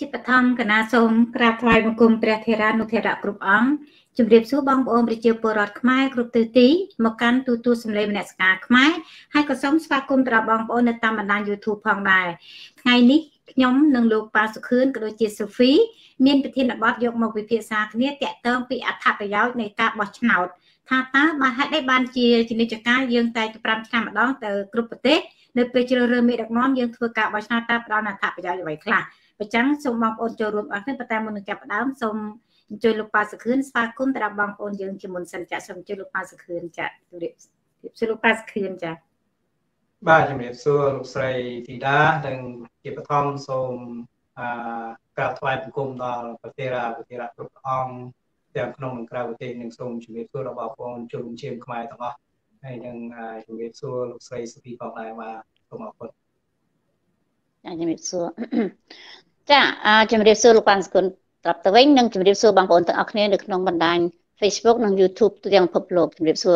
ជាបឋមកណាសូមក្រាបថ្វាយបង្គំព្រះធេរានុធេរៈគ្រប់អង្គជម្រាបសួរបងប្អូនប្រជាពលរដ្ឋខ្មែរគ្រប់ទិសទីមកកាន់ទូទួលសម្លេងមនសិការខ្មែរហើយក៏សូមស្វាគមន៍ទៅដល់បងប្អូននៅតាមបណ្ដាញ YouTube ផងដែរថ្ងៃនេះខ្ញុំនិងលោកប៉ាសុខឿនក៏ដូចជាសូហ្វីមានប្រធានបទយកមកវិភាសាគ្នាតាក់ទងពីអត្ថប្រយោជន៍នៃការបោះឆ្នោតថាតើបើហេតុអីបានជាជំនាញការយើងតែ5ឆ្នាំម្ដងទៅគ្រប់ប្រទេសនៅពេលជ្រើសរើសមេដឹកនាំយើងធ្វើការបោះឆ្នោតតើផ្ដល់អត្ថប្រយោជន៍អ្វីខ្លះអញ្ចឹងសូមបងប្អូនចូលរួមអរគុណប៉ុន្តែមុននឹងចាប់ផ្ដើមសូមអញ្ជើញលោកប៉ាសុខឿនស្វាគមន៍ទៅដល់បងប្អូនយើងជាមុនសិនចាសូមអញ្ជើញលោកប៉ាសុខឿនចាជម្រាបសួរលោកប៉ាសុខឿនចាបាទជំរាបសួរលោកស្រីធីតានិងជាបឋមសូមក្រាបថ្វាយបង្គំដល់ព្រះធេរាគ្រប់អង្គទាំងក្នុងនិងក្រៅប្រទេសនិងសូមជំរាបសួរដល់បងប្អូនជនជាតិខ្មែរទាំងអស់ហើយនឹងជំរាបសួរលោកស្រីសុភីផងដែរបាទសូមអរគុណចាជំរាបសួរចាជំរាបសួរលោកប៉ាសុខឿនត្រាប់ទៅវិញនិងជំរាបសួរបងប្អូនទាំងអស់គ្នានៅក្នុងបណ្ដាញ Facebook និង YouTube ទូទាំងពិភពលោកជំរាបសួរ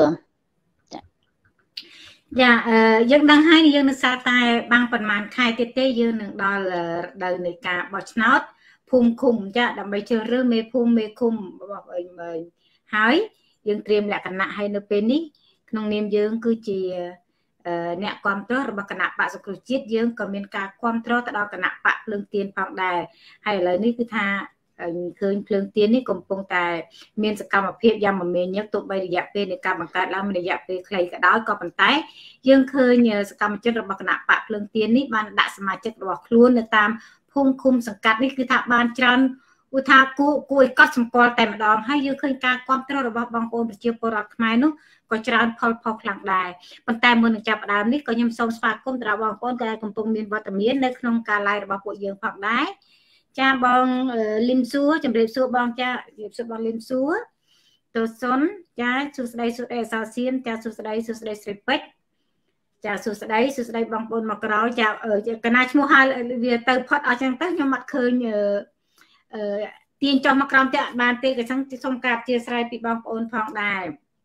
ចាយើងដឹងហើយយើងនៅសារតែបាំងប្រហែលខែទៀតទេយើងនឹងដល់រដូវនៃការបោះឆ្នោតភូមិឃុំចាដើម្បីជ្រើសរើសមេភូមិមេឃុំរបស់ហើយយើងត្រៀមលក្ខណៈឲ្យនៅពេលនេះក្នុងនាមយើងគឺជាអ្នកគ្រប់គ្រងរបស់គណៈបក្សសង្គ្រោះជាតិយើងក៏មានការគ្រប់គ្រងទៅដល់គណៈបកភ្លើងទៀនផងដែរហើយឥឡូវនេះគឺថាឃើញភ្លើងទៀននេះកំពុងតែមានសកម្មភាពយ៉ាងមមាញឹកទោះបីរយៈពេលនៃការបង្កើតឡើងមានរយៈពេលខ្លីក៏ដោយក៏ប៉ុន្តែយើងឃើញសកម្មជនរបស់គណៈបកភ្លើងទៀននេះបានដាក់សមាជិករបស់ខ្លួននៅតាមភូមិឃុំសង្កាត់នេះគឺថាបានច្រើនឧទាហរណ៍គួរឲ្យកត់សម្គាល់តែម្ដងហើយយើងឃើញការគ្រប់គ្រងរបស់បងប្អូនប្រជាពលរដ្ឋខ្មែរនោះក៏ច្រើនផលផុសខ្លាំងដែរប៉ុន្តែមុននឹងចាប់ផ្ដើមនេះក៏ខ្ញុំសូមស្វាគមន៍ទៅដល់បងប្អូនដែលកំពុងមានវត្តមាននៅក្នុងការ live របស់ពួកយើងផងដែរចាបងលឹមសួរជំរាបសួរបងចាជំរាបសួរបងលឹមសួរតូសុនចាសួស្ដីអសសៀនចាសួស្ដីស្រីពេជ្រចាសួស្ដីបងប្អូនមកក្រោយចាកណាឈ្មោះហៅវាទៅផុតអស់ចឹងទៅខ្ញុំអត់ឃើញទាញចុះមកក្រោមតែបានទេក៏ចឹងសូមក្រាបអធិស្ឋានពីបងប្អូនផងដែរ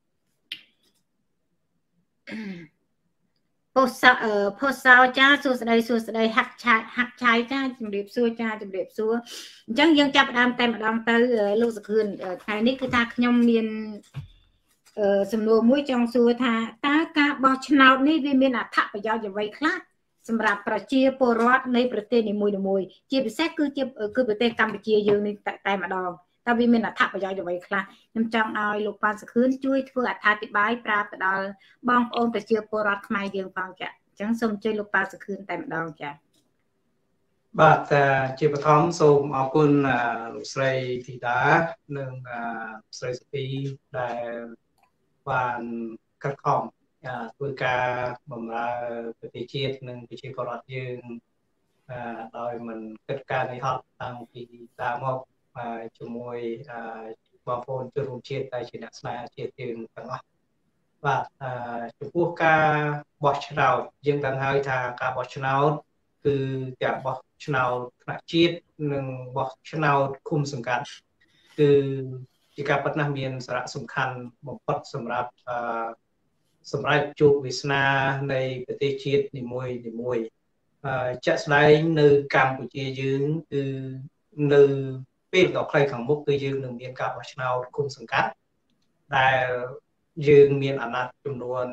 ពោះសោចាសួស្ដីហាក់ឆាយចាជំរាបសួរចាជំរាបសួរអញ្ចឹងយើងចាប់ផ្ដើមតែម្ដងទៅលោកសុខឿនថ្ងៃនេះគឺថាខ្ញុំមានសំណួរមួយចង់សួរថាតើការបោះឆ្នោតនេះវាមានអត្ថប្រយោជន៍អ្វីខ្លះសម្រាប់ប្រជាពលរដ្ឋនៃប្រទេសនីមួយៗជាពិសេសគឺប្រទេសកម្ពុជាយើងនេះតែម្ដងតើវាមានអត្ថប្រយោជន៍អ្វីខ្លះខ្ញុំចង់ឲ្យលោកប៉ាសុខឿនជួយធ្វើអត្ថាធិប្បាយប្រាប់ទៅដល់បងប្អូនប្រជាពលរដ្ឋខ្មែរយើងផងចាអញ្ចឹងសូមអញ្ជើញលោកប៉ាសុខឿនតែម្ដងចាបាទជាបឋមសូមអរគុណលោកស្រីធីតានិងស្រីសុភីដែលបានខិតខំធ្វើការបម្រើប្រទេសជាតិនិងប្រជាពលរដ្ឋយើងដោយមិនគិតការនឿយហត់តាំងពីដើមមកជាមួយបងប្អូនជនរួមជាតិដែលជាអ្នកស្នេហាជាតិយើងទាំងអស់បាទចំពោះការបោះឆ្នោតយើងដឹងហើយថាការបោះឆ្នោតគឺទាំងបោះឆ្នោតថ្នាក់ជាតិនិងបោះឆ្នោតឃុំសង្កាត់គឺជាការពិតណាស់មានសារៈសំខាន់បំផុតសម្រាប់សម្រាប់ជោគវាសនានៃប្រទេសជាតិនីមួយជាក់ស្ដែងនៅកម្ពុជាយើងគឺនៅពេលដ៏ខ្លីខាងមុខគឺយើងនឹងមានការបោះឆ្នោតឃុំសង្កាត់ដែលយើងមានអាណត្តិចំនួន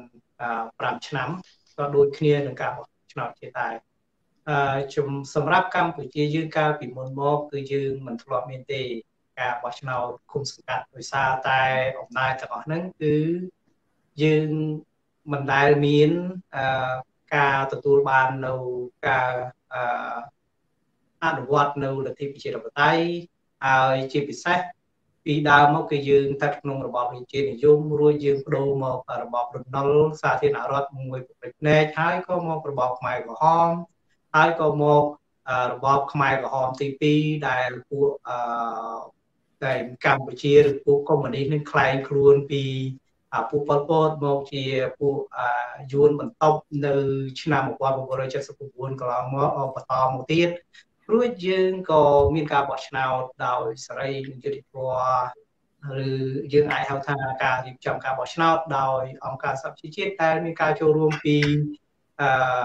5ឆ្នាំក៏ដូចគ្នានឹងការបោះឆ្នោតជាតិដែរសម្រាប់កម្ពុជាយើងកាលពីមុនមកគឺយើងមិនធ្លាប់មានទេការបោះឆ្នោតឃុំសង្កាត់ដោយសារតែអំណាចទាំងអស់ហ្នឹងគឺយើងមិនដែលមានការទទួលបាននៅការអនុវត្តនៅលទ្ធិប្រជាធិបតេយ្យហើយជាពិសេសពីដើមមកគឺយើងស្ថិតក្នុងរបបប្រជានិយមរួចយើងបដូរមករបបរំដុលសាធារណរដ្ឋមួយប្រតិណែកហើយក៏មករបបខ្មែរក្រហមហើយក៏មករបបខ្មែរក្រហមទី2ដែលពួកតែកម្ពុជាឬពួកកុម្មុយនីសនឹងខ្លែងខ្លួនពីពួកប៉ុលពតមកជាពួកយួនបន្ទប់នៅឆ្នាំ1979កន្លងមកបន្តមកទៀតរួចយើងក៏មានការបោះឆ្នោតដោយសេរីនិងយុត្តិធម៌ឬយើងអាចហៅថាការរៀបចំការបោះឆ្នោតដោយអង្គការសហប្រជាជាតិដែលមានការចូលរួមពី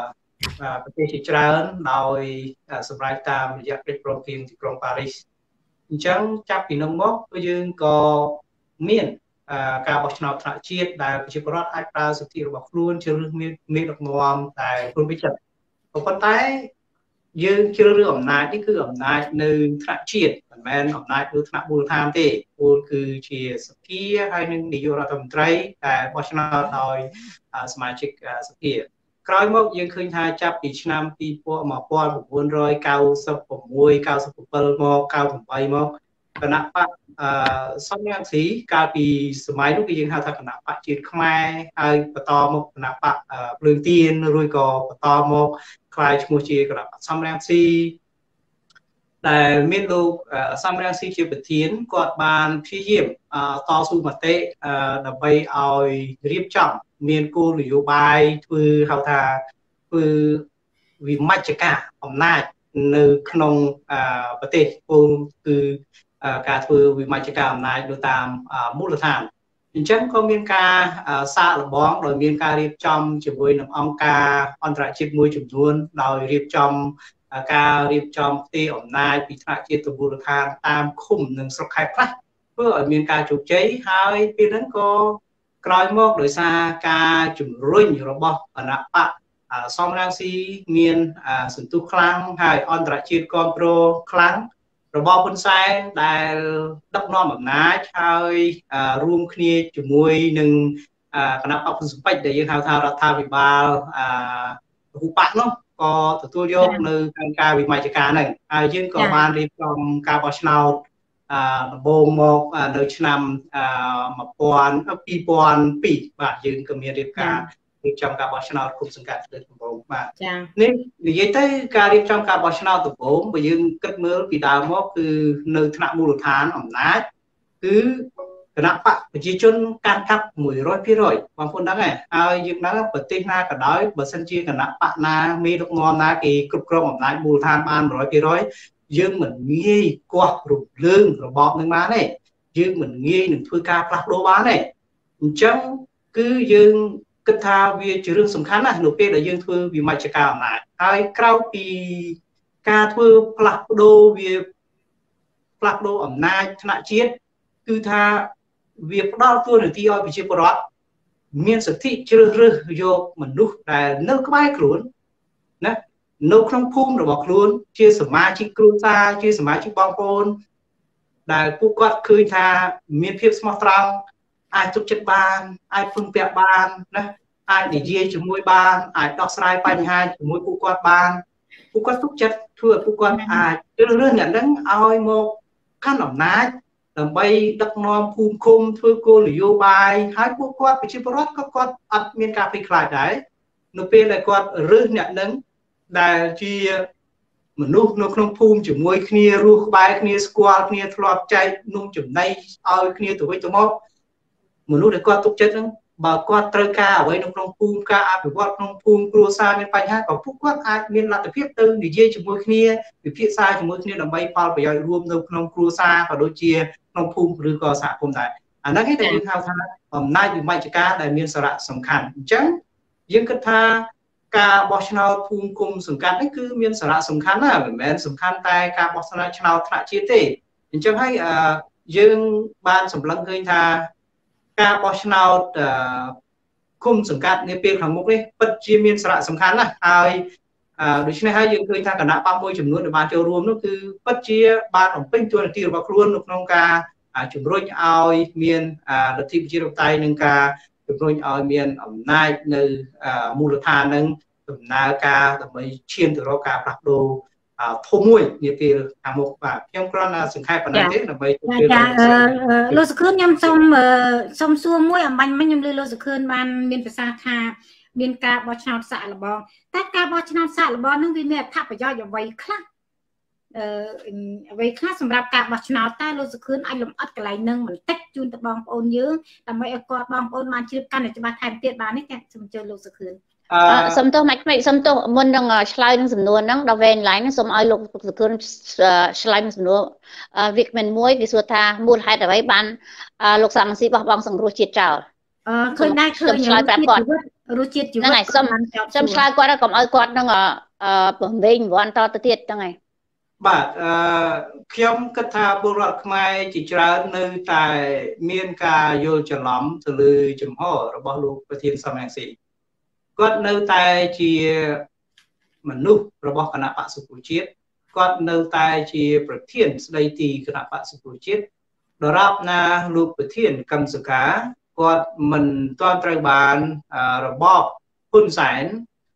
ប្រទេសជាច្រើនដោយសម្រាប់តាមរយៈកិច្ចព្រមព្រៀងទីក្រុងប៉ារីសអញ្ចឹងចាប់ពីនោះមកយើងក៏មានការបោះឆ្នោតថ្នាក់ជាតិដែលប្រជាពលរដ្ឋអាចប្រើសិទ្ធិរបស់ខ្លួនជ្រើសរើសមេដឹកនាំតែខ្លួនវិចិត្រប៉ុន្តែយើងជ្រើសរើសអំណាចនេះគឺអំណាចនៅថ្នាក់ជាតិមិនមែនអំណាចនៅថ្នាក់មូលដ្ឋានទេព្រោះគឺជាសភាហើយនឹងនាយករដ្ឋមន្ត្រីដែលបោះឆ្នោតដោយសមាជិកសភាក្រោយមកយើងឃើញថាចាប់ពីឆ្នាំ1996 97មក98មកគណៈបកសំរងស៊ីកាលពីសម័យនោះគឺយើងហៅថាគណៈបកជាតិខ្មែរហើយបន្តមកគណៈបកភ្លើងទៀនរួចក៏បន្តមកក្លាយឈ្មោះជាគណៈបកសំរងស៊ីដែលមានលោកសំរងស៊ីជាប្រធានគាត់បានព្យាយាមតស៊ូមតិដើម្បីឲ្យរៀបចំមានគោលនយោបាយធ្វើហៅថាធ្វើវិមជ្ឈការអំណាចនៅក្នុងប្រទេសពលគឺការធ្វើវិមជ្ឈការអំណាចនៅតាមមូលដ្ឋានអញ្ចឹងក៏មានការសាកល្បងដោយមានការរៀបចំជាមួយនឹងអង្គការអន្តរជាតិមួយចំនួនដោយរៀបចំការរៀបចំផ្ទៃអំណាចពីថ្នាក់ជាតិទៅមូលដ្ឋានតាមឃុំនិងស្រុកខេត្តខ្លះធ្វើឲ្យមានការជោគជ័យហើយពេលហ្នឹងក៏ក្រោយមកដោយសារការជំរុញរបស់គណៈបកសំរងស៊ីមានសន្ទុះខ្លាំងហើយអន្តរជាតិគាំទ្រខ្លាំងរបបហ៊ុនសែនដែលដឹកនាំអំណាចហើយរួមគ្នាជាមួយនឹងគណៈបកហ៊ុនស៊ុបិចដែលយើងហៅថារដ្ឋាភិបាលហ៊ូប៉ាក់នោះក៏ទទួលយកនៅការវិមជ្ឈការហ្នឹងហើយយើងក៏បានរៀបចំការបោះឆ្នោតដំបូងមកនៅឆ្នាំ2002បាទយើងក៏មានរៀបចំការបោះឆ្នោតគុំសង្កាត់លើកដំបូងបាទនេះនិយាយទៅការរៀបចំការបោះឆ្នោតដំបូងបើយើងគិតមើលពីដើមមកគឺនៅថ្នាក់មូលដ្ឋានអំណាចគឺគណៈបកប្រជាជនកាន់កាប់ 100% បងប្អូនដឹងហើយយើងដឹងប្រទេសណាក៏ដោយបើសិនជាគណៈបកណាមេដឹកនាំណាគេគ្រប់គ្រងអំណាចមូលដ្ឋានបាន 100% យើងមិនងាយគាស់រំលើងរបបនឹងបានទេយើងមិនងាយនឹងធ្វើការផ្លាស់ប្ដូរបានទេអញ្ចឹងគឺយើងគិតថាវាជារឿងសំខាន់ណាស់នៅពេលដែលយើងធ្វើវិមជ្ឈការអំណាចហើយក្រៅពីការធ្វើផ្លាស់ប្ដូរអំណាចថ្នាក់ជាតិគឺថាវាផ្ដល់ទួនាទីឲ្យប្រជាពលរដ្ឋមានសិទ្ធិជ្រើសរើសយកមនុស្សដែលនៅក្បែរខ្លួនណានៅក្នុងភូមិរបស់ខ្លួនជាសមាជិកគ្រួសារជាសមាជិកបងប្អូនដែលពួកគាត់ឃើញថាមានភាពស្មោះត្រង់អាចទុកចិត្តបានអាចពឹងពាក់បានណាអាចនិយាយជាមួយបានអាចដោះស្រាយបញ្ហាជាមួយពួកគាត់បានពួកគាត់ទុកចិត្តធ្វើឲ្យពួកគាត់អាចជ្រើសរើសអ្នកហ្នឹងឲ្យមកកាន់អំណាចដើម្បីដឹកនាំភូមិឃុំធ្វើគោលនយោបាយហើយពួកគាត់ប្រជាពលរដ្ឋក៏គាត់អត់មានការភ័យខ្លាចដែរនៅពេលដែលគាត់រើសអ្នកហ្នឹងដែលជាមនុស្សនៅក្នុងភូមិជាមួយគ្នារស់ក្បែរគ្នាស្គាល់គ្នាធ្លាប់ចែកនំចំណីឲ្យគ្នាទៅវិញទៅមកមនុស្សដែលគាត់ទុកចិត្តហ្នឹងបើគាត់ត្រូវការអ្វីនៅក្នុងភូមិការអភិវឌ្ឍក្នុងភូមិគ្រួសារមានបញ្ហាក៏ពួកគាត់អាចមានលទ្ធភាពទៅនិយាយជាមួយគ្នាពិភាក្សាជាមួយគ្នាដើម្បីផលប្រយោជន៍រួមនៅក្នុងគ្រួសារក៏ដូចជាក្នុងភូមិឬក៏សហគមន៍ដែរអាហ្នឹងគេយើងហៅថាអំណាចវិមជ្ឈការដែលមានសារៈសំខាន់អញ្ចឹងយើងគិតថាការបោះឆ្នោតភូមិឃុំសង្កាត់នេះគឺមានសារៈសំខាន់ណាស់មិនមែនសំខាន់តែការបោះឆ្នោតថ្នាក់ជាតិទេអញ្ចឹងហើយយើងបានសម្លឹងឃើញថាការបោះឆ្នោតឃុំសង្កាត់នាពេលខាងមុខនេះពិតជាមានសារៈសំខាន់ណាស់ហើយដូច្នេះហើយយើងឃើញថាគណៈបកមួយចំនួនដែលបានចូលរួមនោះគឺពិតជាបានបំពេញតួនាទីរបស់ខ្លួននៅក្នុងការជំរុញឲ្យមានលទ្ធិប្រជាធិបតេយ្យនិងការជំរុញឲ្យមានអំណាចនៅមូលដ្ឋាននឹងដំណើរការដើម្បីឈានទៅរកការផ្លាស់ប្ដូរធំមួយនាពេលខាងមុខបាទខ្ញុំគ្រាន់តែសង្ខេបប៉ុណ្ណឹងទេដើម្បីលោកសុខឿនខ្ញុំសូមសួរមួយអំបញ្ញមិញខ្ញុំលើលោកសុខឿនបានមានប្រសាសន៍ថាមានការបោះឆ្នោតសាកល្បងតែការបោះឆ្នោតសាកល្បងនឹងវាមានអត្ថប្រយោជន៍អ្វីខ្លះអ្វីខ្លះសម្រាប់ការបោះឆ្នោតតែលោកសុខឿនអាចលំអិតកន្លែងនឹងបន្តិចជូនទៅបងប្អូនយើងដើម្បីឲ្យគាត់បងប្អូនបានជ្រាបកាន់តែច្បាស់ថែមទៀតបាននេះចាសូមអញ្ជើញលោកសុខឿនសំទោសមិនខ្មិចសំទោសមុននឹងឆ្លើយនឹងសំណួរហ្នឹងដល់វែងឡាយហ្នឹងសូមឲ្យលោកសុខឿនឆ្លើយនឹងសំណួរវាគ្មិនមួយវាសួរថាមូលហេតុអ្វីបានលោកសំរងស៊ីបោះបង់សង្គ្រោះជាតិចោលឃើញដែរឃើញរសជាតិជីវិតហ្នឹងហើយសុំឆ្លើយគាត់កុំឲ្យគាត់នឹងបំពេញរង្វាន់តទៅទៀតហ្នឹងហើយបាទខ្ញុំគិតថាពលរដ្ឋខ្មែរជាច្រើននៅតែមានការយល់ច្រឡំទៅលើចំហរបស់លោកប្រធានសំរងស៊ីគាត់នៅតែជាមនុស្សរបស់គណៈបក្សសង្គ្រោះជាតិគាត់នៅតែជាប្រធានស្ដីទីគណៈបក្សសង្គ្រោះជាតិដរាបណាលោកប្រធានកឹមសុខាគាត់មិនទាន់ត្រូវបានរបបហ៊ុនសែន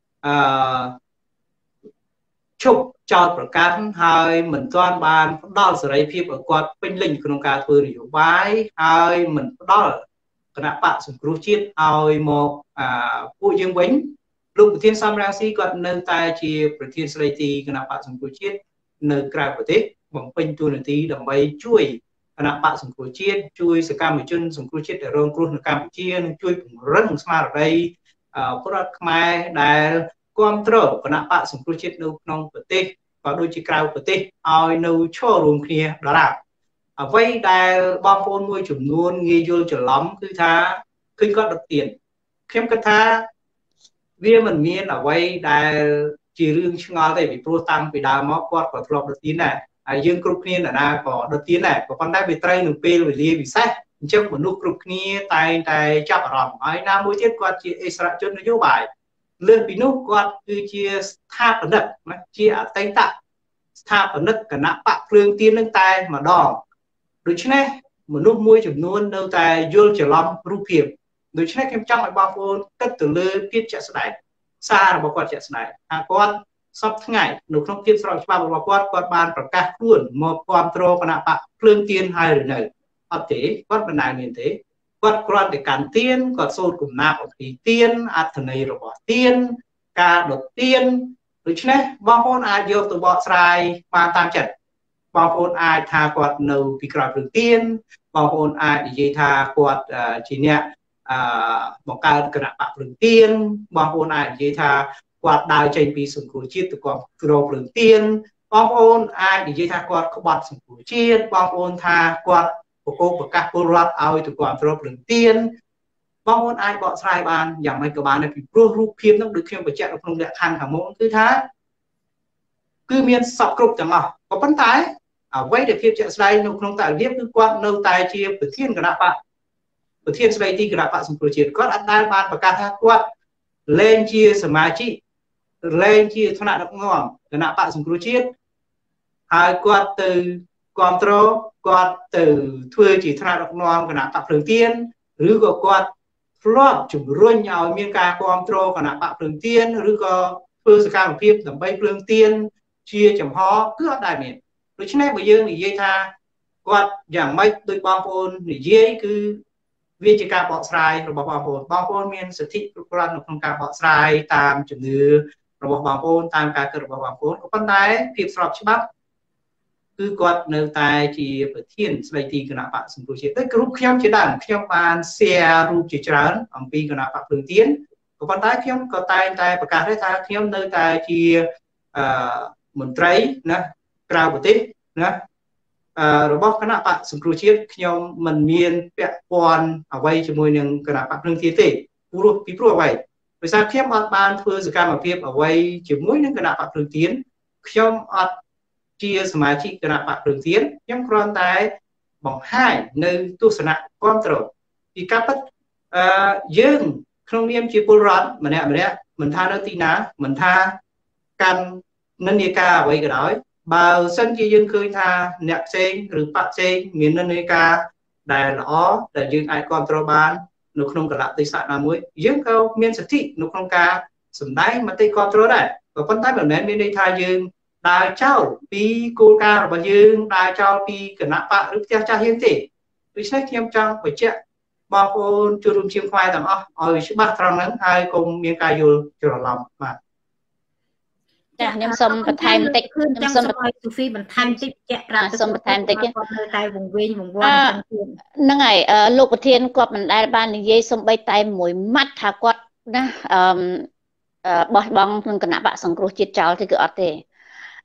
ឈប់ចោតប្រកាសហើយមិនទាន់បានផ្ដល់សេរីភាពឲ្យគាត់ពេញលេញក្នុងការធ្វើនយោបាយហើយមិនផ្ដល់គណៈបក្សសង្គ្រោះជាតិឲ្យមកពួកយើងវិញលោកប្រធានសំរងស៊ីគាត់នៅតែជាប្រធានស្ដីទីគណៈបក្សសង្គ្រោះជាតិនៅក្រៅប្រទេសបំពេញតួនាទីដើម្បីជួយគណៈបក្សសង្គ្រោះជាតិជួយសកម្មជនសង្គ្រោះជាតិដែលរងគ្រោះនៅកម្ពុជានិងជួយពង្រឹងស្មារតីពលរដ្ឋខ្មែរដែលគ្រប់គ្រងគណៈបក្សសង្គ្រោះជាតិនៅក្នុងប្រទេសក៏ដូចជាក្រៅប្រទេសឲ្យនៅឈររួមគ្នាដរាបអ្វីដែលបងប្អូនមួយចំនួនងាយយល់ច្រឡំគឺថាឃើញគាត់ដុតទៀនខ្ញុំគិតថាវាមិនមានអ្វីដែលជារឿងឆ្ងល់ទេពីព្រោះតាំងពីដើមមកគាត់ក៏ធ្លាប់ដុតទៀនដែរហើយយើងគ្រប់គ្នានរណាក៏ដុតទៀនដែរក៏ប៉ុន្តែវាត្រូវនឹងពេលវេលាពិសេសអញ្ចឹងមនុស្សគ្រប់គ្នាតែងតែចាប់អារម្មណ៍ហើយណាមួយទៀតគាត់ជាអិសរាជជននយោបាយលើសពីនោះគាត់គឺជាស្ថាបនិកណាជាអតីតស្ថាបនិកគណៈបកភ្លើងទៀននឹងតែម្ដងដូច្នេះមនុស្សមួយចំនួននៅតែយល់ច្រឡំរូបភាពដូច្នេះខ្ញុំចង់ឲ្យបងប្អូនគិតទៅលើភាពជាក់ស្ដែងសាររបស់គាត់ជាក់ស្ដែងថាគាត់សពថ្ងៃនៅក្នុងភាពស្របច្បាប់របស់គាត់បានប្រកាសខ្លួនមកគ្រប់គ្រងគណៈបកភ្លើងទៀនហើយឬនៅអត់ទេគាត់មិនដែលមានទេគាត់គ្រាន់តែកាន់ទៀនគាត់សូត្រគំនាបអំពីទៀនអត្ថន័យរបស់ទៀនការដុតទៀនដូច្នេះបងប្អូនអាចយកទៅបកស្រាយបានតាមចិត្តបងប្អូនអាចថាគាត់នៅពីក្រោយភ្លើងទៀនបងប្អូនអាចនិយាយថាគាត់ជាអ្នកបង្កើតគណៈបកភ្លើងទៀនបងប្អូនអាចនិយាយថាគាត់ដើរចេញពីសង្គ្រោះជាតិទៅគាត់ក្រភ្លើងទៀនបងប្អូនអាចនិយាយថាគាត់ក្បត់សង្គ្រោះជាតិបងប្អូនថាគាត់ប្រកាសពលរដ្ឋឲ្យទៅគ្រប់គ្រងភ្លើងទៀនបងប្អូនអាចបកស្រាយបានយ៉ាងម៉េចក៏បានដែរពីព្រោះរូបភាពនោះដូចខ្ញុំបញ្ជាក់នៅក្នុងលក្ខខណ្ឌខាងមុខគឺថាគឺមានសពគ្រប់ទាំងអស់ក៏ប៉ុន្តែអ្វីដែលភាពជាក់ស្ដែងនៅក្នុងតរបៀបគឺគាត់នៅតែជាប្រធានគណៈបកប្រធានស្ដីទីគណៈបកសង្គ្រោះជាតិគាត់អត់ដែលបានប្រកាសថាគាត់លែងជាសមាជិកលែងជាថ្នាក់ដឹកនាំគណៈបកសង្គ្រោះជាតិហើយគាត់ទៅគ្រប់គ្រងគាត់ទៅធ្វើជាថ្នាក់ដឹកនាំគណៈបកភ្លើងទៀនឬក៏គាត់ធ្លាប់ជំរុញឲ្យមានការគ្រប់គ្រងគណៈបកភ្លើងទៀនឬក៏ធ្វើសកម្មភាពដើម្បីភ្លើងទៀនជាចំហគឺអត់ដែលមានដូច្នេះបើយើងនិយាយថាគាត់យ៉ាងម៉េចដោយបងប្អូននិយាយគឺវាជាការបកស្រាយរបស់បងប្អូនមានសិទ្ធិគ្រប់គ្រាន់នៅក្នុងការបកស្រាយតាមជំនឿរបស់បងប្អូនតាមការគិតរបស់បងប្អូនក៏ប៉ុន្តែភាពស្របច្បាប់គឺគាត់នៅតែជាប្រធានស្ដីទីគណៈបកសង្គ្រោះជាតិដូចរូបខ្ញុំជាដើមខ្ញុំបាន share រូបជាច្រើនអំពីគណៈបកភ្លើងទៀនក៏ប៉ុន្តែខ្ញុំក៏តែងតែប្រកាសដែរថាខ្ញុំនៅតែជាមន្ត្រីណាក្រៅប្រទេសណារបស់គណៈបកសង្គ្រោះជាតិខ្ញុំមិនមានពាក់ព័ន្ធអ្វីជាមួយនឹងគណៈបកភ្លើងទៀនទេពីព្រោះអ្វីដោយសារខ្ញុំអត់បានធ្វើសកម្មភាពអ្វីជាមួយនឹងគណៈបកភ្លើងទៀនខ្ញុំអត់ជាសមាជិកគណៈបកភ្លើងទៀនខ្ញុំគ្រាន់តែបង្ហាញនៅទស្សនៈគ្រប់គ្រងពីការពិតយើងក្នុងនាមជាពលរដ្ឋម្នាក់មិនថានៅទីណាមិនថាកាន់និន្នាការអ្វីក៏ដោយបើសិនជាយើងឃើញថាអ្នកផ្សេងឬបកផ្សេងមាននិន្នាការដែលល្អដែលយើងអាចគ្រប់គ្រងបាននៅក្នុងកលៈទេសៈណាមួយយើងក៏មានសិទ្ធិនៅក្នុងការសម្ដែងមតិគ្រប់គ្រងដែរក៏ប៉ុន្តែមិនមែនមានន័យថាយើងដើរចោលពីគោលការណ៍របស់យើងដើរចោលពីគណៈបកឬផ្ទះចាស់យើងទេដូច្នេះខ្ញុំចង់បញ្ជាក់បងប្អូនជួបរួមជាខ្មែរទាំងអស់ឲ្យច្បាស់ត្រង់ហ្នឹងហើយកុំមានការយល់ច្រឡំបាទចាខ្ញុំសូមបន្ថែមបន្តិចខ្ញុំសូមឲ្យសូហ្វីបន្ថែមតិចបញ្ជាក់ប្រាប់សូមបន្ថែមបន្តិចគាត់នៅតែវង្វេងវង្វាន់ហ្នឹងហើយលោកប្រធានគាត់មិនដែលបាននិយាយសំបីតែមួយម៉ាត់ថាគាត់ណាបោះបង់ក្នុងគណៈបកសង្គ្រោះជាតិចោលទេគឺអត់ទេ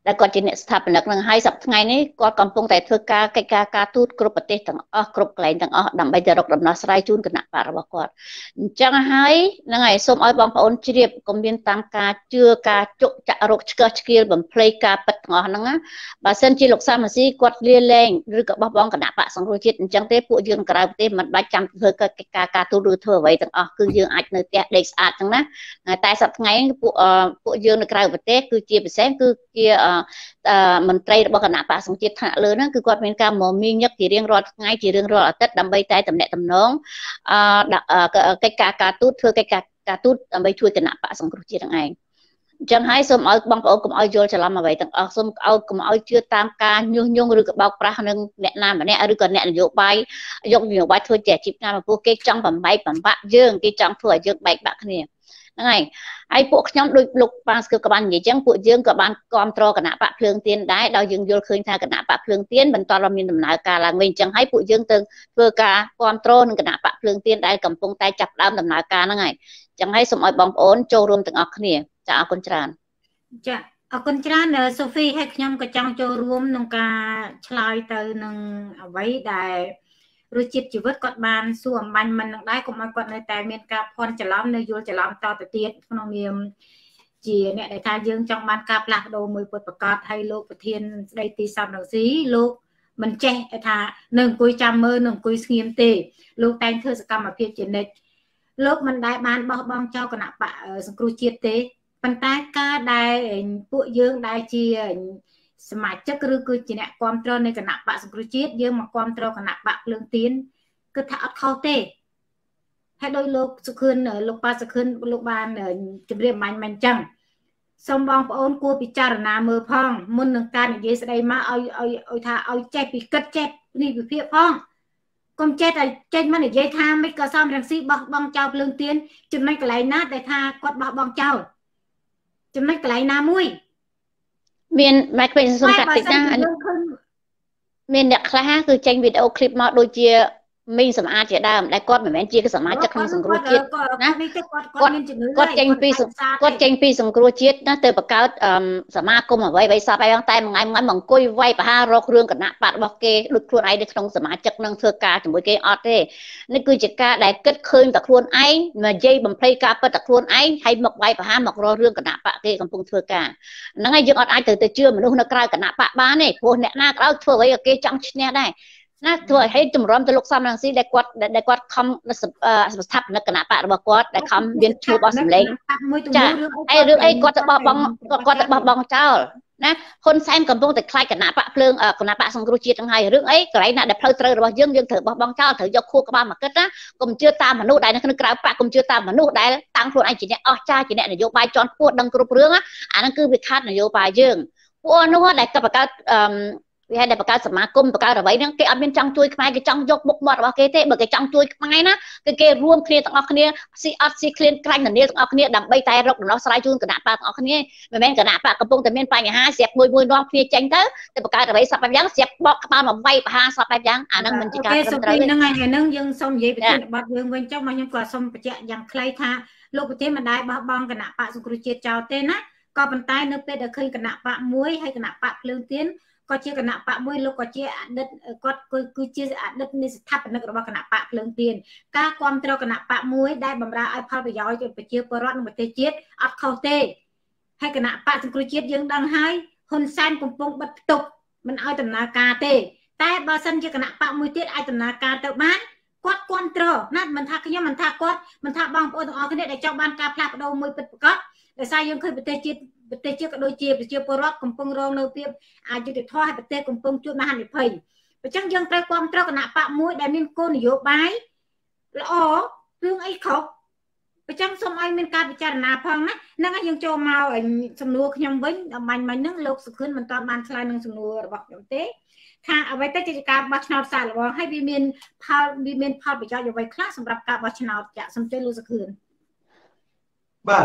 ដែលគាត់ជាអ្នកស្ថាបនិកនឹងហើយសប្តាហ៍ថ្ងៃនេះគាត់កំពុងតែធ្វើការកិច្ចការទូតគ្រប់ប្រទេសទាំងអស់គ្រប់កន្លែងទាំងអស់ដើម្បីទៅរកដំណោះស្រាយជូនគណៈបករបស់គាត់អញ្ចឹងហើយហ្នឹងហើយសូមឲ្យបងប្អូនជ្រាបកុំមានតាមការជឿការជក់ចាក់រោគឆ្កឹះឆ្កៀលបំភ្លៃការពិតទាំងអស់ហ្នឹងណាបើសិនជាលោកសាម៉ាស៊ីគាត់លាលែងឬក៏បោះបង់គណៈបកសង្គ្រោះជាតិអញ្ចឹងទេពួកយើងក្រៅប្រទេសមិនបាច់ចាំធ្វើកិច្ចការទូតឬធ្វើអ្វីទាំងអស់គឺយើងអាចនៅផ្ទះដេកស្អាតចឹងណាតែសប្តាហ៍ថ្ងៃពួកយើងនៅក្រៅប្រទេសគឺជាពិសេសគឺជាមន្ត្រីរបស់គណៈបកសង្គ្រោះជាតិថ្នាក់លើហ្នឹងគឺគាត់មានការមកមីងញឹកជារៀងរាល់ថ្ងៃជារៀងរាល់អាទិត្យដើម្បីតែតំណែងតំណងកិច្ចការទូតធ្វើកិច្ចការទូតដើម្បីជួយគណៈបកសង្គ្រោះជាតិហ្នឹងឯងអញ្ចឹងហើយសូមឲ្យបងប្អូនកុំឲ្យយល់ច្រឡំអ្វីទាំងអស់សូមកុំឲ្យជឿតាមការញុះញង់ឬក៏បោកប្រាស់នឹងអ្នកណាម្នាក់ឬក៏អ្នកនយោបាយយកនយោបាយធ្វើជាអាជីពតាមព្រោះគេចង់បំបែកបំបាក់យើងគេចង់ធ្វើឲ្យយើងបែកបាក់គ្នាហ្នឹងហើយពួកខ្ញុំដូចលោកប៉ាស្គឺក៏បាននិយាយចឹងពួកយើងក៏បានគ្រប់គ្រងគណៈបកភ្លើងទៀនដែរដោយយើងយល់ឃើញថាគណៈបកភ្លើងទៀនបន្តមានដំណើរការឡើងវិញអញ្ចឹងហើយពួកយើងទៅធ្វើការគ្រប់គ្រងនឹងគណៈបកភ្លើងទៀនដែលកំពុងតែចាប់ផ្ដើមដំណើរការហ្នឹងហើយអញ្ចឹងហើយសូមឲ្យបងប្អូនចូលរួមទាំងអស់គ្នាចាអរគុណច្រើនចាអរគុណច្រើនសូហ្វីហើយខ្ញុំក៏ចង់ចូលរួមក្នុងការឆ្លើយទៅនឹងអ្វីដែលរសជាតិជីវិតគាត់បានសួរអំបញ្ញមិននឹងដែរកុំឲ្យគាត់នៅតែមានការភ័ន្តច្រឡំនៅយល់ច្រឡំតទៅទៀតក្នុងនាមជាអ្នកដែលថាយើងចង់បានការផ្លាស់ប្ដូរមួយពិតប្រាកដហើយលោកប្រធានស្ដីទីសំរងស៊ីលោកមិនចេះថានៅអង្គុយចាំមើលនៅអង្គុយស្ងៀមទេលោកតែងធ្វើសកម្មភាពជានិច្ចលោកមិនដែលបានបោះបង់ចោលគណៈបកសង្គ្រោះជាតិទេប៉ុន្តែការដែលពួកយើងដែលជាសមាជិកឬគឺជាអ្នកគ្រប់គ្រងនៃគណៈបកសង្គ្រោះជាតិយើងមកគ្រប់គ្រងគណៈបកភ្លើងទៀនគឺថាអត់ខុសទេហើយដោយលោកសុខឿនលោកប៉ាសុខឿនលោកបានជម្រាបអំបញ្ញមិនអញ្ចឹងសូមបងប្អូនគួរពិចារណាមើលផងមុននឹងការនិយាយស្ដីមកឲ្យថាឲ្យចេះពីគិតចេះនេះវិភាគផងកុំចេះតែចេញមកនិយាយថាមិនក៏សំរងស៊ីបោះបង់ចោលភ្លើងទៀនចំណុចកន្លែងណាដែលថាគាត់បោះបង់ចោលចំណុចកន្លែងណាមួយមានម៉ែក្មេងសុំកាត់តិចណាមានអ្នកខ្លះគឺចេញវីដេអូឃ្លីបមកដូចជាមីងសម្អាតជាដើមដែលគាត់មិនមែនជាសមាជិកក្នុងសង្គ្រោះជាតិណាគាត់ចេញពីសង្គ្រោះជាតិណាទៅបង្កើតសមាគមអ្វីសពហើយតែមួយថ្ងៃមកអង្គុយវាយប្រហាររករឿងគណៈបករបស់គេដូចខ្លួនឯងនៅក្នុងសមាជិកនឹងធ្វើការជាមួយគេអត់ទេនេះគឺជាការដែលគិតឃើញតែខ្លួនឯងនិយាយបំភ្លៃការពិតតែខ្លួនឯងហើយមកវាយប្រហារមករករឿងគណៈបកគេកំពុងធ្វើការហ្នឹងហើយយើងអត់អាចទៅជឿមនុស្សនៅក្រៅគណៈបកបានទេព្រោះអ្នកណាក៏ដោយធ្វើអ្វីឲ្យគេចង់ឈ្នះដែរណាធ្វើឲ្យជំរំទៅលោកសំរងស៊ីដែលគាត់ខំស្ថាបនិកគណៈបករបស់គាត់ដែលខំមានឈ្មោះរបស់សម្លេងចាអីរឿងអីគាត់ទៅបោះបង់ចោលណាហ៊ុនសែនកំពុងតែខ្លាចគណៈបកភ្លើងគណៈបកសង្គ្រោះជាតិទាំងហើយរឿងអីកន្លែងណាដែលផ្លូវត្រូវរបស់យើងត្រូវបោះបង់ចោលត្រូវយកខួរក្បាលមកគិតណាកុំជឿតាមមនុស្សដែលនៅក្នុងក្រៅបកកុំជឿតាមមនុស្សដែលតាំងខ្លួនឯងជាអ្នកអស្ចារ្យជាអ្នកនយោបាយជាន់ខ្ពស់ដឹងគ្រប់រឿងអាហ្នឹងគឺវាខាត់នយោបាយយើងពួកនោះដែលក៏បង្កើតវាឲ្យតែបង្កើតសមាគមបង្កើតអ្វីហ្នឹងគេអត់មានចង់ជួយខ្មែរគេចង់យកមុខមាត់របស់គេទេបើគេចង់ជួយខ្មែរណាគឺគេរួមគ្នាទាំងអស់គ្នាស៊ីឃ្លានក្រាញ់នានាទាំងអស់គ្នាដើម្បីតែរកដំណោះស្រាយជូនគណៈបកទាំងអស់គ្នាមិនមែនគណៈបកកំពុងតែមានបញ្ហាស្រាប់មួយនាំគ្នាចេញទៅបង្កើតអ្វីសពបែបយ៉ាងស្រាប់បកក្បាលមកវាយប្រហារសពបែបយ៉ាងអាហ្នឹងមិនជាការត្រឹមត្រូវទេហ្នឹងហើយហ្នឹងយើងសូមនិយាយប្រធានបទយើងវិញចុះមកខ្ញុំក៏សូមបញ្ជាក់យ៉ាងខ្លីថាលោកប្រធានមិនដែលបោះបង់គណៈបកសង្គ្រោះជាតិចោលទេណាក៏ប៉ុន្តែនៅពេលដែលឃើញគណៈបកមួយហើយគណៈបកភ្លើងទៀនក៏ជាគណៈបកមួយលោកក៏ជាអតីតគាត់គឺជាអតីតនៃស្ថាបនិករបស់គណៈបកភ្លើងទៀនការគ្រប់គ្រងគណៈបកមួយដែលបម្រើឲ្យផលប្រយោជន៍ទៅប្រជាពលរដ្ឋនិងប្រទេសជាតិអត់ខុសទេហើយគណៈបកសង្គ្រោះជាតិយើងដឹងហើយហ៊ុនសែនកំពុងបិទផ្ទុកមិនឲ្យដំណើរការទេតែបើសិនជាគណៈបកមួយទៀតអាចដំណើរការទៅបានគាត់គ្រប់គ្រងណាមិនថាខ្ញុំមិនថាគាត់មិនថាបងប្អូនទាំងអស់គ្នាដែលចង់បានការផ្លាស់ប្ដូរមួយពិតប្រាកដដោយសារយើងឃើញប្រទេសជាតិក៏ដូចជាប្រជាពលរដ្ឋកំពុងរងនៅភាពអយុត្តិធម៌ហើយប្រទេសកំពុងជួបមហានិភ័យអញ្ចឹងយើងត្រូវគ្រប់គ្រងគណៈបកមួយដែលមានគោលនយោបាយល្អរឿងអីខុសអញ្ចឹងសូមឲ្យមានការពិចារណាផងណាហ្នឹងហើយយើងចូលមកសំណួរខ្ញុំវិញអំបញ្ញមិញហ្នឹងលោកសុខឿនមិនទាន់បានឆ្លើយនឹងសំណួររបស់ខ្ញុំទេថាអ្វីទៅជាការបោះឆ្នោតសាកល្បងហើយវាមានផលប្រយោជន៍អ្វីខ្លះសម្រាប់ការបោះឆ្នោតចាក់សូមជឿលោកសុខឿនបាទ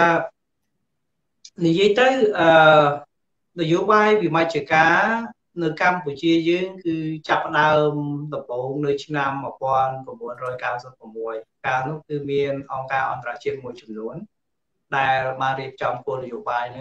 និយាយទៅនយោបាយវិមជ្ឈការនៅកម្ពុជាយើងគឺចាប់ផ្ដើមដំបូងនៅឆ្នាំ1996កាលនោះគឺមានអង្គការអន្តរជាតិមួយចំនួនដែលបានរៀបចំគោលនយោបាយហ្នឹង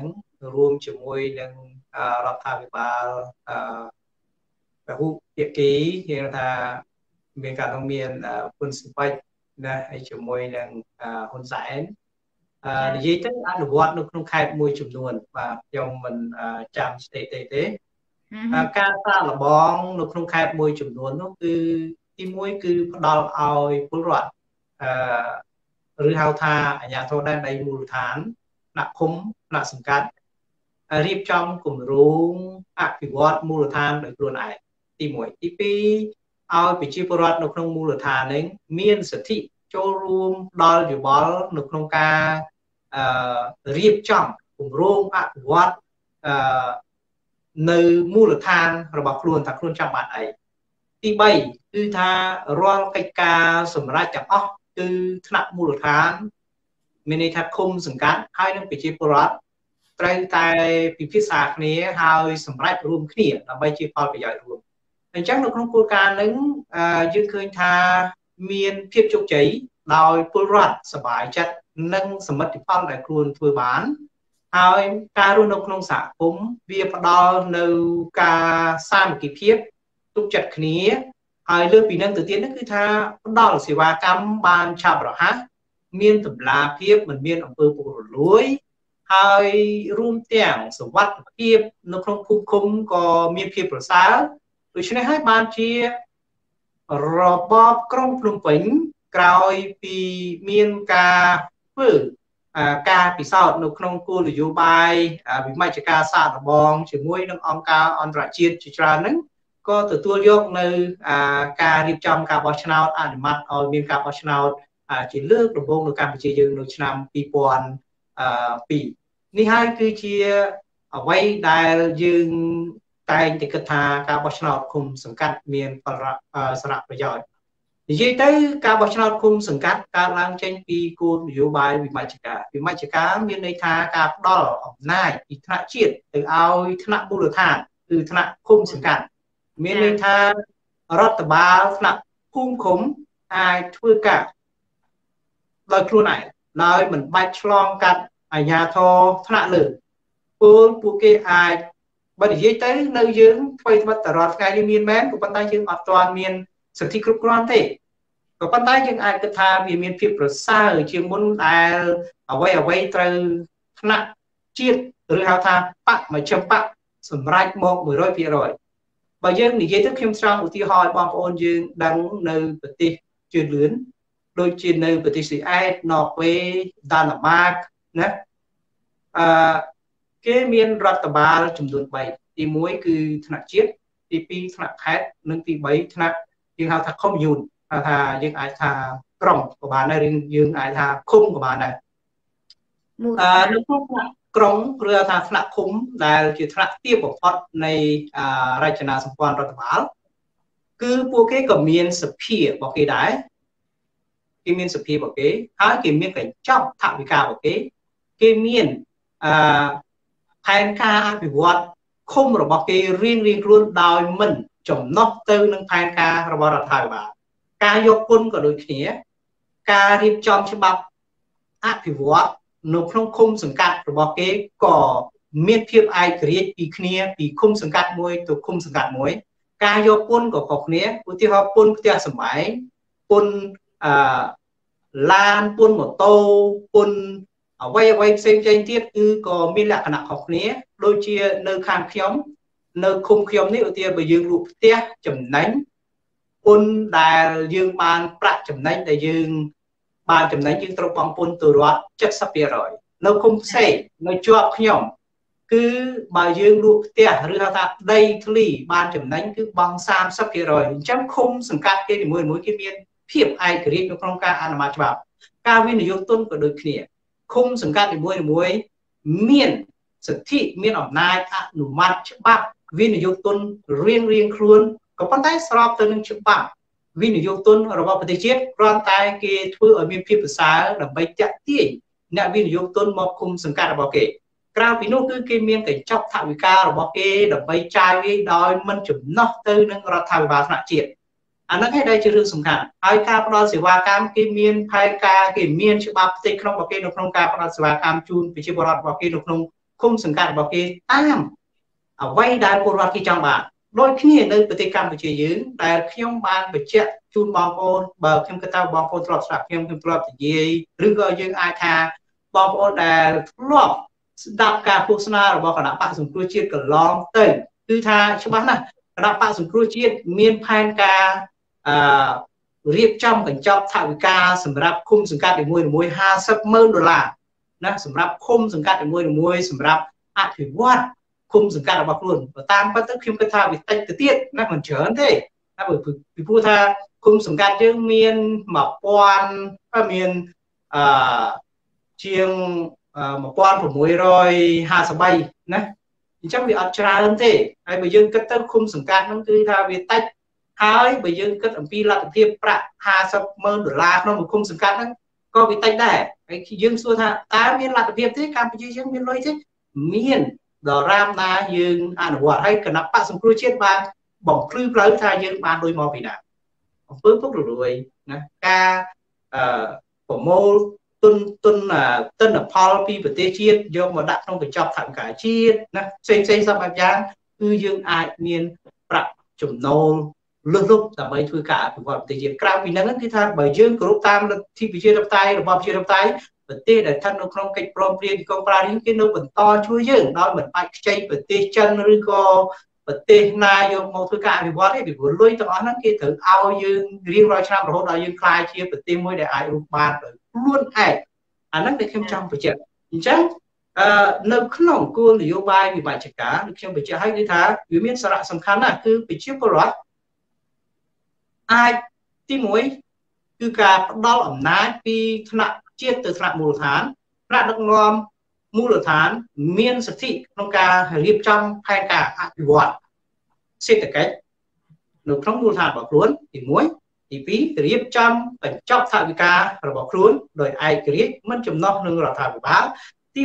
រួមជាមួយនឹងរដ្ឋាភិបាលពហុភាគីគេថាមានការមានគុណសម្បត្តិណាហើយជាមួយនឹងហ៊ុនសែននិយាយទៅអនុវត្តនៅក្នុងខេត្តមួយចំនួនបាទខ្ញុំមិនចាំស្ថិតិទេការសាកល្បងនៅក្នុងខេត្តមួយចំនួននោះគឺទី1គឺផ្ដល់ឲ្យពលរដ្ឋឬហៅថាអាជ្ញាធរដែនដីមូលដ្ឋានថ្នាក់ឃុំថ្នាក់សង្កាត់រៀបចំគម្រោងអភិវឌ្ឍមូលដ្ឋានដោយខ្លួនឯងទី1ទី2ឲ្យប្រជាពលរដ្ឋនៅក្នុងមូលដ្ឋាននេះមានសិទ្ធិចូលរួមដល់យោបល់នៅក្នុងការរៀបចំគម្រោងអភិវឌ្ឍនៅមូលដ្ឋានរបស់ខ្លួនថាខ្លួនចាំបាច់អីទី3គឺថារាល់កិច្ចការសម្រាប់ទាំងអស់គឺថ្នាក់មូលដ្ឋានមានន័យថាឃុំសង្កាត់ហើយនឹងប្រជាពលរដ្ឋត្រូវតែពិភាក្សាគ្នាហើយសម្រេចរួមគ្នាដើម្បីជាផលប្រយោជន៍រួមអញ្ចឹងនៅក្នុងគោលការណ៍ហ្នឹងយើងឃើញថាមានភាពជោគជ័យដោយពលរដ្ឋសប្បាយចិត្តនិងសមិទ្ធផលដែលខ្លួនធ្វើបានហើយការរស់នៅក្នុងសហគមន៍វាផ្ដល់នៅការសាមគ្គីភាពទុកចិត្តគ្នាហើយលើពីនឹងទៅទៀតគឺថាផ្ដល់សេវាកម្មបានឆាប់រហ័សមានតម្លាភាពមិនមានអំពើពុករលួយហើយរួមទាំងសុវត្ថិភាពនៅក្នុងភូមិឃុំក៏មានភាពប្រសើរដូច្នេះហើយបានជារបបក្រុងភ្នំពេញក្រោយពីមានការធ្វើការពិសោធន៍នៅក្នុងគោលនយោបាយវិមជ្ឈការសាកល្បងជាមួយនឹងអង្គការអន្តរជាតិជាច្រើនហ្នឹងក៏ទទួលយកនៅការរៀបចំការបោះឆ្នោតអនុម័តឲ្យមានការបោះឆ្នោតជាលើកដំបូងនៅកម្ពុជាយើងនៅឆ្នាំ2002នេះហើយគឺជាអ្វីដែលយើងតែងតែគិតថាការបោះឆ្នោតឃុំសង្កាត់មានសារៈប្រយោជន៍និយាយទៅការបោះឆ្នោតឃុំសង្កាត់កើតឡើងចេញពីគោលនយោបាយវិមជ្ឈការមានន័យថាការផ្ដល់អំណាចពីថ្នាក់ជាតិទៅឲ្យថ្នាក់មូលដ្ឋានគឺថ្នាក់ឃុំសង្កាត់មានន័យថារដ្ឋបាលថ្នាក់ភូមិឃុំអាចធ្វើការដោយខ្លួនឯងដោយមិនបាច់ឆ្លងកាត់អាជ្ញាធរថ្នាក់លើពួកគេអាចបើនិយាយទៅនៅយើងធ្វើត្បិតតែរាល់ថ្ងៃនេះមានមែនក៏ប៉ុន្តែយើងអត់ទាន់មានសិទ្ធិគ្រប់គ្រាន់ទេក៏ប៉ុន្តែយើងអាចគិតថាវាមានភាពប្រសើរជាងមុនដែលអ្វីត្រូវថ្នាក់ជាតិឬហៅថាបកមជ្ឈិមបកសម្រាប់មក 100% បើយើងនិយាយទៅខ្ញុំស្រង់ឧទាហរណ៍ឲ្យបងប្អូនយើងដឹងនៅប្រទេសជឿនលឿនដូចជានៅប្រទេសស៊ុយអែតណ័រវេដាណឺម៉ាកណាគេមានរដ្ឋបាលចំនួន3ទី1គឺថ្នាក់ជាតិទី2ថ្នាក់ខេត្តនិងទី3ថ្នាក់យើងហៅថា commune ហៅថាយើងអាចថាក្រុងក៏បានដែរឬយើងអាចថាឃុំក៏បានដែរនៅក្នុងថ្នាក់ក្រុងឬថាថ្នាក់ឃុំដែលជាថ្នាក់ទាបបំផុតនៃរចនាសម្ព័ន្ធរដ្ឋបាលគឺពួកគេក៏មានសភារបស់គេដែរគេមានសភារបស់គេហើយគេមានកញ្ចប់ថវិការបស់គេមានផែនការអភិវឌ្ឍឃុំរបស់គេរៀងខ្លួនដោយមិនចំណុះទៅនឹងផែនការរបស់រដ្ឋាភិបាលការយកពន្ធក៏ដូចគ្នាការរៀបចំច្បាប់អភិវឌ្ឍនៅក្នុងឃុំសង្កាត់របស់គេក៏មានភាពឯករាជ្យពីគ្នាពីឃុំសង្កាត់មួយទៅឃុំសង្កាត់មួយការយកពន្ធក៏ខុសគ្នាឧទាហរណ៍ពន្ធផ្ទះសម្បែងពន្ធឡានពន្ធម៉ូតូពន្ធអ្វីផ្សេងទៀតគឺក៏មានលក្ខណៈខុសគ្នាដូចជានៅខាងខ្ញុំនៅឃុំខ្ញុំនេះឧទាហរណ៍បើយើងលក់ផ្ទះចំណេញពន្ធដែលយើងបានប្រាក់ចំណេញដែលយើងបានចំណេញយើងត្រូវបង់ពន្ធទៅរដ្ឋ 70% នៅឃុំផ្សេងនៅជាប់ខ្ញុំគឺបើយើងលក់ផ្ទះឬហៅថាដីធ្លីបានចំណេញគឺបង់ 30% អញ្ចឹងឃុំសង្កាត់គេនីមួយៗគេមានភាពឯករាជ្យនៅក្នុងការអនុម័តច្បាប់ការវិនិយោគទុនក៏ដូចគ្នាឃុំសង្កាត់នីមួយៗមានសិទ្ធិមានអំណាចអនុម័តច្បាប់វិនិយោគទុនរៀងខ្លួនក៏ប៉ុន្តែស្របទៅនឹងច្បាប់វិនិយោគទុនរបស់ប្រទេសជាតិគ្រាន់តែគេធ្វើឲ្យមានភាពប្រសើរដើម្បីទាក់ទាញអ្នកវិនិយោគទុនមកឃុំសង្កាត់របស់គេក្រៅពីនោះគឺគេមានកញ្ចប់ថវិការបស់គេដើម្បីចាយវាយដោយមិនចំណុះទៅនឹងរដ្ឋាភិបាលថ្នាក់ជាតិអានោះឯងដែលជារឿងសំខាន់ហើយការផ្ដល់សេវាកម្មគេមានផែនការគេមានច្បាប់ផ្ទៃក្នុងរបស់គេនៅក្នុងការផ្ដល់សេវាកម្មជូនប្រជាពលរដ្ឋរបស់គេនៅក្នុងឃគុំសង្កាត់របស់គេតាមអ្វីដែលពលរដ្ឋគេចង់បានដូចគ្នានៅប្រទេសកម្ពុជាយើងដែលខ្ញុំបានបញ្ជាក់ជូនបងប្អូនបើខ្ញុំគិតថាបងប្អូនធ្លាប់ស្ដាប់ខ្ញុំធ្លាប់និយាយឬក៏យើងអាចថាបងប្អូនដែលធ្លាប់ស្ដាប់ការទស្សនារបស់គណៈបកសង្គ្រោះជាតិកន្លងទៅគឺថាច្បាស់ណាស់គណៈបកសង្គ្រោះជាតិមានផែនការរៀបចំកញ្ចប់ថវិកាសម្រាប់ឃុំសង្កាត់នីមួយៗ$50,000ណាសម្រាប់ឃុំសង្កាត់នីមួយៗសម្រាប់អភិវឌ្ឍឃុំសង្កាត់របស់ខ្លួនតាមពិតទៅខ្ញុំគិតថាវាតិចទៅទៀតណាមិនច្រើនទេណាពីព្រោះថាឃុំសង្កាត់យើងមាន1000មានជាង1653ណាអញ្ចឹងវាអត់ច្រើនទេហើយបើយើងគិតទៅឃុំសង្កាត់ហ្នឹងគឺថាវាតិចហើយបើយើងគិតអំពីលទ្ធភាពប្រាក់$50,000ក្នុងមួយឃុំសង្កាត់ហ្នឹងក៏វាតិចដែរហើយយើងសួរថាតើមានលទ្ធភាពទេកម្ពុជាយើងមានលុយទេមានដល់រាមណាយើងអនុវត្តហើយគណៈបកសង្គ្រោះជាតិបានបំភ្លឺផ្លូវថាយើងបានលុយមកពីណាអំពើពុករលួយណាការប្រមូលទិន្នផលពីប្រទេសជាតិយកមកដាក់ក្នុងកញ្ចប់ថវិកាជាតិណាផ្សេងសពបែបយ៉ាងគឺយើងអាចមានប្រាក់ចំណូលលើសលប់ដើម្បីធ្វើការអភិវឌ្ឍប្រទេសជាតិក្រៅពីហ្នឹងគឺថាបើយើងគោរពតាមលទ្ធិប្រជាធិបតេយ្យរបស់ប្រជាធិបតេយ្យប្រទេសដែលស្ថិតនៅក្នុងកិច្ចព្រមព្រៀងទីក្រុងប៉ារីសគេនៅបន្តជួយយើងដោយមិនបាច់ខ្ចីប្រទេសចិនឬក៏ប្រទេសណាយកមកធ្វើការអភិវឌ្ឍទេពីព្រោះលុយទាំងអស់ហ្នឹងគេត្រូវឲ្យយើងរៀងរាល់ឆ្នាំរហូតដល់យើងក្លាយជាប្រទេសមួយដែលអាចរស់បានដោយខ្លួនឯងអាហ្នឹងដែលខ្ញុំចង់បញ្ជាក់អញ្ចឹងនៅក្នុងគោលនយោបាយវិភាគការដូចខ្ញុំបញ្ជាក់ឲ្យគឺថាវាមានសារៈសំខាន់ណាស់គឺប្រជាពលរដ្ឋអាចទី1គឺការផ្ដល់អំណាចពីថ្នាក់ជាតិទៅថ្នាក់មូលដ្ឋានថ្នាក់ដឹកនាំមូលដ្ឋានមានសិទ្ធិក្នុងការរៀបចំផែនការអភិវឌ្ឍសេដ្ឋកិច្ចនៅក្នុងមូលដ្ឋានរបស់ខ្លួនទី1ទី2រៀបចំបញ្ចប់ថវិការបស់ខ្លួនដោយឯករាជ្យមិនចំណុះនឹងរដ្ឋាភិបាលទី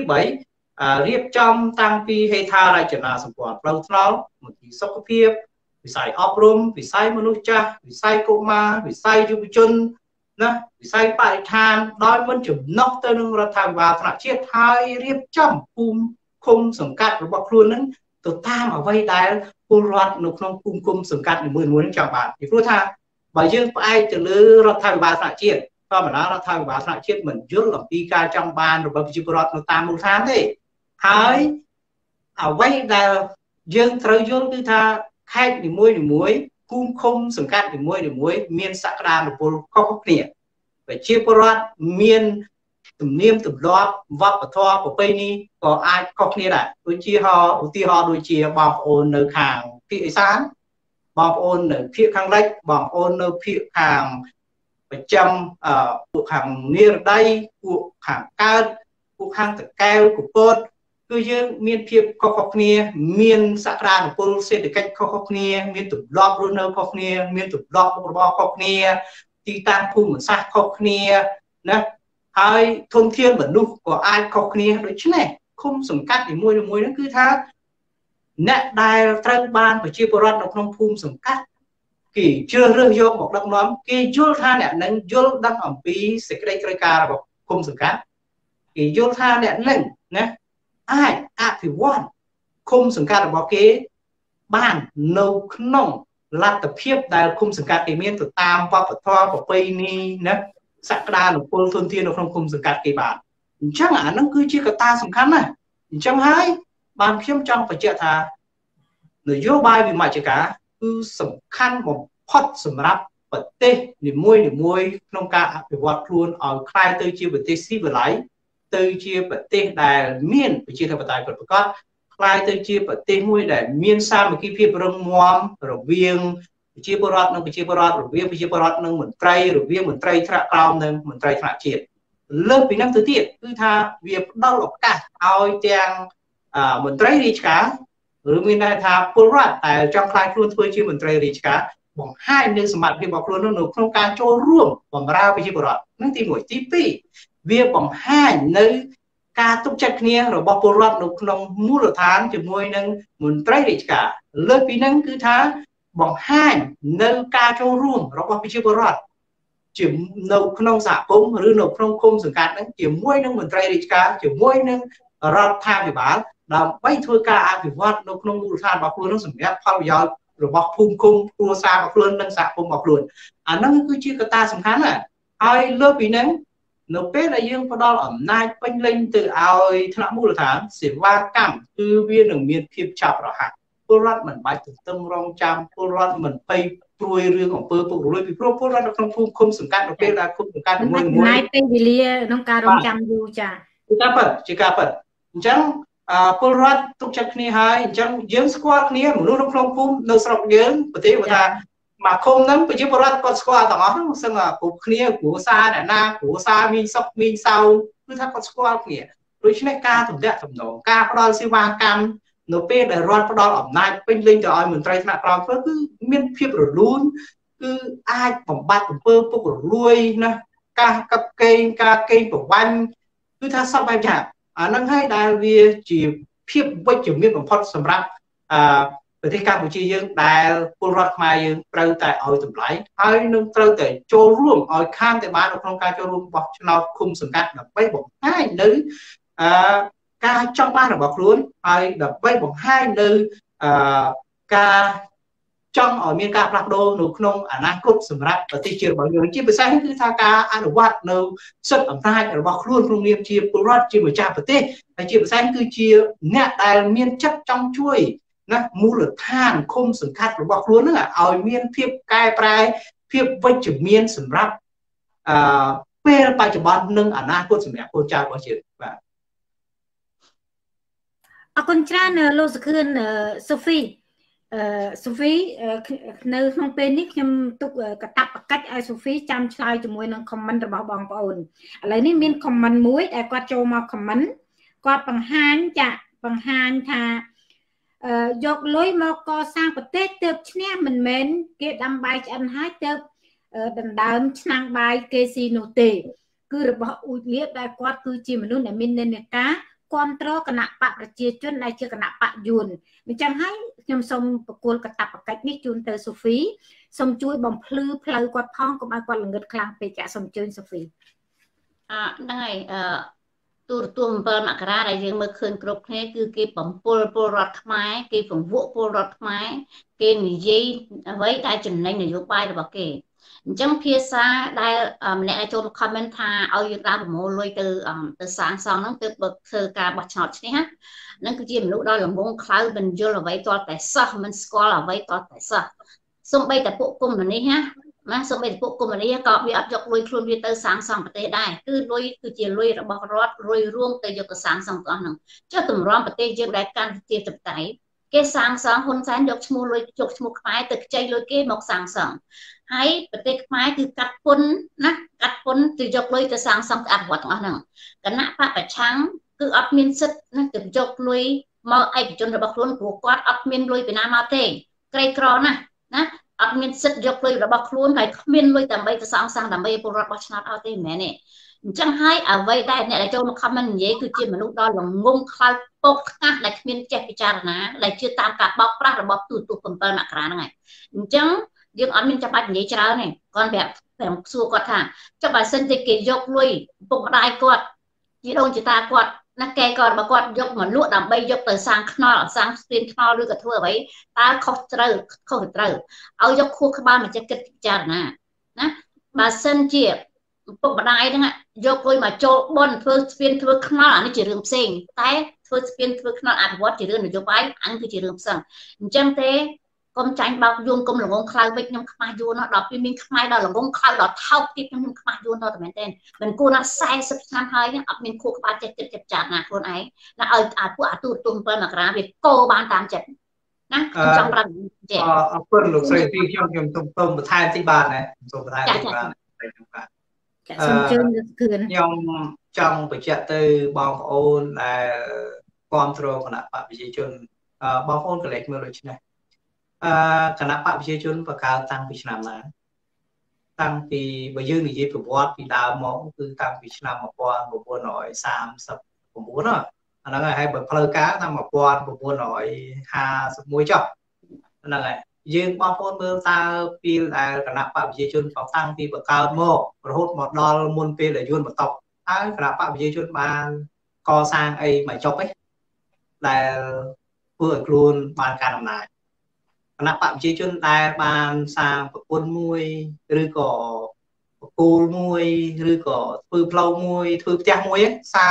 3រៀបចំតាំងពីហេដ្ឋារចនាសម្ព័ន្ធផ្លូវថ្នល់មន្ទីរសុខភាពវិស័យអប់រំវិស័យមនុស្សចាស់វិស័យកុមារវិស័យយុវជនណាវិស័យបរិស្ថានដោយមិនចំណុះទៅនឹងរដ្ឋាភិបាលថ្នាក់ជាតិហើយរៀបចំភូមិឃុំសង្កាត់របស់ខ្លួននឹងទៅតាមអ្វីដែលពលរដ្ឋនៅក្នុងភូមិឃុំសង្កាត់នីមួយៗនឹងចង់បានពីព្រោះថាបើយើងផ្អែកទៅលើរដ្ឋាភិបាលថ្នាក់ជាតិធម្មតារដ្ឋាភិបាលថ្នាក់ជាតិមិនយល់អំពីការចង់បានរបស់ប្រជាពលរដ្ឋនៅតាមមូលដ្ឋានទេហើយអ្វីដែលយើងត្រូវយល់គឺថាខេត្តនីមួយៗភូមិឃុំសង្កាត់នីមួយៗមានសក្តានុពលខុសៗគ្នាប្រជាពលរដ្ឋមានទំនៀមទម្លាប់វប្បធម៌ប្រពៃណីក៏អាចខុសគ្នាដែរដូចជាឧទាហរណ៍ដូចជាបងប្អូននៅខាងភាគឦសានបងប្អូននៅភាគខាងលិចបងប្អូននៅភាគខាងប្រចាំពួកខាងនិរដីពួកខាងកើតពួកខាងតកែវកពតគឺយើងមានភាពខុសៗគ្នាមានសក្តានុពលសេដ្ឋកិច្ចខុសៗគ្នាមានទម្លាប់រស់នៅខុសគ្នាមានទម្លាប់របស់ខុសគ្នាទីតាំងភូមិសាស្ត្រខុសគ្នាណាហើយធនធានមនុស្សក៏អាចខុសគ្នាដូច្នេះឃុំសង្កាត់នីមួយៗហ្នឹងគឺថាអ្នកដែលត្រូវបានប្រជាពលរដ្ឋនៅក្នុងភូមិសង្កាត់គេជ្រើសរើសយកមកដឹកនាំគេយល់ថាអ្នកនឹងយល់ដឹងអំពីសេចក្តីត្រូវការរបស់ឃុំសង្កាត់គេយល់ថាអ្នកនឹងណាអាចអភិវឌ្ឍឃុំសង្កាត់របស់គេបាននៅក្នុងលទ្ធភាពដែលឃុំសង្កាត់គេមានទៅតាមវប្បធម៌ប្រពៃណីណាសក្តានុពលធនធាននៅក្នុងឃុំសង្កាត់គេបានអញ្ចឹងអានឹងគឺជាកត្តាសំខាន់ណាស់អញ្ចឹងហើយបានខ្ញុំចង់បញ្ជាក់ថានយោបាយវិមជ្ឈការគឺសំខាន់បំផុតសម្រាប់ប្រទេសនីមួយៗក្នុងការអភិវឌ្ឍខ្លួនឲ្យក្លាយទៅជាប្រទេសស៊ីវិល័យទៅជាប្រទេសដែលមានប្រជាធិបតេយ្យពិតប្រាកដក្លាយទៅជាប្រទេសមួយដែលមានសាមគ្គីភាពរឹងមាំរវាងប្រជាពលរដ្ឋនិងប្រជាពលរដ្ឋរវាងប្រជាពលរដ្ឋនិងមន្ត្រីរវាងមន្ត្រីថ្នាក់ក្រោមនិងមន្ត្រីថ្នាក់ជាតិលើសពីនេះទៅទៀតគឺថាវាផ្ដល់ឱកាសឲ្យទាំងមន្ត្រីរាជការឬមានន័យថាពលរដ្ឋដែលចង់ខ្លាយខ្លួនធ្វើជាមន្ត្រីរាជការបង្ហាញនៅសមត្ថភាពរបស់ខ្លួននៅក្នុងការចូលរួមបម្រើប្រជាពលរដ្ឋនឹងទី1ទី2វាបង្ហាញនៅការទុកចិត្តគ្នារបស់ពលរដ្ឋនៅក្នុងមូលដ្ឋានជាមួយនឹងមន្ត្រីរាជការលើសពីហ្នឹងគឺថាបង្ហាញនៅការចូលរួមរបស់ប្រជាពលរដ្ឋជានៅក្នុងសហគមន៍ឬនៅក្នុងឃុំសង្កាត់ហ្នឹងជាមួយនឹងមន្ត្រីរាជការជាមួយនឹងរដ្ឋាភិបាល đào bay thưa cả thì vót nó không đủ than bọc luôn nó sủng ghép phao gió rồi bọc phun cung cua xa bọc luôn nâng xạ phun bọc luôn nó cứ chia cái ta sủng khán à ai lớp bị nắng nó biết là dương có đo ẩm nai quanh linh từ ao thằng mua được tháng xỉu va cảm tư viên ở miền phim chọc rồi hạt cô rót mình bài từ tâm rong trăm cô rót mình pay pruy riêngของ pơ phục rồi vì cô rót nó không phun không sủng can nó biết là không sủng can của người nai pay vì lia nông ca rong trăm du cha chỉ cả phần chẳng cô rót tục chắc này hay chẳng dương squat này một lúc không phun nó sọc dương bữa tiệc ta mà không nắm bây giờ cô rót con squat đó xong là cục kia của xa đã na của xa mi sọc mi sau cứ thắt con squat kia rồi chứ này ca thủng đẹp thủng nổ ca có đo siêu ba cam nó pe để rót có đo ẩm nai bên linh cho ai mình trai thằng nào cứ miên phiệp rồi luôn cứ ai bỏng bát bỏng pơ phục rồi lui nè ca cặp cây của banh cứ thắt sọc bài chả năng hay đại vì chỉ phiệp với chủ miên của phật sầm rạpประเทศกัมพูชีយើងដែលពលរដ្ឋខ្មែរយើងត្រូវតែឲ្យតម្លៃហើយនឹងត្រូវតែចូលរួមឲ្យខានតែបានក្នុងការចូលរួមបោះឆ្នោតឃុំសង្កាត់ដើម្បីបង្ហាញនៅការចង់បានរបស់ខ្លួនហើយដើម្បីបង្ហាញនៅការចង់ឲ្យមានការផ្លាស់ប្ដូរនៅក្នុងអនាគតសម្រាប់ប្រទេសជាតិរបស់យើងជាពិសេសគឺថាការអនុវត្តនៅសិទ្ធិអំណាចរបស់ខ្លួនក្នុងនាមជាពលរដ្ឋជាម្ចាស់ប្រទេសហើយជាពិសេសគឺជាអ្នកដែលមានចិត្តចង់ជួយណាមូលដ្ឋានឃុំសង្កាត់របស់ខ្លួនហ្នឹងឲ្យមានភាពកែប្រែភាពវិជ្ជមានសម្រាប់ពេលបច្ចុប្បន្ននិងអនាគតសម្រាប់កូនចៅរបស់ជាតិបាទអរគុណច្រើនលោកសុខឿនសូហ្វីសូហ្វីនៅក្នុងពេលនេះខ្ញុំទុកកតាបកិច្ចឲ្យសូហ្វីចាំឆ្លើយជាមួយនឹង comment របស់បងប្អូនឥឡូវនេះមាន comment មួយដែលគាត់ចូលមក comment គាត់បង្ហាញថាយកលុយមកកសាងប្រទេសទៅឈ្នះមិនមែនគេដាំបាយឆ្អិនហើយទៅដណ្ដើមឆ្នាំងបាយគេស៊ីនោះទេគឺរបស់អ៊ូលៀបដែលគាត់គឺជាមនុស្សដែលមាននិន្នាការគ្រប់គ្រងគណៈបកប្រជាជនដែលជាគណៈបកយួនអញ្ចឹងហើយខ្ញុំសូមប្រគល់កាតព្វកិច្ចនេះជូនទៅសូហ្វីសូមជួយបំភ្លឺផ្លូវគាត់ផងកុំឲ្យគាត់ល្ងឹតខ្លាំងពេកចាសូមជើញសូហ្វីហ្នឹងហើយទូរទស្សន៍7មករាដែលយើងមើលឃើញគ្រប់គ្នាគឺគេបំពុលពលរដ្ឋខ្មែរគេពង្វក់ពលរដ្ឋខ្មែរគេនិយាយអ្វីដែលចំណេញនយោបាយរបស់គេអញ្ចឹងភាសាដែលម្នាក់ចូល comment ថាឲ្យយើងដើរប្រមូលលុយទៅសាងសង់ហ្នឹងទើបធ្វើការបោះឆ្នោតឈ្នះហ្នឹងគឺជាមនុស្សដ៏ល្ងងខ្លៅមិនយល់អ្វីទាល់តែសោះមិនស្គាល់អ្វីទាល់តែសោះសូម្បីតែពួកគុំនេះណាសូម្បីតែពួកគុំនេះក៏វាអត់យកលុយខ្លួនវាទៅសាងសង់ប្រទេសដែរគឺលុយគឺជាលុយរបស់រដ្ឋលុយរួមទៅយកទៅសាងសង់ទាំងអស់ហ្នឹងចុះតម្រាំប្រទេសយើងដែលកាន់ប្រជាធិបតេយ្យគេសាងសង់ហ៊ុនសែនយកឈ្មោះលុយយកឈ្មោះខ្មែរទៅខ្ចីលុយគេមកសាងសង់ហើយប្រទេសខ្មែរគឺកាត់ពន្ធណាកាត់ពន្ធទៅយកលុយទៅសាងសង់អភិវឌ្ឍទាំងអស់ហ្នឹងគណៈបកប្រឆាំងគឺអត់មានសិទ្ធិណាទៅយកលុយមកឯកជនរបស់ខ្លួនព្រោះគាត់អត់មានលុយពីណាមកទេក្រីក្រណាអត់មានសិទ្ធិយកលុយរបស់ខ្លួនហើយគ្មានលុយដើម្បីទៅសាងសង់ដើម្បីពលរដ្ឋបោះឆ្នោតអត់ទេមែនទេអញ្ចឹងហើយអ្វីដែលអ្នកដែលចូលមក comment និយាយគឺជាមនុស្សដ៏ល្ងងខ្លៅពុកខ្កាស់ដែលគ្មានចេះពិចារណាដែលជឿតាមការបោកប្រាស់របស់ទូទស្សន៍7មករាហ្នឹងហើយអញ្ចឹងយើងអត់មានចាំបាច់និយាយច្រើនទេគាត់ប្រាប់សួរគាត់ថាចុះបើសិនតែគេយកលុយពុកម្ដាយគាត់ជីដូនជីតាគាត់ណាកែគាត់របស់គាត់យកមកលក់ដើម្បីយកទៅសាងខ្នល់សាងស្ពានខ្នល់ឬក៏ធ្វើអ្វីតើខុសត្រូវឲ្យយកខួរក្បាលមកចេះគិតពិចារណាណាបើសិនជាពុកម្ដាយហ្នឹងយកលុយមកចូលបនធ្វើស្ពានធ្វើខ្នល់អានេះជារឿងផ្សេងតែធ្វើស្ពានធ្វើខ្នល់អភិវឌ្ឍជារឿងនយោបាយអញគឺជារឿងផ្សេងអញ្ចឹងទេកុំចាញ់បោកយួនកុំល្ងងខ្លៅពេកខ្ញុំខ្មាស់យួនដល់ពេលមានខ្មែរដល់ល្ងងខ្លៅដល់ថោកទៀតខ្ញុំខ្មាស់យួនដល់តែមែនទេមិនគួរណា40ឆ្នាំហើយអត់មានខួរក្បាលចេះគិតចាត់ចាត់ណាខ្លួនឯងណាឲ្យពួកអាទូរទស្សន៍7មករាវាកោបានតាមចិត្តណាខ្ញុំចង់ប្រាប់ចេះអរគុណលោកស្រីទីខ្ញុំសូមបន្ថែមតិចបាទណាសូមបន្ថែមតិចបាទសូមជឿនលោកគឿនខ្ញុំចង់បញ្ជាក់ទៅបងប្អូនដែលគ្រប់គ្រងគណៈបកប្រជាជនបងប្អូនកលេចមើលដូចនេះគណៈបកប្រជាជនបង្កើតតាំងពីឆ្នាំណាតាំងពីបើយើងនិយាយប្រវត្តិពីដើមមកគឺតាំងពីឆ្នាំ1939អាហ្នឹងហើយបើផ្លូវការតាំង1951ចុះហ្នឹងហើយយើងបងប្អូនមើលតើពីដែលគណៈបកប្រជាជនតាំងពីបង្កើតមករហូតមកដល់មុនពេលដែលយួនបន្ទាប់ហើយគណៈបកប្រជាជនបានកសាងអីមកចុកឯងដែលធ្វើឲ្យខ្លួនបានការអំណាចគណៈបកប្រជាជនដែលបានសាងប្រពន្ធមួយឬក៏បកគោលមួយឬក៏ធ្វើផ្លូវមួយធ្វើផ្ទះមួយ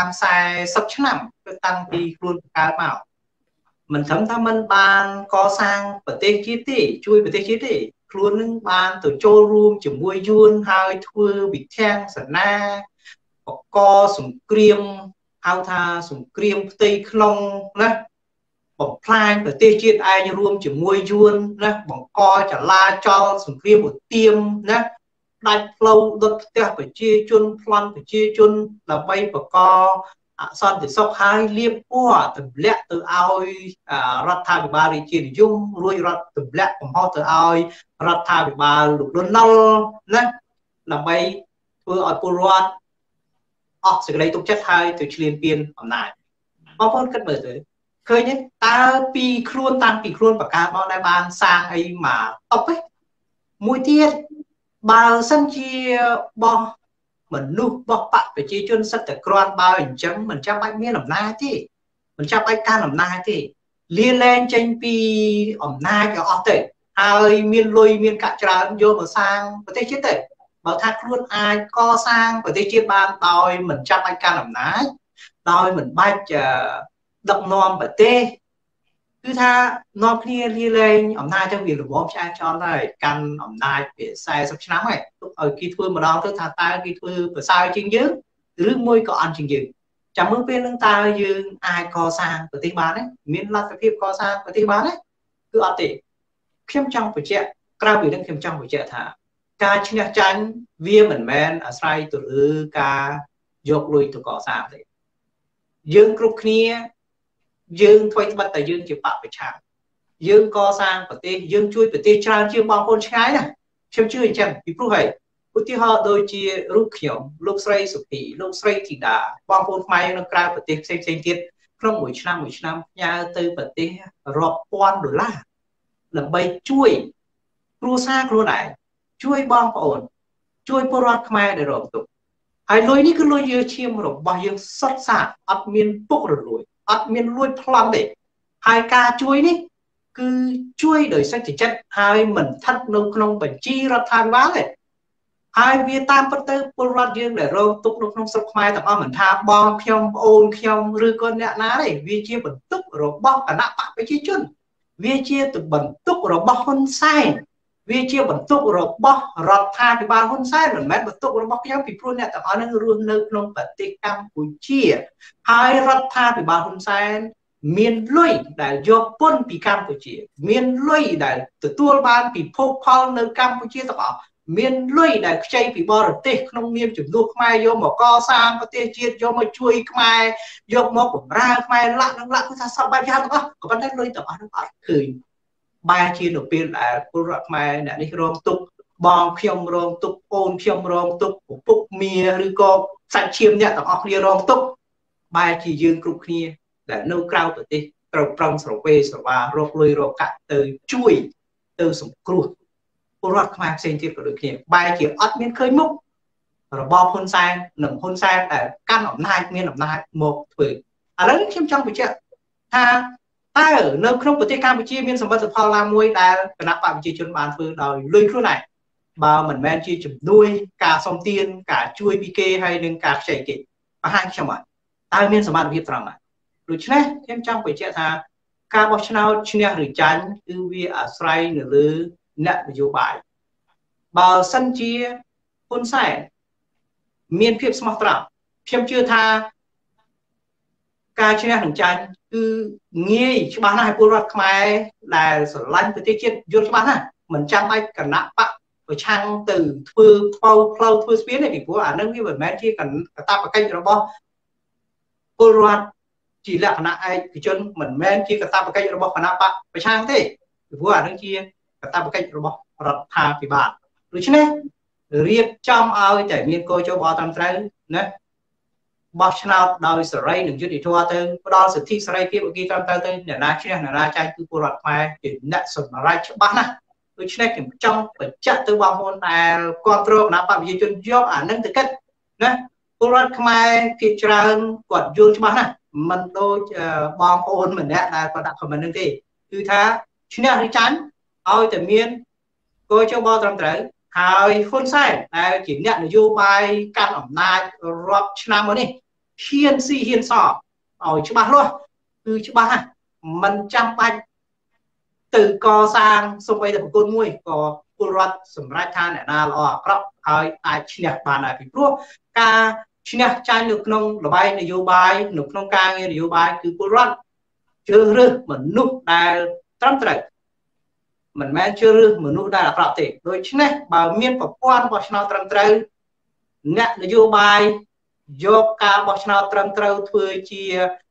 30-40ឆ្នាំគឺតាំងពីខ្លួនបង្កើតមកមិនត្រឹមថាมันបានកសាងប្រទេសជាតិទេជួយប្រទេសជាតិទេខ្លួននឹងបានទៅចូលរួមជាមួយយួនហើយធ្វើវិធានសនាបកសង្គ្រាមហៅថាសង្គ្រាមផ្ទៃក្នុងណាបំផ្លាញប្រទេសជាតិឯងរួមជាមួយយួនណាបង្កចលាចលសង្គ្រាមឧទាមណាដាច់ផ្លូវដុតផ្ទះប្រជាជនប្លន់ប្រជាជនដើម្បីបង្កអសន្តិសុខហើយលៀបពណ៌ទម្លាក់ទៅឲ្យរដ្ឋាភិបាលរាជានិយមរួចរដ្ឋទម្លាក់កំហុសទៅឲ្យរដ្ឋាភិបាលលោកលន់ណុលណាដើម្បីធ្វើឲ្យពលរដ្ឋអស់សេចក្តីទុកចិត្តហើយទៅឈ្លានពានអំណាចបងប្អូនគិតមើលទៅឃើញទេតើពីខ្លួនតាំងពីខ្លួនបង្កើតមកដែលបានសាងអីមកតប់ទេមួយទៀតបើសិនជាបោះមនុស្សបោះបកប្រជាជនសិតតែគ្រាន់បើអញ្ចឹងមិនចាំបាច់មានអំណាចទេមិនចាំបាច់ការអំណាចទេលាលែងចេញពីអំណាចឲ្យអស់ទៅហើយមានលុយមានកាក់ច្រើនយកមកសាងប្រទេសជាតិទៅបើថាខ្លួនអាចកសាងប្រទេសជាតិបានដោយមិនចាំបាច់ការអំណាចដោយមិនបាច់ដឹកនាំប្រទេសគឺថានាំគ្នាលាលែងអំណាចទៅវារបងឆ្អែតចោលហើយកាន់អំណាចវា40ឆ្នាំហើយទុកឲ្យគេធ្វើម្ដងទៅថាតើគេធ្វើប្រសើរជាងយើងឬមួយក៏អន់ជាងយើងចាំមើលពេលនឹងតើយើងអាចកសាងប្រទេសបានទេមានលទ្ធភាពកសាងប្រទេសបានទេគឺអត់ទេខ្ញុំចង់បញ្ជាក់ក្រៅពីនេះខ្ញុំចង់បញ្ជាក់ថាការឈ្នះចាញ់វាមិនមែនអាស្រ័យទៅលើការយកលុយទៅកសាងទេយើងគ្រប់គ្នាយើងធ្វើត្បិតតែយើងជាបកប្រឆាំងយើងកសាងប្រទេសយើងជួយប្រទេសច្រើនជាងបងប្អូនឆ្ងាយណាខ្ញុំជឿអញ្ចឹងពីព្រោះហីឧទាហរណ៍ដូចជារូបខ្ញុំលោកស្រីសុភីលោកស្រីធីតាបងប្អូនខ្មែរនៅក្រៅប្រទេសផ្សេងៗទៀតក្នុងមួយឆ្នាំផ្ញើទៅប្រទេសរាប់ពាន់ដុល្លារដើម្បីជួយគ្រួសារខ្លួនឯងជួយបងប្អូនជួយពលរដ្ឋខ្មែរដែលរងទុក្ខហើយលុយនេះគឺលុយយើងឈាមរបស់យើងសុទ្ធសាធអត់មានពុករលួយអត់មានលួចប្លន់ទេហើយការជួយនេះគឺជួយដោយសេចក្ដីចិត្តហើយមិនស្ថិតនៅក្នុងបញ្ជីរដ្ឋាភិបាលទេហើយវាតាមពិតទៅពលរដ្ឋយើងដែលរងទុក្ខនៅក្នុងស្រុកខ្មែរទាំងអស់មិនថាបងខ្ញុំប្អូនខ្ញុំឬក៏អ្នកណាទេវាជាបន្ទុករបស់គណៈបកប្រជាជនវាជាបន្ទុករបស់ហ៊ុនសែនវាជាបន្ទុករបស់រដ្ឋាភិបាលហ៊ុនសែនមិនមែនបន្ទុករបស់ខ្ញុំពីព្រោះអ្នកទាំងអស់នឹងរស់នៅក្នុងប្រទេសកម្ពុជាហើយរដ្ឋាភិបាលហ៊ុនសែនមានលុយដែលយកពន្ធពីកម្ពុជាមានលុយដែលទទួលបានពិភពផលនៅកម្ពុជាទាំងអស់មានលុយដែលខ្ចីពីបរទេសក្នុងនាមជំនួសខ្មែរយកមកកសាងប្រទេសជាតិយកមកជួយខ្មែរយកមកបម្រើខ្មែរលាក់គឺថាសពបែបយ៉ាងទាំងអស់ក៏ប៉ុន្តែលុយទាំងអស់នឹងអត់ឃើញបែរជានៅពេលដែលពលរដ្ឋខ្មែរអ្នកនេះរងទុក្ខបងខ្ញុំរងទុក្ខអូនខ្ញុំរងទុក្ខឪពុកមាឬក៏សាច់ឈាមអ្នកទាំងអស់គ្នារងទុក្ខបែរជាយើងគ្រប់គ្នាដែលនៅក្រៅប្រទេសត្រូវប្រឹងស្រវេស្រវារកលុយរកកាក់ទៅជួយទៅសង្គ្រោះពលរដ្ឋខ្មែរផ្សេងទៀតក៏ដូចគ្នាបែរជាអត់មានឃើញមុខរបបហ៊ុនសែននិងហ៊ុនសែនដែលកាន់អំណាចមានអំណាចមកធ្វើឥឡូវនេះខ្ញុំចង់បញ្ជាក់ថាតើនៅក្នុងប្រទេសកម្ពុជាមានសមិទ្ធផលណាមួយដែលគណៈបកប្រជាជនបានធ្វើដោយលុយខ្លួនឯងបើមិនមែនជាជំនួយការសុំទានការជួយពីគេហើយនឹងការខ្ចីគេបង្ហាញខ្ញុំតើមានសមត្ថភាពត្រង់ណាដូច្នេះខ្ញុំចង់បញ្ជាក់ថាការបោះឆ្នោតឈ្នះឬចាញ់គឺវាអាស្រ័យនៅលើអ្នកនយោបាយបើសិនជាហ៊ុនសែនមានភាពស្មោះត្រង់ខ្ញុំជឿថាការឈ្នះនិងចាញ់គឺងាយច្បាស់ណាស់ឲ្យពលរដ្ឋខ្មែរដែលស្រឡាញ់ប្រទេសជាតិយល់ច្បាស់ណាស់មិនចាំបាច់គណៈបកប្រឆាំងទៅធ្វើផ្លូវធ្វើស្ពានទេពីព្រោះអានឹងវាមិនមែនជាកាតព្វកិច្ចរបស់ពលរដ្ឋជាលក្ខណៈឯកជនមិនមែនជាកាតព្វកិច្ចរបស់គណៈបកប្រឆាំងទេពីព្រោះអានឹងជាកាតព្វកិច្ចរបស់រដ្ឋាភិបាលដូច្នេះរៀបចំឲ្យតែមានគោលចោបត្រឹមត្រូវណាបោះឆ្នោតដោយសេរីនិងយុត្តិធម៌ទៅផ្ដល់សិទ្ធិសេរីភាពឲ្យគេត្រឹមត្រូវទៅអ្នកណាឈ្នះអ្នកណាចាញ់គឺពលរដ្ឋខ្មែរជាអ្នកសម្រេចច្បាស់ណាស់ដូច្នេះខ្ញុំចង់បញ្ជាក់ទៅបងប្អូនដែលគ្រប់គ្រងគណៈបកប្រជាជនយកអានឹងទៅគិតណាពលរដ្ឋខ្មែរភាគច្រើនគាត់យល់ច្បាស់ណាស់មិនដូចបងប្អូនម្នាក់ដែលគាត់ដាក់ comment នឹងទេគឺថាឈ្នះឬចាញ់ឲ្យតែមានគោលយោបល់ត្រឹមត្រូវហើយហ៊ុនសែនដែលជាអ្នកនយោបាយកាន់អំណាចរាប់ឆ្នាំមកនេះហ៊ានស៊ីហ៊ានសឲ្យច្បាស់លាស់គឺច្បាស់ណាស់មិនចាំបាច់ទៅកសាងសូម្បីតែប្រគុណមួយក៏ពលរដ្ឋសម្រាប់ថាអ្នកណាល្អអាក្រក់ហើយអាចឈ្នះបានដែរពីព្រោះការឈ្នះចាញ់នៅក្នុងល្បែងនយោបាយនៅក្នុងការងារនយោបាយគឺពលរដ្ឋជ្រើសរើសមនុស្សដែលត្រឹមត្រូវមិនមែនជ្រើសរើសមនុស្សដែលអាក្រក់ទេដូច្នេះបើមានប្រព័ន្ធបោះឆ្នោតត្រឹមត្រូវអ្នកនយោបាយយកការបោះឆ្នោតត្រឹមត្រូវធ្វើជា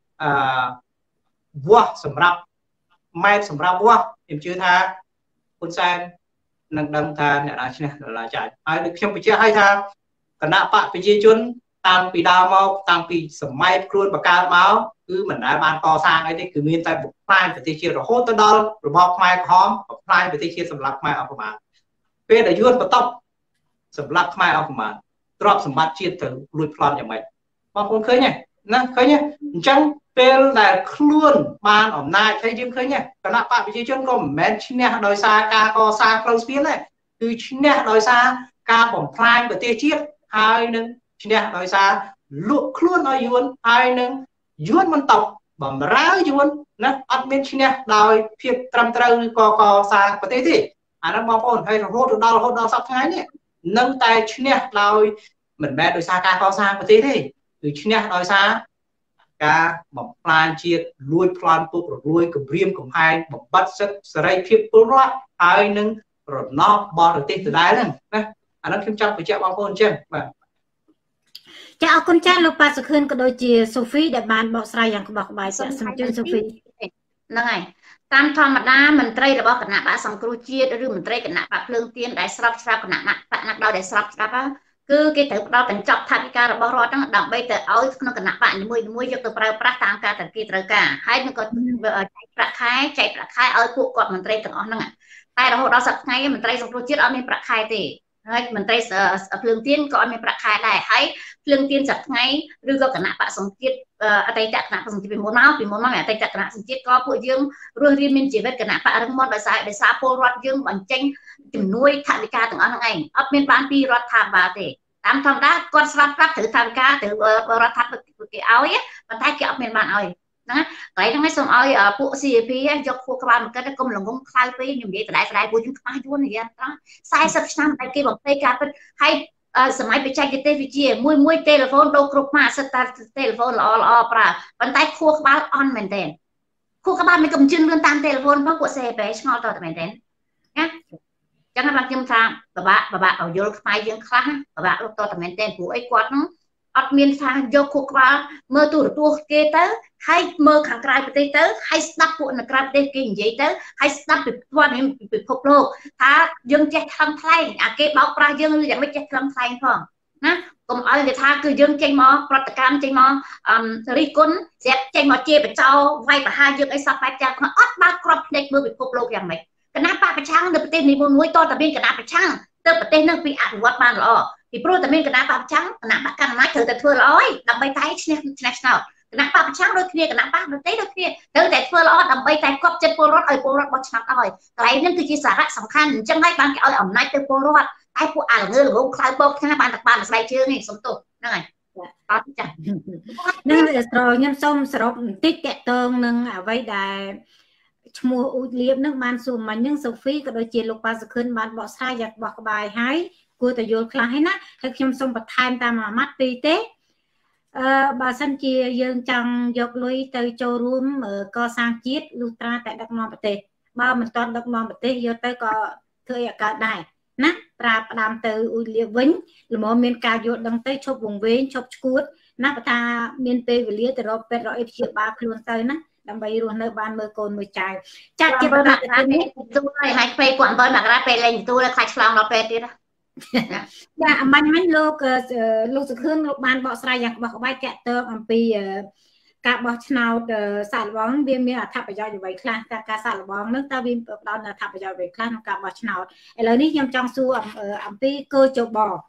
វាស់សម្រាប់ម៉ែត្រសម្រាប់វាស់ខ្ញុំជឿថាហ៊ុនសែននឹងដឹងថាអ្នកណាឈ្នះអ្នកណាចាញ់ហើយដូចខ្ញុំបញ្ជាក់ឲ្យថាគណៈបកប្រជាជនតាំងពីដើមមកតាំងពីសម័យខ្លួនបកើតមកគឺមិនដែលបានកសាងអីទេគឺមានតែបំផ្លាញប្រទេសជាតិរហូតទៅដល់របបខ្មែរក្រហមបំផ្លាញប្រទេសជាតិសម្រាប់ខ្មែរអស់ប្រមាណពេលដែលយួនបន្ទប់សម្រាប់ខ្មែរអស់ប្រមាណទ្រព្យសម្បត្តិជាតិទៅលួចប្លន់យ៉ាងម៉េចបងប្អូនឃើញទេណាឃើញទេអញ្ចឹងពេលដែលខ្លួនបានអំណាចហើយយើងឃើញទេគណៈបកប្រជាជនក៏មិនមែនឈ្នះដោយសារការកសាងផ្លូវស្ពានទេគឺឈ្នះដោយសារការបំផ្លាញប្រទេសជាតិហើយនឹងឈ្នះដោយសារលក់ខ្លួនឲ្យយួនហើយនឹងយួនមិនតបបំរើយួនណាអត់មានឈ្នះដោយភាពត្រឹមត្រូវឬក៏កសាងប្រទេសទេអានោះបងប្អូនហើយរហូតដល់សប្តាហ៍ថ្ងៃនេះនឹងតែឈ្នះដោយមិនមែនដោយសារការកសាងប្រទេសទេគឺឈ្នះដោយសារការបំផ្លាញជាតិលួចប្លន់ពុករលួយគំរាមកំហែងបំបត្តិសិទ្ធិសេរីភាពពលរដ្ឋហើយនឹងរណបបរទេសដដែលហ្នឹងណាអានោះខ្ញុំចង់បញ្ជាក់បងប្អូនអញ្ចឹងបាទចាអរគុណចាលោកប៉ាសុខឿនក៏ដូចជាសូហ្វីដែលបានបកស្រាយយ៉ាងក្បោះក្បាយចាសូមជឿសូហ្វីហ្នឹងហើយតាមធម្មតាមន្ត្រីរបស់គណៈបកសង្គ្រោះជាតិឬមន្ត្រីគណៈបកភ្លើងទៀនដែលស្របស្រាប់គណៈបកណាក់ដោយដែលស្របស្រាប់គឺគេត្រូវផ្ដល់កញ្ចប់ថវិការបស់រដ្ឋហ្នឹងដើម្បីទៅឲ្យក្នុងគណៈបកនីមួយៗយកទៅប្រើប្រាស់តាមការដែលគេត្រូវការហើយនឹងក៏ចែកប្រាក់ខែឲ្យពួកគាត់មន្ត្រីទាំងអស់ហ្នឹងតែរហូតដល់សប្តាហ៍ថ្ងៃមន្ត្រីសង្គ្រោះជាតិអត់មានប្រាក់ខែទេហើយមន្ត្រីភ្លើងទៀនក៏អត់មានប្រាក់ខែដែរហើយភ្លើងទៀនសប្តាហ៍ថ្ងៃឬក៏គណៈបកសង្គ្រោះជាតិអតីតគណៈបកសង្គ្រោះពីមុនមកអតីតគណៈសង្គ្រោះជាតិក៏ពួកយើងរស់រានមានជីវិតគណៈបករឹងមាំដោយសារពលរដ្ឋយើងបញ្ចេញជំនួយថវិកាទាំងអស់ហ្នឹងឯងអត់មានបានពីរដ្ឋាភិបាលទេតាមធម្មតាគាត់ស្រាប់ប្រាប់ត្រូវថវិកាទៅរដ្ឋាភិបាលគេឲ្យប៉ុន្តែគេអត់មានបានឲ្យណាកន្លែងហ្នឹងឯងសូមឲ្យពួក CAP យកខួរក្បាលមកគិតកុំល្ងងខ្លៅពេកខ្ញុំនិយាយដដែលពួកយើងខ្មាស់យួននិយាយត្រង់40ឆ្នាំតែគេបំពេការពិតហើយសម័យបច្ចេកទេសវិទ្យាមួយទូរស័ព្ទដូរគ្រប់ម៉ាកសិតតែទូរស័ព្ទល្អប្រើប៉ុន្តែខួរក្បាលអន់មែនទែនខួរក្បាលមិនកំជិនលឿនតាមទូរស័ព្ទផងពួក CAP ឆ្ងល់តើមែនទែនណាចឹងហើយខ្ញុំថាបបាក់ឲ្យយល់ខ្មែរយើងខ្លះបបាក់លោកតតែមែនទែនព្រោះអីគាត់ហ្នឹងអត់មានថាយកខួរក្បាលមើលទូរទស្សន៍គេទៅហើយមើលខាងក្រៅប្រទេសទៅហើយស្ដាប់ពួកនៅក្រៅប្រទេសគេនិយាយទៅហើយស្ដាប់ពីព័ត៌មានពិភពលោកថាយើងចេះថ្លឹងថ្លែងអាគេបោកប្រាស់យើងឬយ៉ាងម៉េចចេះថ្លឹងថ្លែងផងណាកុំឲ្យគេថាគឺយើងចេញមកប្រតិកម្មចេញមករិះគន់ស្រាប់ចេញមកជាបចោវាយប្រហារយើងអីសពបែបយ៉ាងអត់បើកក្របភ្នែកមើលពិភពលោកយ៉ាងម៉េចគណៈបកប្រឆាំងនៅប្រទេសនីមួយៗតតែមានគណៈប្រឆាំងទៅប្រទេសនឹងពីអភិវឌ្ឍបានល្អពីព្រោះតែមានគណៈបកប្រឆាំងគណៈបកកណ្ដាលអំណាចត្រូវតែធ្វើល្អឲ្យដើម្បីតែឈ្នះឆ្នោតគណៈបកប្រឆាំងដូចគ្នាគណៈបកប្រទេសដូចគ្នាត្រូវតែធ្វើល្អដើម្បីតែគប់ចិត្តពលរដ្ឋឲ្យពលរដ្ឋបោះឆ្នោតឲ្យកន្លែងនេះគឺជាសារៈសំខាន់អញ្ចឹងហើយបានគេឲ្យអំណាចទៅពលរដ្ឋតែពួកអាល្ងើល្ងងខ្លៅបោកខ្លះបានតែបានស្បែកជើងនេះសុំទោសហ្នឹងហើយអត់ចានឹងស្រខ្ញុំសូមសរុបបន្តិចតកតងនឹងអ្វីដែលឈ្មោះអ៊ូលៀបនឹងបានសួរមិញនឹងសូហ្វីក៏ដូចជាលោកប៉ាសុខឿនបានបកស្រាយយ៉ាងបោះក្បាយហើយគួរតែយល់ខ្លះហើយណាហើយខ្ញុំសូមបន្ថែមតាមមួយម៉ាត់ពីរទេបើសិនជាយើងចង់យកលុយទៅចូលរួមកសាងជាតិលុះត្រាតែដឹកនាំប្រទេសបើមិនទាន់ដឹកនាំប្រទេសយកទៅក៏ធ្វើឲ្យកើតដែរណាប្រើផ្ដាំទៅអ៊ូលៀបវិញល្មមមានការយល់ដឹងទៅឈប់វង្វេងឈប់ឈួតណាបើថាមានពេលវេលាទៅរកពេទ្យរកអីព្យាបាលខ្លួនទៅណាដើម្បីរស់នៅបានមើលកូនមើលចៅចាត់ជាប្រកាសនេះទូឲ្យហើយពេលគាត់7មករាពេលលេងទូឲ្យខ្លាចឆ្លងដល់ពេទ្យទៀតចាអមាញ់មិញលោកសុខឿនលោកបានបកស្រាយយ៉ាងក្បោះក្បាយតាក់ទងអំពីការបោះឆ្នោតសាកល្បងវាមានអត្ថប្រយោជន៍អ្វីខ្លះតើការសាកល្បងនោះតើវាផ្ដល់អត្ថប្រយោជន៍អ្វីខ្លះក្នុងការបោះឆ្នោតឥឡូវនេះខ្ញុំចង់សួរអំពីគោចប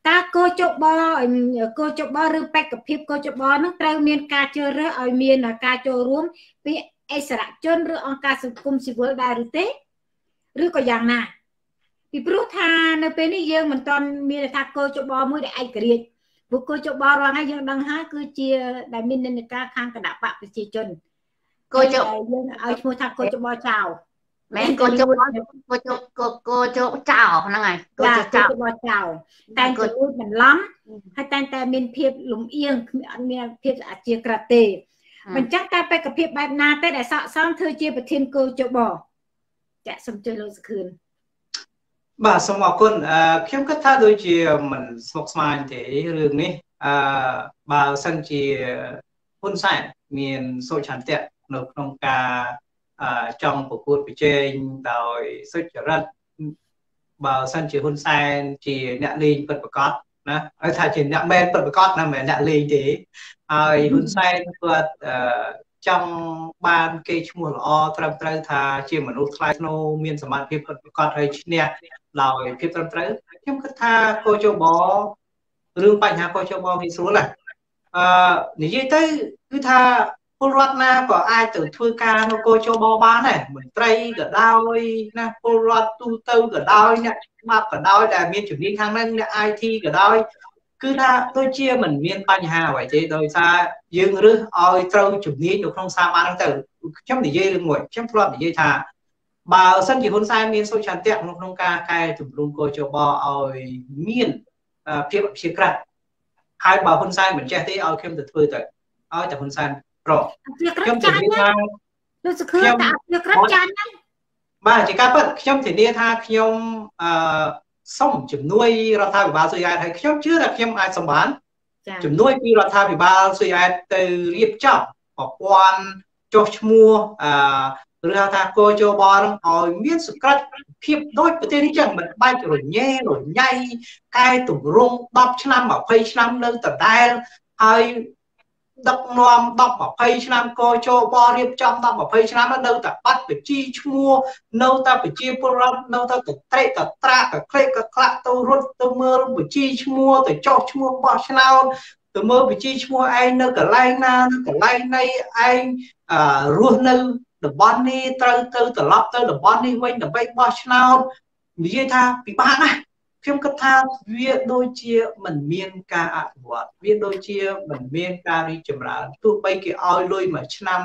ការកោចបឬបេក្ខភាពកោចបនឹងត្រូវមានការជ្រើសរើសឲ្យមានការចូលរួមពីអិសរាជជនឬអង្គការសង្គមស៊ីវិលដែរឬទេឬក៏យ៉ាងណាពីព្រោះថានៅពេលនេះយើងមិនទាន់មានថាកោចបមួយដែលឯករាជ្យព្រោះកោចបរាល់ថ្ងៃយើងដឹងហើយគឺជាដែលមាននិន្នាការខាងគណៈបកប្រជាជនកោចបយើងឲ្យឈ្មោះថាកោចបចៅមែនកោចបចៅហ្នឹងហើយកោចបចៅតែក៏លួចបន្លំហើយតែមានភាពលំអៀងអត់មានភាពអាជាក្រិតទេបញ្ចឹងតែបេក្ខភាពបែបណាទេដែលស័ក្តិសមធ្វើជាប្រធានកោចបចាក់សូមជួយលោកសុខឿនបាទសូមអរគុណខ្ញុំគិតថាដូចជាមិនស្មុគស្មាញទេរឿងនេះបើសិនជាហ៊ុនសែនមានសុឆន្ទៈនៅក្នុងការចង់ប្រកួតប្រជែងដោយសុចរិតបើសិនជាហ៊ុនសែនជាអ្នកលេងពិតប្រាកដណាឲ្យថាជាអ្នកមែនពិតប្រាកដណាមិនមែនអ្នកលេងទេហើយហ៊ុនសែនគាត់ចង់បានគេឈ្មោះល្អត្រឹមត្រូវថាជាមនុស្សថ្លៃថ្នូរមានសមត្ថភាពពិតប្រាកដហើយឈ្នះដោយភាពត្រឹមត្រូវខ្ញុំគិតថាកោចបរឿងបញ្ហាកោចបវាស្រួលណានិយាយទៅគឺថាពលរដ្ឋណាក៏អាចទៅធ្វើការនៅកោចបបានដែរមន្ត្រីក៏ដោយណាពលរដ្ឋទូទៅក៏ដោយអ្នកច្បាប់ក៏ដោយដែលមានជំនាញខាងហ្នឹងអ្នក IT ក៏ដោយគឺថាដូចជាមិនមានបញ្ហាអ្វីទេដោយសារយើងរើសឲ្យត្រូវជំនាញនៅក្នុងសាបានហ្នឹងទៅខ្ញុំនិយាយរឿងមួយខ្ញុំធ្លាប់និយាយថាបើសិនជាហ៊ុនសែនមានសុឆន្ទៈក្នុងការកែតម្រង់កោចបឲ្យមានភាពអព្យាក្រឹតហើយបើហ៊ុនសែនមិនចេះទេឲ្យខ្ញុំទៅធ្វើទៅឲ្យតែហ៊ុនសែនប្រខ្ញុំធានាថាលោកសុខឿនតាអព្យាក្រឹតចាញ់ហ្នឹងបាទជាការពិតខ្ញុំធានាថាខ្ញុំសុំជំនួយរដ្ឋាភិបាលស៊ុយអែតហើយខ្ញុំជឿថាខ្ញុំអាចសម្បានជំនួយពីរដ្ឋាភិបាលស៊ុយអែតទៅរៀបចំប្រព័ន្ធចុះឈ្មោះឬហៅថាកោចបនឹងឲ្យមានសក្តិភាពដូចប្រទេសនេះចឹងមិនបាច់រញ៉េរញ៉ៃកែតម្រង់10ឆ្នាំ20ឆ្នាំនៅដដែលហើយដឹកនាំ10 20ឆ្នាំកោចបរៀបចំ10 20ឆ្នាំនៅតែបាត់ប្រជាឈ្មោះនៅតែប្រជាពលរដ្ឋនៅតែត្រេកត្រាក់ក្លេកក្លាក់ទៅរត់ទៅមើលប្រជាឈ្មោះទៅចោះឈ្មោះបោះឆ្នោតទៅមើលប្រជាឈ្មោះឯងនៅកន្លែងណានៅកន្លែងណីឯងរស់នៅតំបន់នេះត្រូវទៅត្រឡប់ទៅតំបន់នេះវិញដើម្បីបោះឆ្នោតនិយាយថាពិបាកណាស់ខ្ញុំគិតថាវាដូចជាមិនមានការអភិវឌ្ឍវាដូចជាមិនមានការរីកចម្រើនទោះបីគេឲ្យលុយមួយឆ្នាំ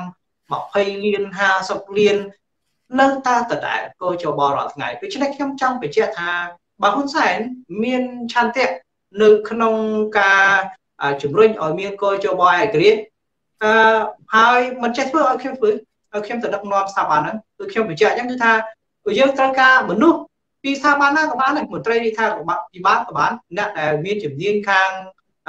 20លាន50លាននៅតែដដែលកោចបរាល់ថ្ងៃដូច្នេះខ្ញុំចង់បញ្ជាក់ថាបើហ៊ុនសែនមានឆន្ទៈនៅក្នុងការជំរុញឲ្យមានកោចបឯករាជ្យហើយមិនចេះធ្វើឲ្យខ្ញុំធ្វើឲ្យខ្ញុំទៅដឹកនាំស្ថាប័នហ្នឹងគឺខ្ញុំបញ្ជាក់អញ្ចឹងគឺថាយើងត្រូវការមនុស្សពីស្ថាប័នណាក៏បានដែរមន្ត្រីរាជរដ្ឋាភិបាលក៏បានអ្នកដែលមានជំនាញខាង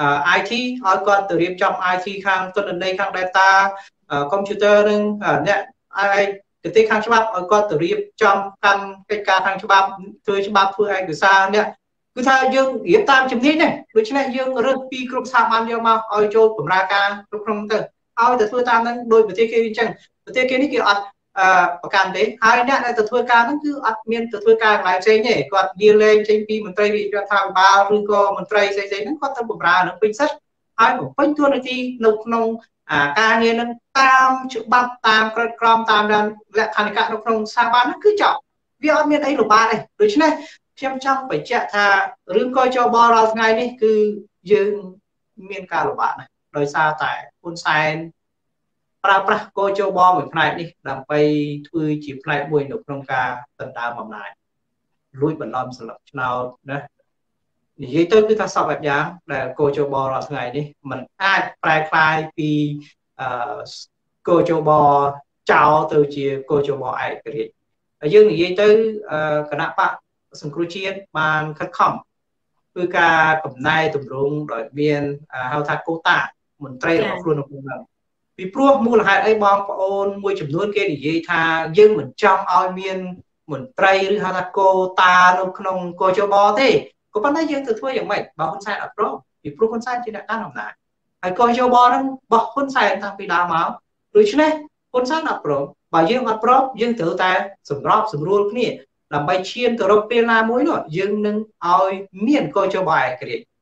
IT ឲ្យគាត់ទៅរៀបចំ IT ខាងទិន្នន័យខាង data computer នឹងអ្នកឯកទេសខាងច្បាប់ឲ្យគាត់ទៅរៀបចំកម្មកិច្ចការខាងច្បាប់ធ្វើច្បាប់ធ្វើឯកសារអ្នកគឺថាយើងរៀបតាមជំនាញដែរដូច្នេះយើងរើសពីគ្រប់ស្ថាប័នយកមកឲ្យចូលបម្រើការគ្រប់គ្រងទៅឲ្យទៅធ្វើតាមហ្នឹងដោយប្រទេសគេអញ្ចឹងប្រទេសគេនេះគេអត់ប្រកាន់ទេហើយអ្នកដែលទៅធ្វើការហ្នឹងគឺអត់មានទៅធ្វើការកន្លែងផ្សេងទេគាត់លាលែងចេញពីមន្ត្រីរាជរដ្ឋាភិបាលឬក៏មន្ត្រីផ្សេងៗហ្នឹងគាត់ទៅបម្រើនឹងពេញសិទ្ធហើយបំពេញតួនាទីនៅក្នុងការងារហ្នឹងតាមច្បាប់តាមក្រឹតក្រមតាមលក្ខន្តិកៈនៅក្នុងស្ថាប័នហ្នឹងគឺចប់វាអត់មានអីលំបាកទេដូច្នេះខ្ញុំចង់បញ្ជាក់ថារឿងកោចបរាល់ថ្ងៃនេះគឺយើងមានការលំបាកណាស់ដោយសារតែហ៊ុនសែនប្រើប្រាស់កោចបមួយផ្នែកនេះដើម្បីធ្វើជាផ្នែកមួយនៅក្នុងការដណ្ដើមអំណាចលួចបន្លំស្លឹកឆ្នោតណានិយាយទៅគឺថាសពបែបយ៉ាងដែលកោចបរាល់ថ្ងៃនេះมันអាចប្រែក្លាយពីកោចបចោលទៅជាកោចបឯករាជ្យហើយយើងនិយាយទៅគណៈបកសង្គ្រោះជាតិបានខិតខំធ្វើការកំណែតម្រង់ដោយមានហៅថាកូតាមន្ត្រីរបស់ខ្លួនក្នុងនោះពីព្រោះមូលហេតុអីបងប្អូនមួយចំនួនគេនិយាយថាយើងមិនចង់ឲ្យមានមន្ត្រីឬហៅថាកូតានៅក្នុងកោចបទេក៏ប៉ុន្តែយើងទៅធ្វើយ៉ាងម៉េចបើហ៊ុនសែនអត់ព្រមពីព្រោះហ៊ុនសែនជាអ្នកកាន់អំណាចហើយកោចបហ្នឹងបោះហ៊ុនសែនតាំងពីដើមមកដូច្នេះហ៊ុនសែនអត់ព្រមបើយើងអត់ព្រមយើងត្រូវតែសម្របសម្រួលគ្នាដើម្បីឈានទៅរកពេលណាមួយនោះយើងនឹងឲ្យមានកោចបឯករាជ្យ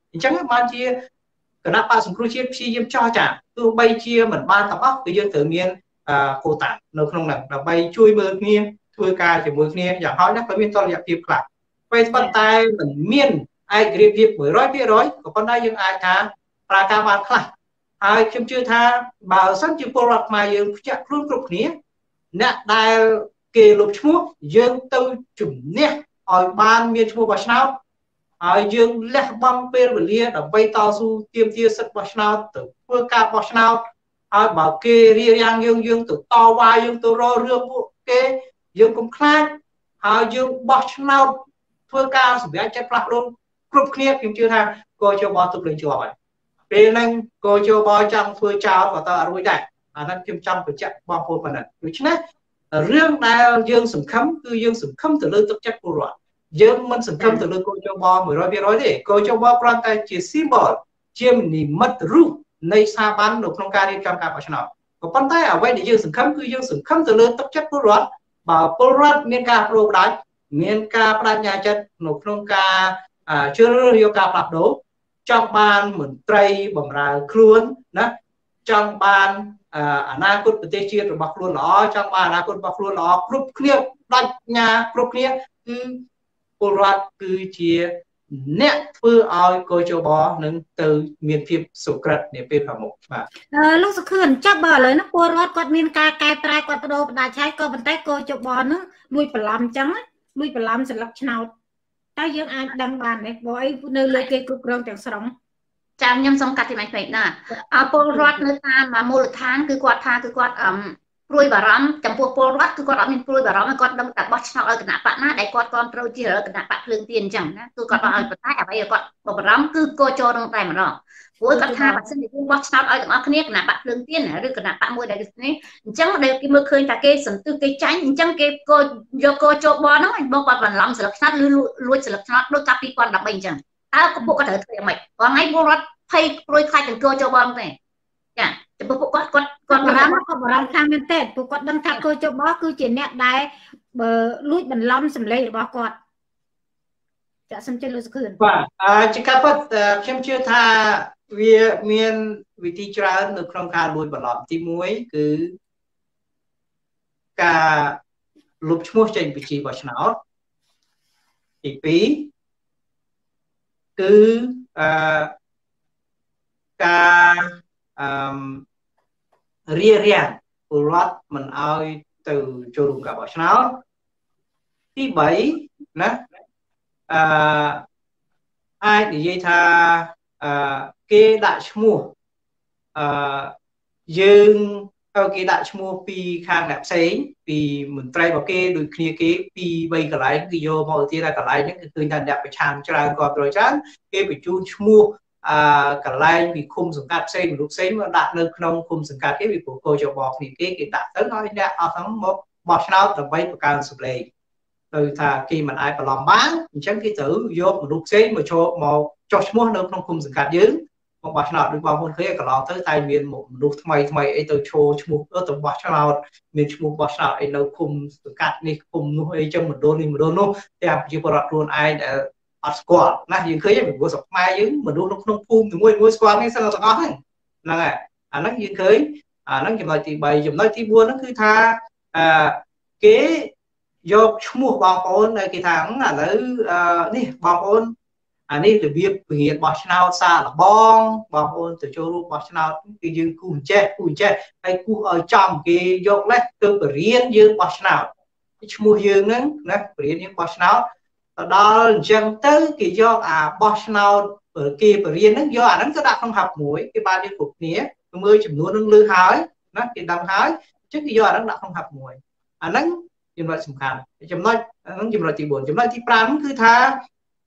chẳng ban chia cái nắp ba sủng cua chia chi diêm cho chả tôi bay chia mình ban tập óc cái dương tự nhiên cô tặng nó không nặng là bay chui mưa nghiêng chui ca chỉ mưa nghiêng dạng hỏi nhắc tới miền toàn dạng tiệp lạc bay bắt tay mình miên ai kịp việc mới rồi có con đây dương ai thà ra ca ban khla ai chim chưa tha bảo sẵn chim cô lọt mà dương chặt luôn cục nía nè đài kề lục chúa dương tôi chủng nè ở ban miền chúa bát nào dương lẽ băng bê và lia đã bay tao su tiêm tia sắt bát nào từ phương ca bát nào bảo kê ria yang dương từ to qua dương từ ro rưa bộ kê dương cũng khác dương bát nào phương ca sự việc chết lạc luôn group kia kiếm chưa tha cô cho bao tục lên chùa vậy bên anh cô cho bao trong phương chào và tao đuôi đại đang kiếm trong của chạy bao phôi phần này đúng chứ riêng nào dương sủng khấm cứ dương sủng khấm từ lương thực chất của rồi dương mình sủng khấm từ lương cô cho bao mới nói thế cô cho bao quan tay chỉ symbol chiêm niệm mất ru nơi xa ban nộp trong ca đi trong ca bảo nào có quan tay ở đây để dương sủng khấm cứ dương sủng khấm từ lương thực chất của rồi bảo polrat miền ca pro đấy miền ca pra nhà chất nộp trong ca chưa yêu ca pháp đấu trong ban mình tray bằng ra khuôn đó trong ban na cốt tế chia rồi bạc luôn đó trong ban na cốt bạc luôn đó group kia đặt nhà group kia cứ polrat cứ chia nét vừa ao coi cho bò nâng từ miền phim sổ cật để phim vào một mà lúc sau khi chắc bờเลยnó polrat quạt miền ca cài trai quạt đồ đại trái coi bàn tay coi cho bò nó nuôi bờ làm trắng nuôi bờ làm sẽ lọc nào ta dương ai đăng bàn này với nơi lời kê cục rong chẳng sống chạm nhâm xong cắt thì mày phải nè polrat nơi ta mà mua được tháng cứ quạt pruy bà rắm chẳng buộc polrat cứ quạt ở miền pruy bà rắm quạt đâm cả bát nào ở cái nạp bạn na để quạt con trâu chia ở cái nạp bạn lương tiền chẳng na cứ quạt ở cái tay ở bây giờ quạt bà rắm cứ cô cho trong tay mà đó cuối quạt tha bạn xin được bát nào ở cái nạp cái nạp bạn lương tiền này rồi cái nạp bạn mua đây này chẳng đây cái mưa khơi ta kê sẵn từ cái tránh chẳng cái cô do cô cho bò nó bò quạt bạn làm sập sát lui sập sát đôi cặp đi quạt đập bình chẳng có bộ có thể thay mày còn ngay polrat thay rồi khai từng cơ cho bò này dạ bộ quạt bà rắm sang bên tết bộ quạt đâm thạc cơ cho bó cứ chỉ nẹt đáy bờ lúi bần lom sầm lấy bó quạt dạ xong chơi lúi khử và chỉ các bạn xem chưa tha vì miền vị trí ra được trong cả lúi bần lom tí muối cứ cả lục mua trên vị trí bờ sáo thì phí cứ cả ria polrat mình ai từ cho đúng cả bảo sáo thứ bảy nè ai để dây tha cái đại mua dương cái đại mua pi khang đẹp sấy vì mình trai vào cái đôi kia cái pi bay cả lại cái vô mọi thứ là cả lại những cái tư nhân đẹp phải chạm cho ra còn rồi chán cái bị chu mua cả lại vì khung sừng cát xây lúc xây mà đặt nơi không khung sừng cát cái bị của cô cho bọc thì cái đặt tới nói ra ở tháng một bọt nào tầm bay của càng sụp lệ từ thà khi mình ai phải làm bán chẳng cái tử vô một lúc xây mà cho mua nơi không khung sừng cát dưới một bọt nào được bao hôn khế cả lò tới tay miền một lúc thay ấy từ cho mua ở tầm bọt nào miền mua bọt nào ấy đâu khung sừng cát này khung nuôi cho một đôi nó đẹp chỉ có đặt luôn ai để squatนะยังเคยเป็นผู้สมัยยังเหมือนดูนกภูมิถึงมวยสควอตนี่สักต่อให้นั่นแหละนั่นยังเคยนั่นจำเลยที่ใบจำเลยที่บัวนั่นคือท่าเก๋ยกชั่วโมงบางคนในกี่ทางแล้วนี่บางคนนี่จะเบียดเบียดบอชนาลซาละบองบางคนจะโชว์รูปบอชนาลคือยืนกู้เจ๊ให้กู้จอมเก๋ยกเล็กตัวเรียนยืนบอชนาลชั่วโมงยืนนั้นนะเรียนยืนบอชนาลđó dân tới kỳ do boss nào ở kia và riêng nó do nó có đặt không học mũi cái ba đi cuộc nía mưa chùm nuôi nâng lư hái nó cái đầm hái trước khi do nó đặt không học mũi nó chùm lại sủng hàm chùm nói nó chùm lại thì buồn chùm lại thì pram cứ tha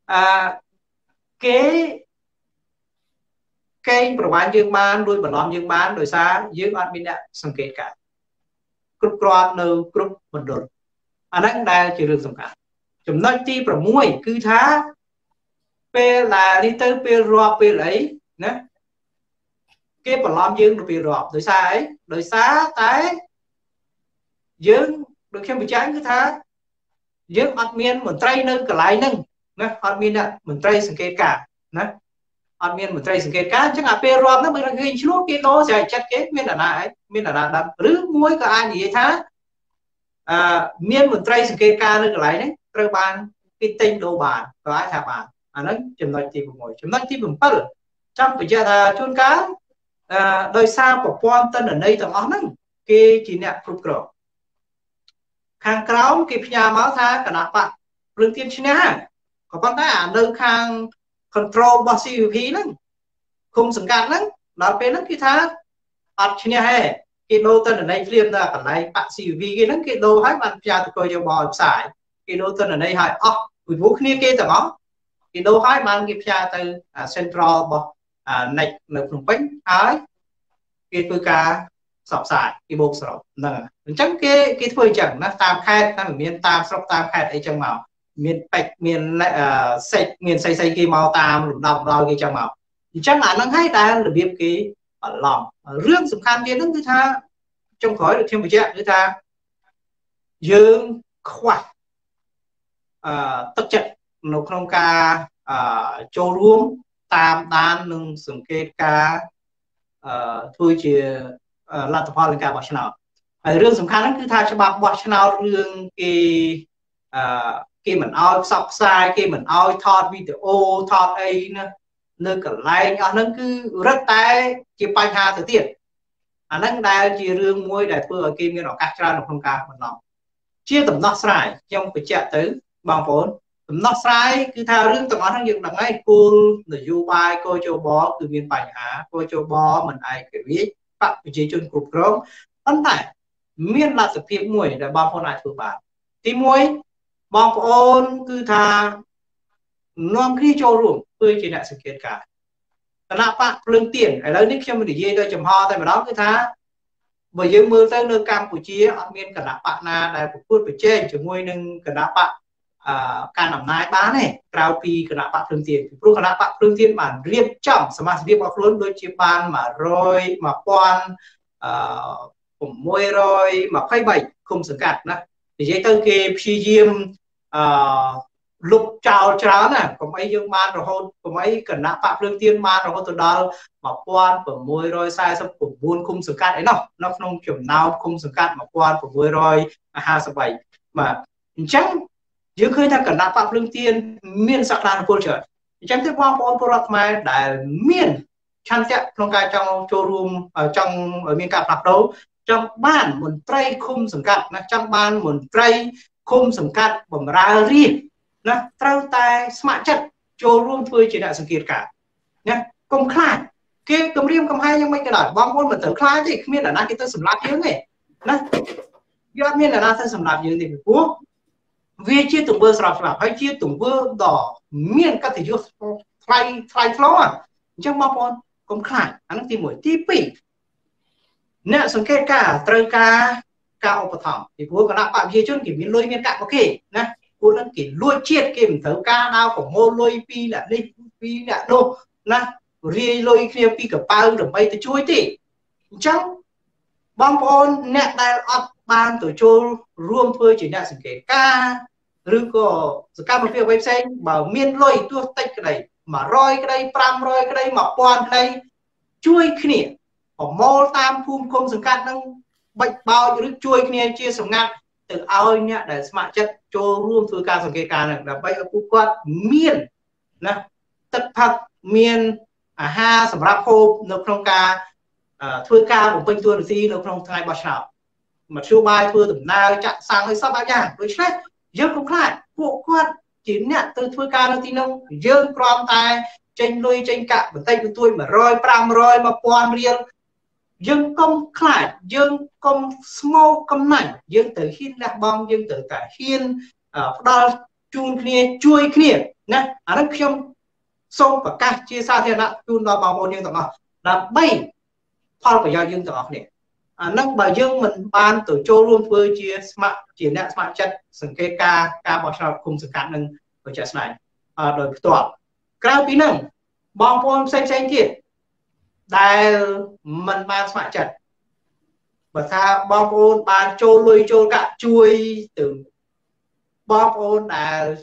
cái bảo bán dương bán đuôi bảo làm dương bán rồi xa dương ăn bên đã sang kệ cả group con nâu group mình đột nó đang chỉ được sủng hàm chúng nói chi bảo muối cứ thá pe là đi tới pe rọp pe lấy nè cái bảo làm dương được pe rọp rồi xa ấy rồi xa tái dương được xem bị chán cứ thá dương admin mình trai nâng cả lại nâng nè admin ạ mình trai sang kê cả nè អត់មានមន្ត្រីសង្កេតការអញ្ចឹងអាពេលរាប់ហ្នឹងបើគេឆ្លោះគេដោស្រែកចិត្តគេមានអាណាឯងមានអាណាដាក់ឬមួយក៏អាចនិយាយថាមានមន្ត្រីសង្កេតការនៅកន្លែងហ្នឹងត្រូវបានគេទិញដូរបានក៏អាចថាបានអាហ្នឹងចំណុចទី6ចំណុចទី7ចង់បញ្ជាក់ថាជួនកាលដោយសារប្រព័ន្ធទិន្នន័យទាំងអស់ហ្នឹងគេជាអ្នកគ្រប់គ្រងខាងក្រោមគេផ្ញើមកថាគណៈបកភ្លើងទៀនឈ្នះក៏ប៉ុន្តែអានៅខាង control របស់ CVP ហ្នឹងគុំសង្កាត់ហ្នឹងដល់ពេលហ្នឹងគេថាអត់ឈ្នះទេគេដូរទិន្នន័យភ្លាមដល់កន្លែងបក CVP គេហ្នឹងគេដូរឲ្យបានផ្ញើទៅកោយោបល់ផ្សាយគេដូរទិន្នន័យឲ្យអស់ពីព្រោះគ្នាគេទាំងអស់គេដូរឲ្យបានគេផ្ញើទៅ central របស់ NEC នៅភ្នំពេញហើយគេធ្វើការផ្សព្វផ្សាយគេបូកសរុបហ្នឹងអញ្ចឹងគេធ្វើអញ្ចឹងណាតាមខេត្តតាមមានតាមស្រុកតាមខេត្តអីចឹងមកមានពេជ្រមានសេចមានស្អីគេមកតាមលំដាប់ដល់គេចឹងមកអញ្ចឹងអាហ្នឹងហើយដែលរបៀបគេបន្លំរឿងសំខាន់ទៀតហ្នឹងគឺថាចុងក្រោយដូចខ្ញុំបញ្ជាក់គឺថាយើងខ្វះទឹកចិត្តនៅក្នុងការចូលរួមតាមដាននិងសង្កេតការធ្វើជាលទ្ធផលនៃការបោះឆ្នោតហើយរឿងសំខាន់ហ្នឹងគឺថាច្បាប់បោះឆ្នោតរឿងគេមិនអោយផ្សព្វផ្សាយគេមិនអោយថតវីដេអូថតអីណានៅកន្លែងអស់ហ្នឹងគឺរឹតតែជាបញ្ហាទៅទៀតអាហ្នឹងដែលជារឿងមួយដែលធ្វើឲ្យគេមានឱកាសច្រើននៅក្នុងការបន្លំជាដំណោះស្រាយខ្ញុំបញ្ជាក់ទៅបងប្អូនដំណោះស្រាយគឺថារឿងទាំងអស់ហ្នឹងយើងដឹងហើយគោលនយោបាយកោជបគឺមានបញ្ហាកោជបមិនឯករាជ្យបកប្រជាជនគ្រប់គ្រងប៉ុន្តែមានលទ្ធភាពមួយដែលបងប្អូនអាចធ្វើបានទី1បងប្អូនគឺថានាំគ្នាចូលរួមធ្វើជាអ្នកសង្កេតការគណៈបកភ្លើងទៀនឥឡូវនេះខ្ញុំនិយាយដោយចំហតែម្ដងគឺថាបើយើងមើលទៅនៅកម្ពុជាអត់មានគណៈបកណាដែលប្រកួតប្រជែងជាមួយនឹងគណៈបកការអំណាចបានទេក្រៅពីគណៈបកភ្លើងទៀនព្រោះគណៈបកភ្លើងទៀនបានរៀបចំសមាជិករបស់ខ្លួនដូចជាបាន1623គុំសង្កាត់ណានិយាយទៅគេព្យាយាមលុបចោលច្រើនណាកុំអីយើងបានរហូតកុំអីគណៈបកភ្លើងទៀនបានរហូតទៅដល់1649គុំសង្កាត់ឯណោះនៅក្នុងចំណោមគុំសង្កាត់1653បាទអញ្ចឹងយើងឃើញថាគណៈបកភ្លើងទៀនមានសក្តានុពលច្រើនអញ្ចឹងទៅបងប្អូនពលរដ្ឋខ្មែរដែលមានឆន្ទៈក្នុងការចង់ចូលរួមចង់មានការផ្លាស់ប្ដូរចង់បានមន្ត្រីឃុំសង្កាត់ណាចង់បានមន្ត្រីឃុំសង្កាត់បម្រើរាជណាត្រូវតែស្ម័គ្រចិត្តចូលរួមធ្វើជាអ្នកសង្កេតការណាកុំខ្លាចគេគម្រាមកំហែងយ៉ាងម៉េចក៏ដោយបងប្អូនមិនត្រូវខ្លាចទេគ្មានអ្នកណាគេទៅសម្លាប់យើងទេណាយកអត់មានអ្នកណាទៅសម្លាប់យើងទេពីព្រោះវាជាទង្វើស្របច្បាប់ហើយជាទង្វើដ៏មានកិត្តិយសថ្លៃថ្លៃអញ្ចឹងបងប្អូនកុំខ្លាចអានោះទី1ទី2អ្នកសង្កេតការត្រូវការឧបត្ថម្ភពីព្រោះគណៈបកប្រជាជនគេមានលុយមានកាក់របស់គេណាពួកហ្នឹងគេលួចជាតិគេមិនត្រូវការដើរប្រមូលលុយពីអ្នកនេះពីអ្នកនោះណារាយលុយគ្នាពីកប៉ៅដើម្បីទៅជួយទេអញ្ចឹងបងប្អូនអ្នកដែលអត់បានទៅចូលរួមធ្វើជាអ្នកសង្កេតការឬក៏សកម្មភាពអ្វីផ្សេងបើមានលុយទោះតិចក្តី100ក្តី500ក្តី1000ក្តីជួយគ្នាប្រមូលតាមភូមិឃុំសង្កាត់ហ្នឹងបាច់បោចឬជួយគ្នាជាសម្ងាត់ទៅឲ្យអ្នកដែលស្ម័គ្រចិត្តចូលរួមធ្វើការសង្កេតការហ្នឹងដើម្បីឲ្យពួកគាត់មានណាទឹកផឹកមានអាហារសម្រាប់ហូបនៅក្នុងការធ្វើការបំពេញតួនាទីនៅក្នុងថ្ងៃបោះឆ្នោតមធ្យោបាយធ្វើដំណើរចាក់សាំងឲ្យសពអាយ៉ាងដូច្នេះយើងកុំខ្លាចពួកគាត់ជាអ្នកទៅធ្វើការនៅទីនោះយើងគ្រាន់តែចេញលុយចេញកាក់បន្តិចបន្តួច100 500 1000រៀលយើងកុំខ្លាចយើងកុំស្មោកកំណាញ់យើងត្រូវហ៊ានលះបង់យើងត្រូវតែហ៊ានផ្ដល់ជូនគ្នាជួយគ្នាណាអានេះខ្ញុំសូមប្រកាសជាសាធារណៈជូនដល់បងប្អូនយើងទាំងអស់ដើម្បីផលប្រយោជន៍យើងទាំងអស់គ្នាអានឹងបើយើងមិនបានទៅចូលរួមធ្វើជាអ្នកស្ម័គ្រចិត្តសង្កេតការបោះឆ្នោតគុំសង្កាត់នឹងប្រចាំស្ដែងដោយផ្ទាល់ក្រៅពីនឹងបងប្អូនផ្សេងទៀតដែលមិនបានស្ម័គ្រចិត្តបើថាបងប្អូនបានចូលលុយចូលកាក់ជួយទៅបងប្អូនដែល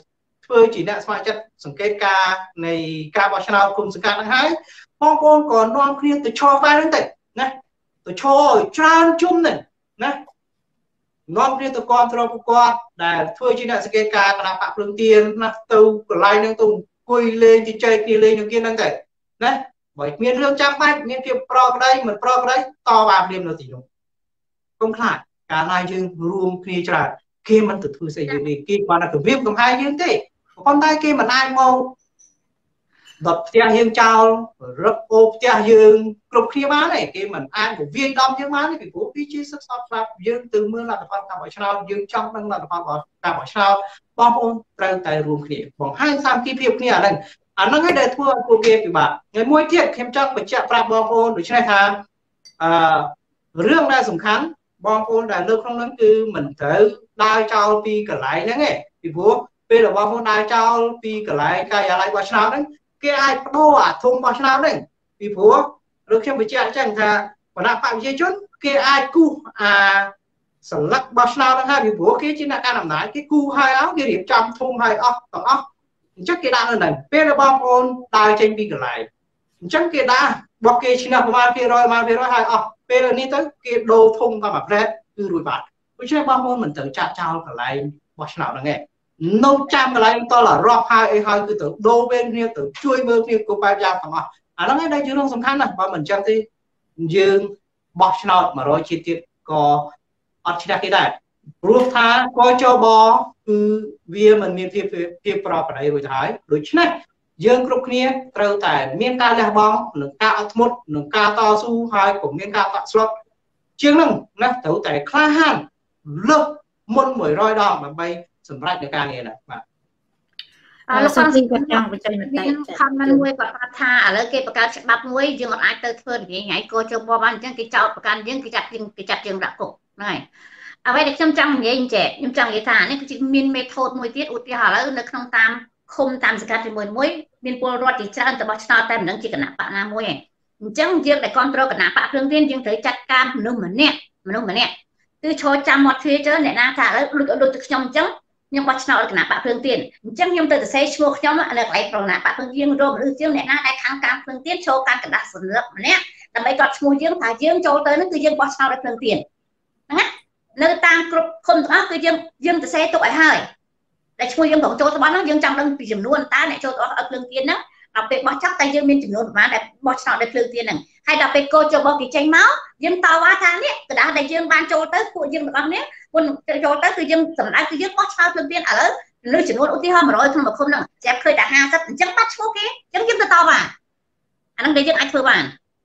ធ្វើជាអ្នកស្ម័គ្រចិត្តសង្កេតការនៃការបោះឆ្នោតគុំសង្កាត់ហ្នឹងហើយបងប្អូនក៏នាំគ្នាទៅឈរបែរហ្នឹងទៅណាទៅឈរច្រើនជុំហ្នឹងណានាំគ្នាទៅគ្រប់គ្រងពួកគាត់ដែលធ្វើជាអ្នកសង្កេតការគណៈបកភ្លើងទៀនណាទៅកន្លែងហ្នឹងទៅអង្គុយលេងជជែកគ្នាលេងនឹងគ្នាហ្នឹងទៅណាបើមានរឿងចាំបាច់មានភាពប្រក្តីមិនប្រក្តីតវ៉ាព្រាមនៅទីនោះកុំខ្លាចកាលណាយើងរួមគ្នាច្រើនគេមិនទៅធ្វើស្អីយើងទេគេគាត់តែគម្រាមកំហែងយើងទេប៉ុន្តែគេមិនអាចមកដុតផ្ទះយើងចោលរឹបអូផ្ទះយើងគ្រប់គ្នាបានទេគេមិនអាចទៅវាយដំយើងបានទេពីព្រោះវាជាសិទ្ធិស្របច្បាប់យើងទៅមើលលទ្ធផលការបោះឆ្នោតយើងចង់ដឹងលទ្ធផលការបោះឆ្នោតបងប្អូនត្រូវតែរួមគ្នាបង្ហាញសាមគ្គីភាពគ្នាអាហ្នឹងហើយដែលធ្វើឲ្យពួកគេពិបាកហើយមួយទៀតខ្ញុំចង់បញ្ជាក់ប្រាប់បងប្អូនដូច្នេះថារឿងដែលសំខាន់បងប្អូនដែលលើក្នុងហ្នឹងគឺមិនត្រូវដើរចោលពីកន្លែងហ្នឹងទេពីព្រោះពេលបងប្អូនដើរចោលពីកន្លែងការិយាល័យបោះឆ្នោតហ្នឹងគេអាចបដូរអាធុងបោះឆ្នោតហ្នឹងពីព្រោះឬខ្ញុំបញ្ជាក់អញ្ចឹងថាគណៈបកប្រជាជនគេអាចគូសអាសន្លឹកបោះឆ្នោតហ្នឹងហើយពីព្រោះគេជាអ្នកកាន់អំណាចគេគូសហើយគេរៀបចំធុងហើយអស់ទាំងអស់អញ្ចឹងគេដាក់នៅហ្នឹងពេលបងប្អូនដើរចេញពីកន្លែងអញ្ចឹងគេដាក់របស់គេឈ្នះប្រមាណ%ហើយអស់ពេលនេះទៅគេដូរធុងតាមអាប្រេតគឺរួចបាត់ដូច្នេះបងប្អូនមិនត្រូវចាក់ចោលកន្លែងបោះឆ្នោតហ្នឹងទេនៅចាំកន្លែងតលរាប់ហើយអីហើយគឺទៅដូរវេនគ្នាទៅជួយមើលគ្នាគ្រប់បែបយ៉ាងទាំងអស់អាហ្នឹងឯងដែលជារឿងសំខាន់ណាស់បើមិនអញ្ចឹងទេយើងបោះឆ្នោត100ជាតិទៀតក៏អត់ឈ្នះគេដែរព្រោះថាកចបគឺវាមិនមានភាពប្រក្រតីរួចទៅហើយដូច្នេះយើងគ្រប់គ្នាត្រូវតែមានការលះបង់និងការអត់ធ្មត់និងការតស៊ូហើយក៏មានការបាក់ស្លុតជាងហ្នឹងណាត្រូវតែក្លាហានលើសមុន100ដងដើម្បីសម្រាប់នៃការងារណាបាទលោកសំស៊ីគាត់ចង់បញ្ចេញមតិខមមិនមួយគាត់ថាឥឡូវគេបង្កើតច្បាប់មួយយើងអាចទៅធ្វើនិយាយកោជបបានអញ្ចឹងគេចោទប្រកាន់យើងគេចាត់យើងដាក់គុកហ្នឹងហើយអ្វីដែលខ្ញុំចង់និយាយអញ្ចឹងខ្ញុំចង់និយាយថានេះគឺជាមានមេថូតមួយទៀតឧទាហរណ៍ឥឡូវនៅក្នុងតាមឃុំតាមសង្កាត់ជាមួយមានពលរដ្ឋជាច្រើនទៅបោះឆ្នោតតែមិនដឹងជាគណៈបកណាមួយឯងអញ្ចឹងយើងដែលគ្រប់គ្រងគណៈបកភ្លើងទៀនយើងត្រូវចាត់ការមនុស្សម្នាក់គឺឈរចាំមាត់ទ្វារជើអ្នកណាថាឥឡូវដូចទៅខ្ញុំអញ្ចឹងខ្ញុំបោះឆ្នោតគណៈបកភ្លើងទៀនអញ្ចឹងខ្ញុំទៅសរសេរឈ្មោះខ្ញុំនៅកន្លែងប្រណាបកភ្លើងទៀនរកមនុស្សជាងអ្នកណាដែលខាងការភ្លើងទៀនចូលកាន់កណ្ដាស់សន្លឹកម្នាក់ដើម្បីគាត់ឈ្មោះយើងថាយើងចូលទៅនឹងគឺយើងបោះឆ្នោតឲ្យភ្លើងទៀនណានៅតាមគ្រប់ឃុំទាំងអស់គឺយើងសរសេរទុកឲ្យហើយតែឈ្មោះយើងប្រងចូលទៅបានហ្នឹងយើងចង់ដឹងពីចំនួនតើអ្នកចូលទៅឲ្យភ្លើងទៀនហ្នឹងដល់ពេលបោះចោលតែយើងមានចំនួនប្រមាណដែលបោះឆ្នោតដោយភ្លើងទៀនហ្នឹងហើយដល់ពេលកោចរបស់គេចេញមកយើងតវ៉ាថានេះកណ្ដាស់ដែលយើងបានចូលទៅពួកយើងទាំងអស់គ្នាមុនចូលទៅគឺយើងសម្ដៅគឺយើងបោះឆ្នោតភ្លើងទៀនឥឡូវលើចំនួនឧទាហរណ៍100ក្នុងមួយឃុំហ្នឹងចាប់ឃើញតែ50អញ្ចឹងបាត់ឈ្មោះគេអញ្ចឹងយើងទៅតវ៉ាអាហ្នឹងដែលយើងអាចធ្វើបាន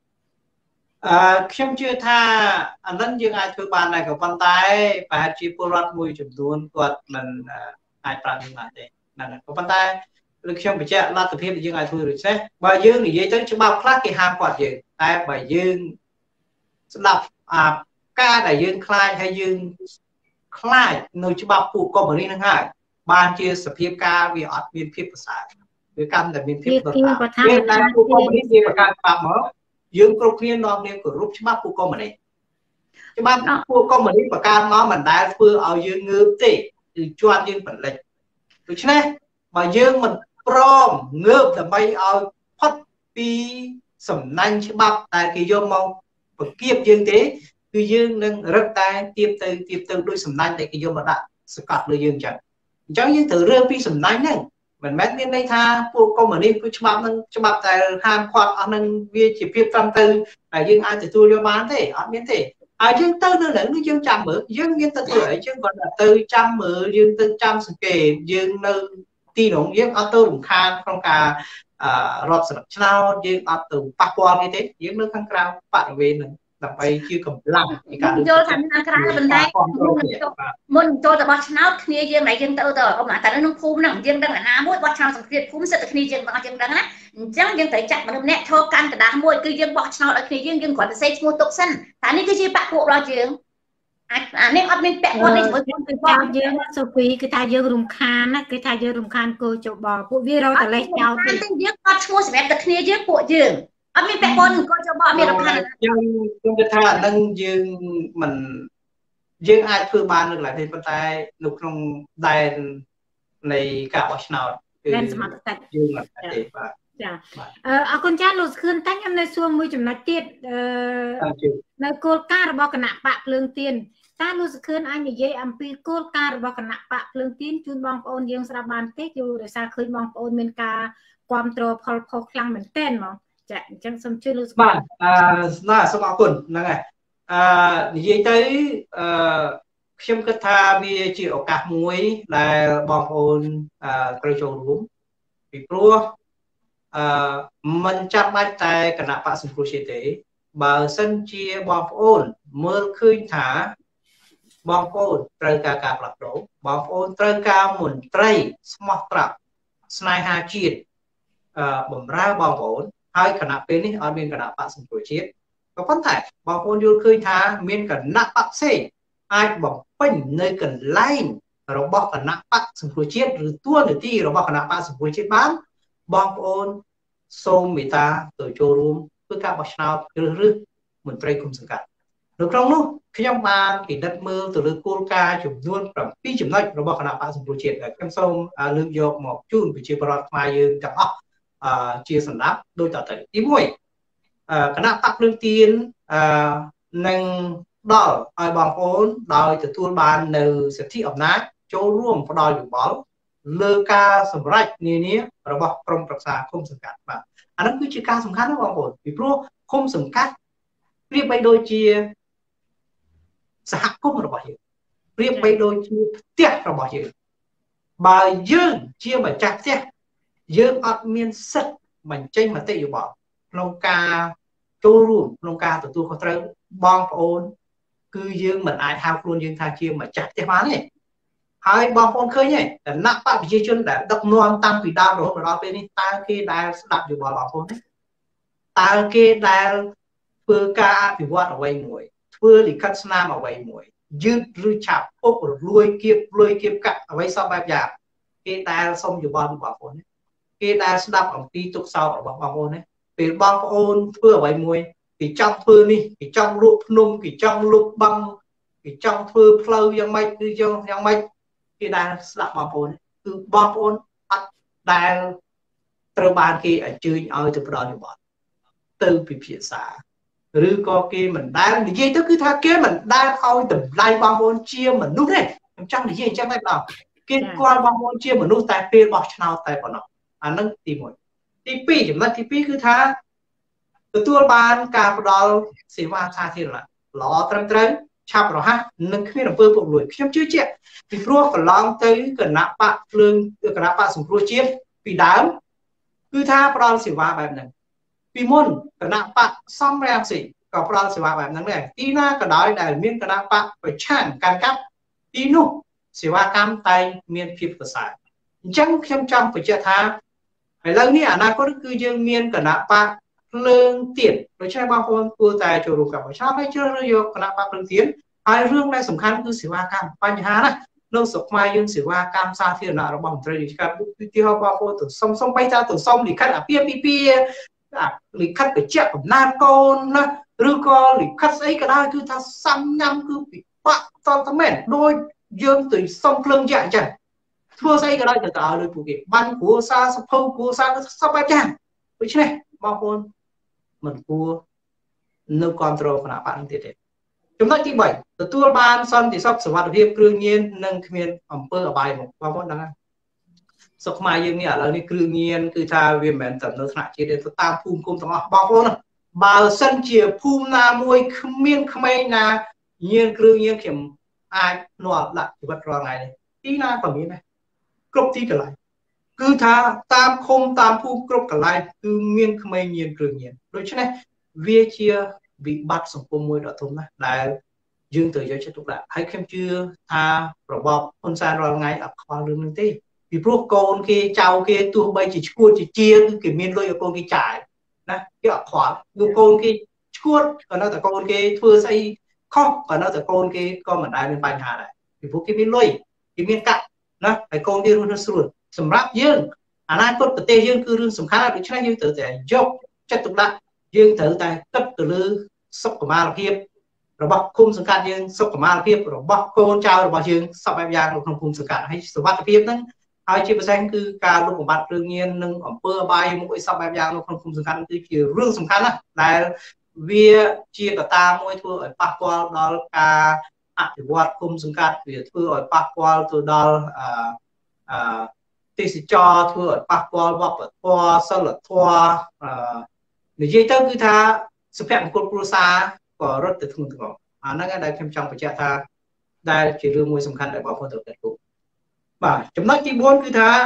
ខ្ញុំជឿថាអានឹងយើងអាចធ្វើបានដែរក៏ប៉ុន្តែប្រហែលជាពលរដ្ឋមួយចំនួនគាត់មិនអាចប្រាប់យើងបានទេហ្នឹងហើយក៏ប៉ុន្តែឬខ្ញុំបញ្ជាក់លទ្ធភាពដែលយើងអាចធ្វើដូចនេះបើយើងនិយាយទៅច្បាប់ខ្លះគេហាមគាត់យើងតែបើយើងស្ដាប់ការដែលយើងខ្លាចហើយយើងខ្លាចនៅច្បាប់ពួកកុម្មុយនីសហ្នឹងហើយបានជាសភាពការវាអត់មានភាពប្រសើរវាកាន់តែមានភាពដុតដាបពេលដែលពួកកុម្មុយនីសវាបង្កើតច្បាប់មកយើងគ្រប់គ្នានាំគ្នាគោរពច្បាប់ពួកកុម្មុយនីសច្បាប់ពួកកុម្មុយនីសបង្កើតមកមិនដែលធ្វើឲ្យយើងងើបទេគឺជាប់យើងបន្លិចដូច្នេះបើយើងមិនព្រមងើបដើម្បីឲ្យផុតពីសំណាញ់ច្បាប់ដែលគេយកមកបង្គាប់យើងទេគឺយើងនឹងរឹតតែទៀបទៅដោយសំណាញ់ដែលគេយកមកដាក់សកាត់លើយើងចឹងអញ្ចឹងយើងត្រូវរើពីសំណាញ់ហ្នឹងមិនមែនមានន័យថាពួកកុម្មុយនីសគឺច្បាប់ហ្នឹងច្បាប់ដែលហាមឃាត់អស់ហ្នឹងវាជាភាពត្រឹមត្រូវតែយើងអាចទទួលយកបានទេអត់មានទេហើយយើងទៅនៅហ្នឹងយើងចាំមើលយើងមានទៅធ្វើអីយើងគាត់ទៅចាំមើលយើងទៅចាំសង្កេតយើងនៅទីនោះយើងអត់ទៅរំខានក្នុងការរត់ស្លឹកឆ្នោតយើងអត់ទៅប៉ះពាល់គេទេយើងនៅខាងក្រៅបរិវេណហ្នឹងដើម្បីជាកម្លាំងនៃការយល់ថាខាងក្រៅប៉ុន្តែមុនចូលទៅបោះឆ្នោតគ្នាយើងតែយើងទៅតែនៅក្នុងភូមិហ្នឹងយើងដឹងអាណាមួយបោះឆ្នោតសង្គ្រាមភូមិសិតតែគ្នាយើងបងយើងដឹងណាអញ្ចឹងយើងត្រូវចាត់មនុស្សម្នាក់ឈរកាន់កណ្ដាស់មួយគឺយើងបោះឆ្នោតឲ្យគ្នាយើងគ្រាន់តែសេឈ្មោះទុកសិនតែនេះគឺជាបកពួករបស់យើងអានេះអត់មានពាក់ព័ន្ធនេះជាមួយខ្ញុំគឺបងយើងសូហ្វីគឺថាយើងរំខានណាគឺថាយើងរំខានគោចបពួកវារកតលេសចោលទេយើងអត់ឈ្មោះសម្រាប់តែគ្នាយើងពួកយើងអត់មានពាក់ព័ន្ធនឹងគោចបអត់មានរំខានខ្ញុំគិតថាអានឹងយើងមិនយើងអាចធ្វើបាននៅកន្លែងនេះប៉ុន្តែនៅក្នុងដែននៃការបោះឆ្នោតគឺយើងមិនតែទេបាទចាអរគុណចាលោកខឿនតាញ់ខ្ញុំនៅសួរមួយចំណុចទៀតនៅគោលការណ៍របស់គណៈបកភ្លើងទៀនតើលោកខឿនអាចនិយាយអំពីគោលការណ៍របស់គណៈបកភ្លើងទៀនជូនបងប្អូនយើងស្ដាប់បានទេគឺដោយសារឃើញបងប្អូនមានការគ្រប់គ្រងផលផុសខ្លាំងមែនទែនហ្មងចាអញ្ចឹងសូមជួយលោកបាទសូមអរគុណហ្នឹងហើយនិយាយទៅខ្ញុំគិតថាវាជាឱកាសមួយដែលបងប្អូនត្រូវចូលរួមពីព្រោះមិនចាំបាច់តែគណៈបកសង្គ្រោះជាតិទេបើសិនជាបងប្អូនមើលឃើញថាបងប្អូនត្រូវការផ្លាស់ប្ដូរបងប្អូនត្រូវការមន្ត្រីស្មោះត្រង់ស្នេហាជាតិបំរើបងប្អូនហើយគណៈពេលនេះអត់មានគណៈបកសង្គ្រោះជាតិក៏ប៉ុន្តែបងប្អូនយល់ឃើញថាមានគណៈបកផ្សេងអាចបំពេញនៅកន្លែងរបស់គណៈបកសង្គ្រោះជាតិឬតួនាទីរបស់គណៈបកសង្គ្រោះជាតិបានបងប្អូនសូមមេត្តាទៅចូលរួមធ្វើការបោះឆ្នោតជ្រើសរើសមន្ត្រីគុំសង្កាត់នៅក្នុងនោះខ្ញុំបានពិនិត្យមើលទៅលើគោលការណ៍ចំនួន7ចំណុចរបស់គណៈបកសង្គ្រោះជាតិដែលខ្ញុំសូមលើកយកមកជូនប្រជាពលរដ្ឋខ្មែរយើងទាំងអស់ជាសម្រាប់ដូចតទៅទី1គណៈបកភ្លើងទៀននឹងដល់ឲ្យបងប្អូនដោយទទួលបាននៅសិទ្ធិអំណាចចូលរួមផ្ដល់យោបល់លើការសម្រេចនានារបស់ក្រុមប្រឹក្សាឃុំសង្កាត់បាទអានោះគឺជាការសំខាន់ណាស់បងប្អូនពីព្រោះឃុំសង្កាត់ប្រៀបបីដូចជាសហគមន៍របស់យើងប្រៀបបីដូចជាផ្ទះរបស់យើងបើយើងជាម្ចាស់ផ្ទះយើងអត់មានសិទ្ធិបញ្ចេញមតិយោបល់ក្នុងការចូលរួមក្នុងការទទួលខុសត្រូវបងប្អូនគឺយើងមិនអាចហៅខ្លួនយើងថាជាម្ចាស់ផ្ទះបានទេហើយបងប្អូនឃើញទេគណៈបកប្រជាជនដែលដឹកនាំតាំងពីដើមរហូតដល់ពេលនេះតើគេដែលស្ដាប់យោបល់បងប្អូនទេតើគេដែលធ្វើការអភិវឌ្ឍអ្វីមួយធ្វើលិខិតស្នាមអ្វីមួយយឺតឬឆាប់ពុករលួយគៀបលុយគៀបកាក់អ្វីសពបែបយ៉ាងគេដែលសុំយោបល់ពីបងប្អូនទេគេដែលស្ដាប់អំពីទុកសោករបស់បងប្អូនទេពេលបងប្អូនធ្វើអ្វីមួយគេចង់ធ្វើនេះគេចង់លក់ភ្នំគេចង់លុបបឹងគេចង់ធ្វើផ្លូវយ៉ាងម៉េចគឺយ៉ាងម៉េចគេដែលស្ដាប់បងប្អូនគឺបងប្អូនអត់ដែលត្រូវបានគេអញ្ជើញឲ្យទៅផ្ដល់យោបល់ទៅពិភាក្សាឬក៏គេមិនដែលនិយាយទៅគឺថាគេមិនដែលឲ្យតម្លៃបងប្អូនជាមនុស្សទេខ្ញុំចង់និយាយអញ្ចឹងតែម្ដងគេស្គាល់បងប្អូនជាមនុស្សតែពេលបោះឆ្នោតតែប៉ុណ្ណោះអានឹងទី1ទី2ចំណុចទី2គឺថាទទួលបានការផ្ដល់សេវាសាធារណៈល្អត្រឹមត្រូវឆាប់រហ័សនិងគ្មានអំពើពុករលួយខ្ញុំជឿជាក់ពីព្រោះកន្លងទៅគណៈបកភ្លើងគណៈបកសង្គ្រោះជាតិពីដើមគឺថាផ្ដល់សេវាបែបហ្នឹងពីមុនគណៈបកសំរងស៊ីក៏ផ្ដល់សេវាបែបហ្នឹងដែរទីណាក៏ដោយដែលមានគណៈបកប្រឆាំងការកាប់ទីនោះសេវាកម្មតែមានភាពប្រសើរអញ្ចឹងខ្ញុំចង់បញ្ជាក់ថាឥឡូវនេះអនាគតគឺយើងមានគណៈបកភ្លើងទៀនដូច្នេះបងប្អូនគួរតែចូលរួមការបោះឆ្នោតហើយជ្រើសរើសយកគណៈបកភ្លើងទៀនហើយរឿងដែលសំខាន់គឺសេវាកម្មបញ្ហាណានៅស្រុកខ្មែរយើងសេវាកម្មសាធារណៈរបស់មន្ត្រីរាជការឧទាហរណ៍បងប្អូនទៅសុំបីតាទៅសុំលិខិតអាពាហ៍ពិពាហ៍លិខិតបញ្ជាក់កំណើតកូនណាឬក៏លិខិតស្អីក៏ដោយគឺថាសាំញ៉ាំគឺពិបាកតតមែនដូចយើងទៅសុំភ្លើងយ៉ាអញ្ចឹងធ្វើស្អីក៏ដោយទៅឲ្យលុយពួកគេបាញ់គ្រួសារសភៅគ្រួសារសពបែបយ៉ាងដូច្នេះបងប្អូនមិនគួរនៅគ្រប់គ្រងគណៈបកនេះទៀតទេចំណុចទី3ទទួលបានសន្តិសុខសុវត្ថិភាពគ្រឿងញៀននិងគ្មានអំពើអបាយមកបងប្អូនដឹងហើយស្រុកខ្មែរយើងនេះឥឡូវនេះគ្រឿងញៀនគឺថាវាមិនមែនតែនៅថ្នាក់ជាតិទេទៅតាមភូមិឃុំទាំងអស់បងប្អូនបើសិនជាភូមិណាមួយគ្មានក្មេងណាញៀនគ្រឿងញៀនខ្ញុំអាចនាំដាក់ជីវិតរាល់ថ្ងៃនេះទីណាក៏មានដែរគ្រប់ទីកន្លែងគឺថាតាមឃុំតាមភូមិគ្រប់កន្លែងគឺមានក្មេងញៀនគ្រឿងញៀនដូច្នេះវាជាវិបត្តិសង្គមមួយដ៏ធំណាស់ដែលយើងត្រូវយកចិត្តទុកដាក់ហើយខ្ញុំជឿថារបបហ៊ុនសែនរាល់ថ្ងៃអត់ខ្វល់រឿងនេះទេពីព្រោះកូនគេចៅគេទោះបីជាឈួតជាគឺគេមានលុយឲ្យកូនគេចាយណាគេអត់ខ្វល់គឺកូនគេឈួតក៏នៅតែកូនគេធ្វើស្អីខុសក៏នៅតែកូនគេក៏មិនដែលមានបញ្ហាដែរពីព្រោះគេមានលុយគេមានកាក់ណាហើយកូនគេរស់នៅស្រួលសម្រាប់យើងអនាគតប្រទេសយើងគឺរឿងសំខាន់ដូច្នេះយើងត្រូវតែយកចិត្តទុកដាក់យើងត្រូវតែគិតទៅលើសុខុមាលភាពរបស់ភូមិសង្កាត់យើងសុខុមាលភាពរបស់កូនចៅរបស់យើងសពបែបយ៉ាងនៅក្នុងភូមិសង្កាត់ហើយសុវត្ថិភាពហ្នឹងហើយជាពិសេសគឺការលុបបំបាត់រឿងញៀននិងអំពើអបាយមុខអីសពបែបយ៉ាងនៅក្នុងគុំសង្កាត់គឺជារឿងសំខាន់ណាស់ដែលវាជាកត្តាមួយធ្វើឲ្យប៉ះពាល់ដល់ការអភិវឌ្ឍគុំសង្កាត់វាធ្វើឲ្យប៉ះពាល់ទៅដល់ទេសចរធ្វើឲ្យប៉ះពាល់វប្បធម៌សិលធម៌និយាយទៅគឺថាសុភមង្គលគ្រួសារក៏រត់ទៅធ្ងន់ធ្ងរអាហ្នឹងដែលខ្ញុំចង់បញ្ជាក់ថាដែលជារឿងមួយសំខាន់ដែលបងប្អូនត្រូវគិតគូរបាទចំណុចទី4គឺថា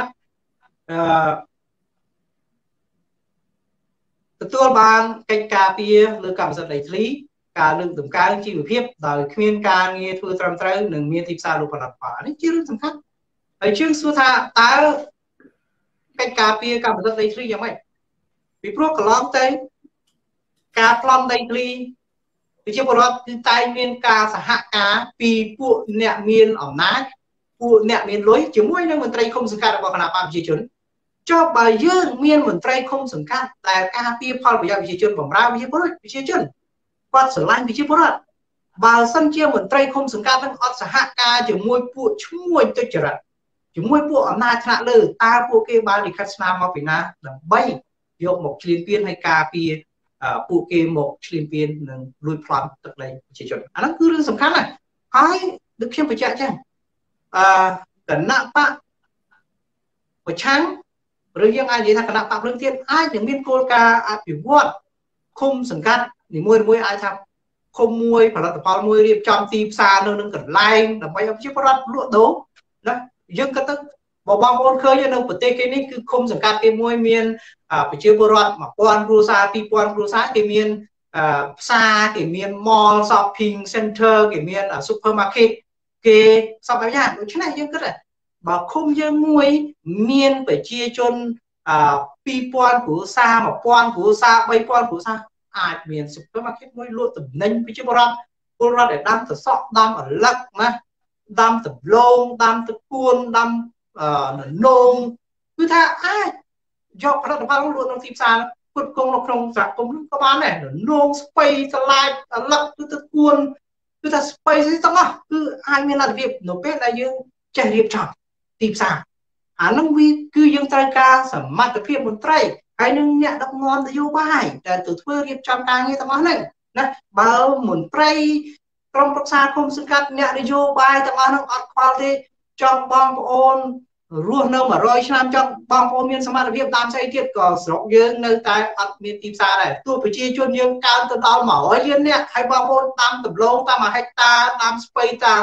ទទួលបានកិច្ចការពារលើកម្មសិទ្ធិដីធ្លីការលើកតម្កើងជីវភាពដោយគ្មានការងារធ្វើត្រឹមត្រូវនិងមានទីផ្សារលោកផលិតផលនេះជារឿងសំខាន់ហើយយើងសួរថាតើកិច្ចការពារកម្មសិទ្ធិដីធ្លីយ៉ាងម៉េចពីព្រោះកន្លងទៅការប្លន់ដីធ្លីប្រជាពលរដ្ឋគឺតែងមានការសហការពីពួកអ្នកមានអំណាចពួកអ្នកមានលុយជាមួយនឹងមន្ត្រីឃុំសង្កាត់របស់គណៈបកប្រជាជនចុះបើយើងមានមន្ត្រីឃុំសង្កាត់ដែលការពារផលប្រយោជន៍ប្រជាជនបម្រើប្រជាជនគាត់ស្រឡាញ់ប្រជាពលរដ្ឋបើសិនជាមន្ត្រីឃុំសង្កាត់នឹងអត់សហការជាមួយពួកឈ្មួញទុច្ចរិតជាមួយពួកអំណាចថ្នាក់លើតើពួកគេបានលិខិតស្នាមមកពីណាដើម្បីយកមកឈ្លានពានឲ្យការពារពួកគេមកឈ្លានពាននិងលួចប្លន់ទឹកដីប្រជាជនអាហ្នឹងគឺរឿងសំខាន់ណាស់ហើយដូចខ្ញុំបញ្ជាក់ចឹងគណៈបកប្រឆាំងឬយើងអាចនិយាយថាគណៈបកភ្លើងទៀនអាចនឹងមានគោលការណ៍អភិវឌ្ឍឃុំសង្កាត់នីមួយៗអាចថាឃុំមួយផលិតផលមួយរៀបចំទីផ្សារនៅនឹងកន្លែងដើម្បីឲ្យប្រជាពលរដ្ឋលក់ដូរណាយើងគិតទៅបងប្អូនឃើញនៅប្រទេសគេនេះគឺឃុំសង្កាត់គេមួយមានប្រជាពលរដ្ឋ 1000 គ្រួសារ 2000 គ្រួសារគេមានផ្សារគេមាន mall shopping center គេមាន supermarket គេសពបែបយ៉ាងដូច្នេះយើងគិតថាបើឃុំយើងមួយមានប្រជាជន2000 គ្រួសារ 1000 គ្រួសារ 3000 គ្រួសារអាចមាន supermarket មួយលក់ទំនិញប្រជាពលរដ្ឋដែលដាំត្រសក់ដាំអលឹកណាដាំដំឡូងដាំទឹកគួនដាំនងគឺថាអាចយកផលិតផលលក់នៅទីផ្សារផ្គត់ផ្គង់នៅក្នុងសហគមន៍នោះក៏បានដែរនងស្ពៃស្លាចអលឹកគឺទឹកគួនគឺថាស្ពៃស្អីទាំងអស់គឺអាចមានលទ្ធភាពនៅពេលដែលយើងចេះរៀបចំទីផ្សារអានោះវាគឺយើងត្រូវការសមត្ថភាពមន្ត្រីហើយនឹងអ្នកដឹកនាំនយោបាយដែលទៅធ្វើរៀបចំការងារទាំងអស់ហ្នឹងណាបើមន្ត្រីក្រុមប្រឹក្សាគុំសង្កាត់អ្នកនយោបាយទាំងអស់ហ្នឹងអត់ខ្វល់ទេចង់បងប្អូនរស់នៅ100ឆ្នាំចង់បងប្អូនមានសមត្ថភាពតាមស្អីទៀតក៏ស្រុកយើងនៅតែអត់មានទីផ្សារដែរទោះប្រជាជនយើងកើនទៅដល់100លាននាក់ហើយបងប្អូនតាមដំឡូងតាម1ហិកតាតាមស្ពៃតាម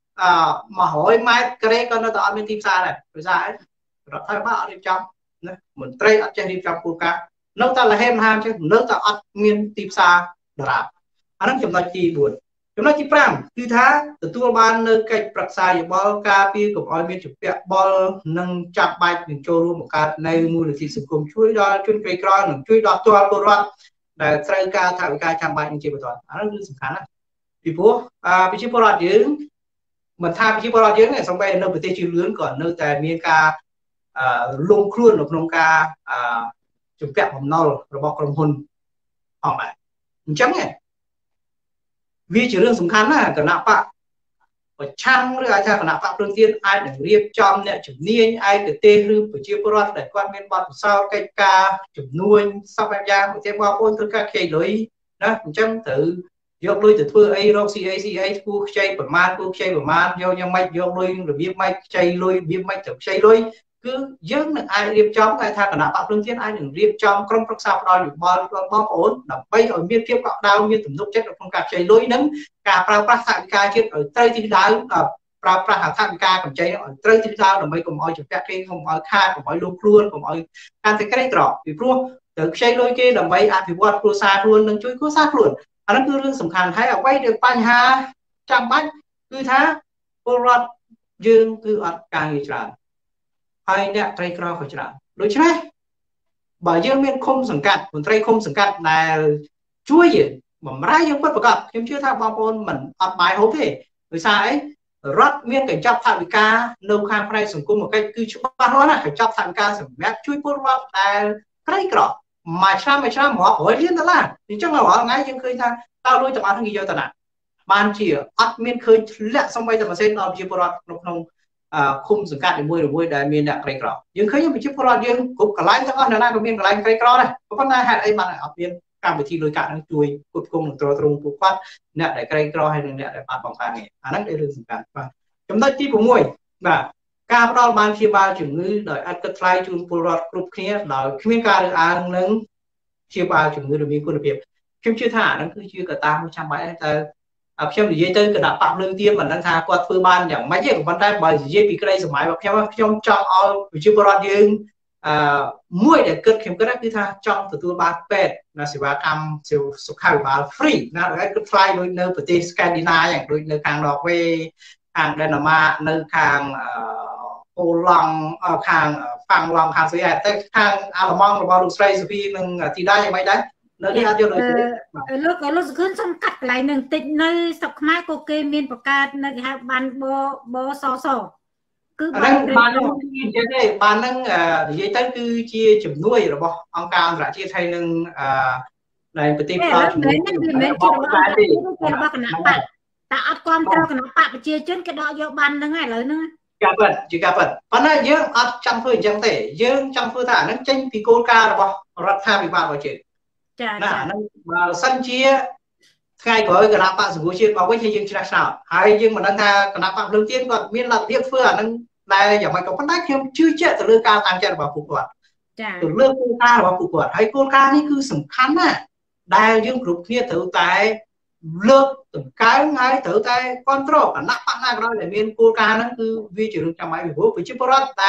100ម៉ែត្រការ៉េក៏នៅតែអត់មានទីផ្សារដែរដោយសារអីរដ្ឋាភិបាលអត់រៀបចំណាមន្ត្រីអត់ចេះរៀបចំគោលការណ៍នៅតែលះហេមហាមចឹងនៅតែអត់មានទីផ្សារដរាបអាហ្នឹងចំណុចទី4ចំណុចទី5គឺថាទទួលបាននៅកិច្ចប្រឹក្សាយោបល់ការពារកុំឲ្យមានជំពាក់បលនិងចាប់បាច់នឹងចូលរួមបង្កើតនៅមូលនិធិសង្គមជួយដល់ជនក្រីក្រនិងជួយដល់ពលរដ្ឋដែលត្រូវការថវិកាចាំបាច់នឹងជាបន្តអានោះគឺសំខាន់ណាស់ពីព្រោះប្រជាពលរដ្ឋយើងមិនថាប្រជាពលរដ្ឋយើងទេសូម្បីនៅប្រទេសជឿនលឿនក៏នៅតែមានការលងខ្លួននៅក្នុងការជំពាក់បំណុលរបស់ក្រុមហ៊ុនផងដែរអញ្ចឹងវាជារឿងសំខាន់ណាស់គណៈបកប្រឆាំងឬអាចថាគណៈបកភ្លើងទៀនអាចនឹងរៀបចំអ្នកជំនាញឯកទេសឬប្រជាពលរដ្ឋដែលគាត់មានបទពិសោធន៍កិច្ចការជំនួញសពបែបយ៉ាងប្រទេសបងប្អូនត្រូវការខ្ចីលុយណាអញ្ចឹងត្រូវយកលុយទៅធ្វើអីរក CA គួរខ្ចីប្រមាណគួរខ្ចីប្រមាណយកយ៉ាងម៉េចយកលុយរបៀបម៉េចខ្ចីលុយរបៀបម៉េចទៅខ្ចីលុយគឺយើងនឹងអាចរៀបចំតែថាគណៈបកភ្លើងទៀនអាចនឹងរៀបចំក្រុមប្រឹក្សាផ្ដល់យោបល់ដល់បងប្អូនដើម្បីឲ្យមានភាពកក់ក្ដៅមានទំនុកចិត្តក្នុងការខ្ចីលុយនិងការប្រើប្រាស់ថវិកាជាតិឲ្យត្រូវទីដៅប្រើប្រាស់ថវិកាកម្ចីឲ្យត្រូវទីដៅដើម្បីកុំឲ្យជំពាក់គេកុំឲ្យខាតកុំឲ្យលុបខ្លួនកុំឲ្យកាន់តែក្រីក្រពីព្រោះត្រូវខ្ចីលុយគេដើម្បីអភិវឌ្ឍគ្រួសារខ្លួននិងជួយគ្រួសារខ្លួនអានោះគឺរឿងសំខាន់ហើយអ្វីដែលបញ្ហាចាំបាច់គឺថាពលរដ្ឋយើងគឺអត់ការងារច្រើនហើយអ្នកក្រីក្រក៏ច្រើនដូច្នេះបើយើងមានឃុំសង្កាត់មន្ត្រីឃុំសង្កាត់ដែលជួយយើងបម្រើយើងពិតប្រាកដខ្ញុំជឿថាបងប្អូនមិនអត់បាយហូបទេដោយសារអីរដ្ឋមានកញ្ចប់ថវិកានៅខាងផ្នែកសង្គមគិច្ចគឺច្បាស់លាស់ណាកញ្ចប់ថវិកាសម្រាប់ជួយពលរដ្ឋដែលក្រីក្រមួយឆ្នាំរាប់រយលានដុល្លារអញ្ចឹងរាល់ថ្ងៃយើងឃើញថាតើលុយទាំងអស់ហ្នឹងគេយកទៅណាបានជាអត់មានឃើញធ្លាក់សំបីតែម៉ាស៊ីនដល់ប្រជាពលរដ្ឋនៅក្នុង khung sừng cạn để môi đại miền đặc cây cỏ nhưng khi mà chụp photograph dương cũng cả lái các con là có miền cả lái cây cỏ này có con này hạt ấy mà ở miền cam bị thi đôi cạn đang chui cột cung một trâu trung phụ phát nè để cây cỏ hay nè để bắt bằng phẳng này nó để được sừng cạn và chúng ta chỉ của môi và ca đó ban khi ba chừng ngữ đợi ăn cất lái chun photograph group kia đợi khi ca được ăn nâng khi ba chừng ngữ được miền quân việt khi chưa thả nó cứ chưa cả 800 ta xem thì dây tới cái đạp phạm lương tiên mà đang thà qua phương ban chẳng mấy chuyện của bạn trai bởi dây bị cái đây sớm mãi và trong chưa có dương muối để cất kiếm cái đó cứ tha trong từ ban pet là sẽ ba cam siêu sục khai ba free là cái fly đôi nơi của Scandinaviaอย่างđôi nơi càng đỏ về hàng Denmark nơi càng Long càng phẳng lòng hàng dưới này tới hàng Alamong là bao được say vì nâng thì đaอย่างmấy đấy lúcขึ้นสกัดไหลหนึ่งติดในสักไม้โกเกมีนประกาศนะครับบันโบซอซอคือบันนั่งเจ๊ได้บันนั่งยี่ตั้งคือเชี่ยจุ่มนุ้ยหรือเปล่าองค์การระเชี่ยไทยหนึ่งในประเทศเราจุ่มนุ้ยบอกได้ดิบอกขนาดปะแต่อัดความเจ้าขนาดปะไปเชี่ยจนกระดอยบันนั่งไงเลยนึงกับเปิดจีกับเปิดเพราะนั่นเยอะอัดจังฟื้นจังเตะเยอะจังฟื้นฐานนั่งเจนปีโกลกาหรือเปล่ารัฐาบิบาลว่าเจ็ดmà sân chia ngày có cái nạp bạn sử dụng bảo với chương trình nào hay nhưng mà đang cái nạp bạn lương tiên còn miền lập địa phương đang này giờ mày có phân tách không chưa chết từ lương cao tăng cho bảo phục quản từ lương cao bảo phục quản hay cô caนี่คือสำคัญน่ะได้ยังกลุ่มเนี่ยถือแต่เลือกถึงcái ngayถือแต่ control นักปั้นนักร้อยเลยmiền cô caนั่นคือวิจิตรจำไม่ผิดวิจิตรแต่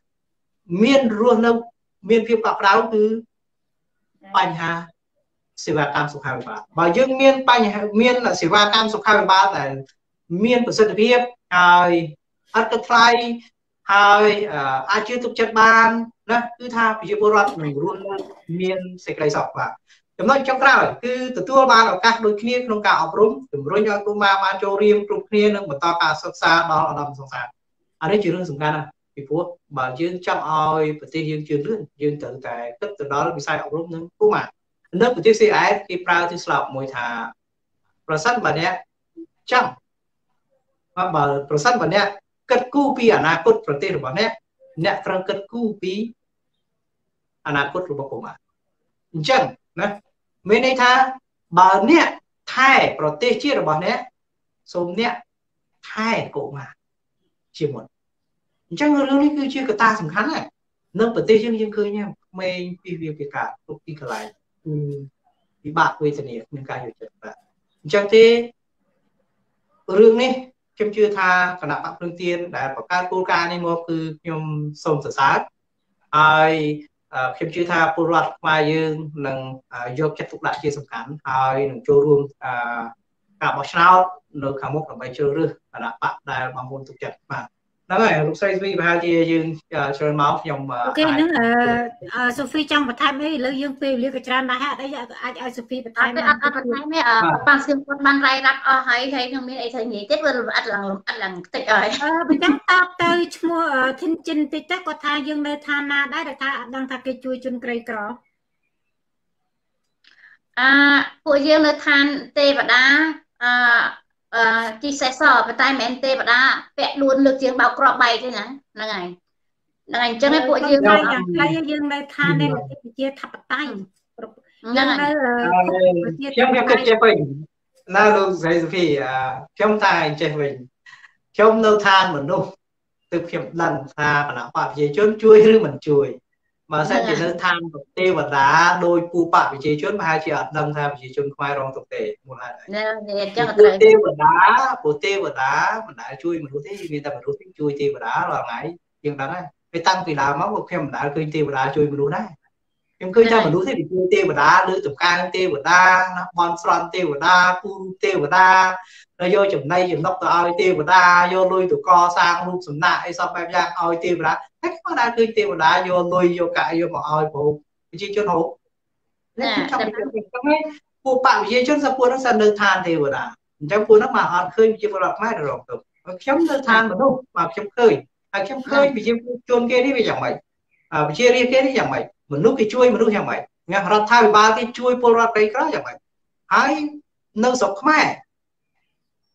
miền ruộng đâu miền phía bắc đóคือปัญหาสิวกรรมสุขาวิบากบางยังเมียนไปเมียนlàสิวกรรมสุขาวิบากแต่เมียนประสิทธิภาพហើយអត់កថ្លៃហើយអាចជឿទុកចិត្តបានណាគឺថាប្រជាពលរដ្ឋនឹងរស់នៅមានសេចក្តីសុខបាទចំណុចចុងក្រោយគឺទទួលបានឱកាសដូចគ្នាក្នុងការអប់រំជំរុញឲ្យកុមារបានចូលរៀនគ្រប់គ្នានិងបន្តការសិក្សាដល់ឧត្តមសិក្សាអានេះជារឿងសំខាន់ណាស់ពីព្រោះបើយើងចង់ឲ្យប្រទេសយើងជឿនលឿនយើងត្រូវតែគិតទៅដល់វិស័យអប់រំនិងកុមារនៅប្រទេស CIS គេប្រើទីស្លោកមួយថាប្រសិនបើអ្នកចង់បើប្រសិនបើអ្នកគិតគូរពីអនាគតប្រទេសរបស់អ្នកត្រូវគិតគូរពីអនាគតរបស់កុមារអញ្ចឹងណាមានន័យថាបើអ្នកថែប្រទេសជាតិរបស់អ្នកសូមអ្នកថែកុមារជាមុនអញ្ចឹងរឿងនេះគឺជាកត្តាសំខាន់ណាស់នៅប្រទេសយើងឃើញក្មេងពីវាពីការទុកទីកន្លែងពិបាកវេទនាក្នុងការយកចិត្តបាទអញ្ចឹងទេរឿងនេះខ្ញុំជឿថាគណៈបកភ្លើងទៀនដែលបង្កើតគោលការណ៍នេះមកគឺខ្ញុំសូមសរសើរហើយខ្ញុំជឿថាពលរដ្ឋខ្មែរយើងនឹងយកចិត្តទុកដាក់ជាសំខាន់ហើយនឹងចូលរួមការបោះឆ្នោតនៅខាងមុខដើម្បីជ្រើសរើសគណៈបកដែលបងប្អូនទុកចិត្តបាទហ្នឹងហើយលោកស្រីស្វីប្រហែលជាយើងច្រើនមកខ្ញុំអូខេហ្នឹងសូហ្វីចង់បន្ថែមអីឥឡូវយើងពេលវេលាក៏ច្រើនដែរអត់អីអាចឲ្យសូហ្វីបន្ថែមអត់បន្ថែមទេប៉ាសៀងគាត់បានរាយរាប់អស់ហើយនឹងមានអីត្រូវនិយាយទៀតវាអត់ឡើងតិចហើយបើចឹងតបទៅឈ្មោះធីនចិនតិចទៅគាត់ថាយើងនៅឋានណាដែរដែលថាអត់ដឹងថាគេជួយជនក្រីក្រពួកយើងនៅឋានទេវតាជីសេសប៉ុន្តែមិនមែនទេវតាពាក់លួនលើកជាងបោកគ្រាប់បែកទេណាហ្នឹងហើយអញ្ចឹងឯងពួកយើងយ៉ាងខ្លីយើងនៅឋាននៃលទ្ធិប្រជាធិបតេយ្យហ្នឹងហើយខ្ញុំគិតចេះវិញណាលោកស្រីសុភីខ្ញុំតែចេះវិញខ្ញុំនៅឋានមនុស្សទើបខ្ញុំដឹងថាគណៈបកប្រជាជនជួយឬមិនជួយបើសិនជានៅឋានទេវតាដោយពូបកប្រជាជនប្រហែលជាអត់ដឹងថាប្រជាជនខ្មែររងទុក្ខទេមូលហេតុហ្នឹងអញ្ចឹងត្រូវទេវតាពួកទេវតាមិនដែលជួយមនុស្សទេមានតែមនុស្សទីជួយទេវតារាល់ថ្ងៃយើងដឹងហើយពេលតាំងពីដើមមកខ្ញុំមិនដែលឃើញទេវតាជួយមនុស្សដែរខ្ញុំឃើញតែមនុស្សទេជួយទេវតាឬតំការទេវតាណាបនស្រន់ទេវតាពូទេវតាហើយយកចំណៃចំណុកទៅឲ្យទេវតាយកលុយទៅកសាងរូបសំណាកអីសពបែបយ៉ាងឲ្យទេវតាតែខ្ញុំដែរឃើញទេវតាយកលុយយកកាក់យកមកឲ្យព្រោះប្រជាជនហូបនេះខ្ញុំចង់និយាយថាពួកបកប្រជាជនសពួកហ្នឹងសិននៅឋានទេវតាអញ្ចឹងពួកហ្នឹងមកអត់ឃើញប្រជាពលរដ្ឋខ្មែររងទុក្ខខ្ញុំនៅឋានមនុស្សមកខ្ញុំឃើញហើយខ្ញុំឃើញប្រជាជនគេនេះវាយ៉ាងម៉េចប្រជារាស្ត្រគេនេះយ៉ាងម៉េចមនុស្សគេជួយមនុស្សយ៉ាងម៉េចណារដ្ឋាភិបាលគេជួយពលរដ្ឋក្រីក្រយ៉ាងម៉េចហើយនៅស្រុកខ្មែរ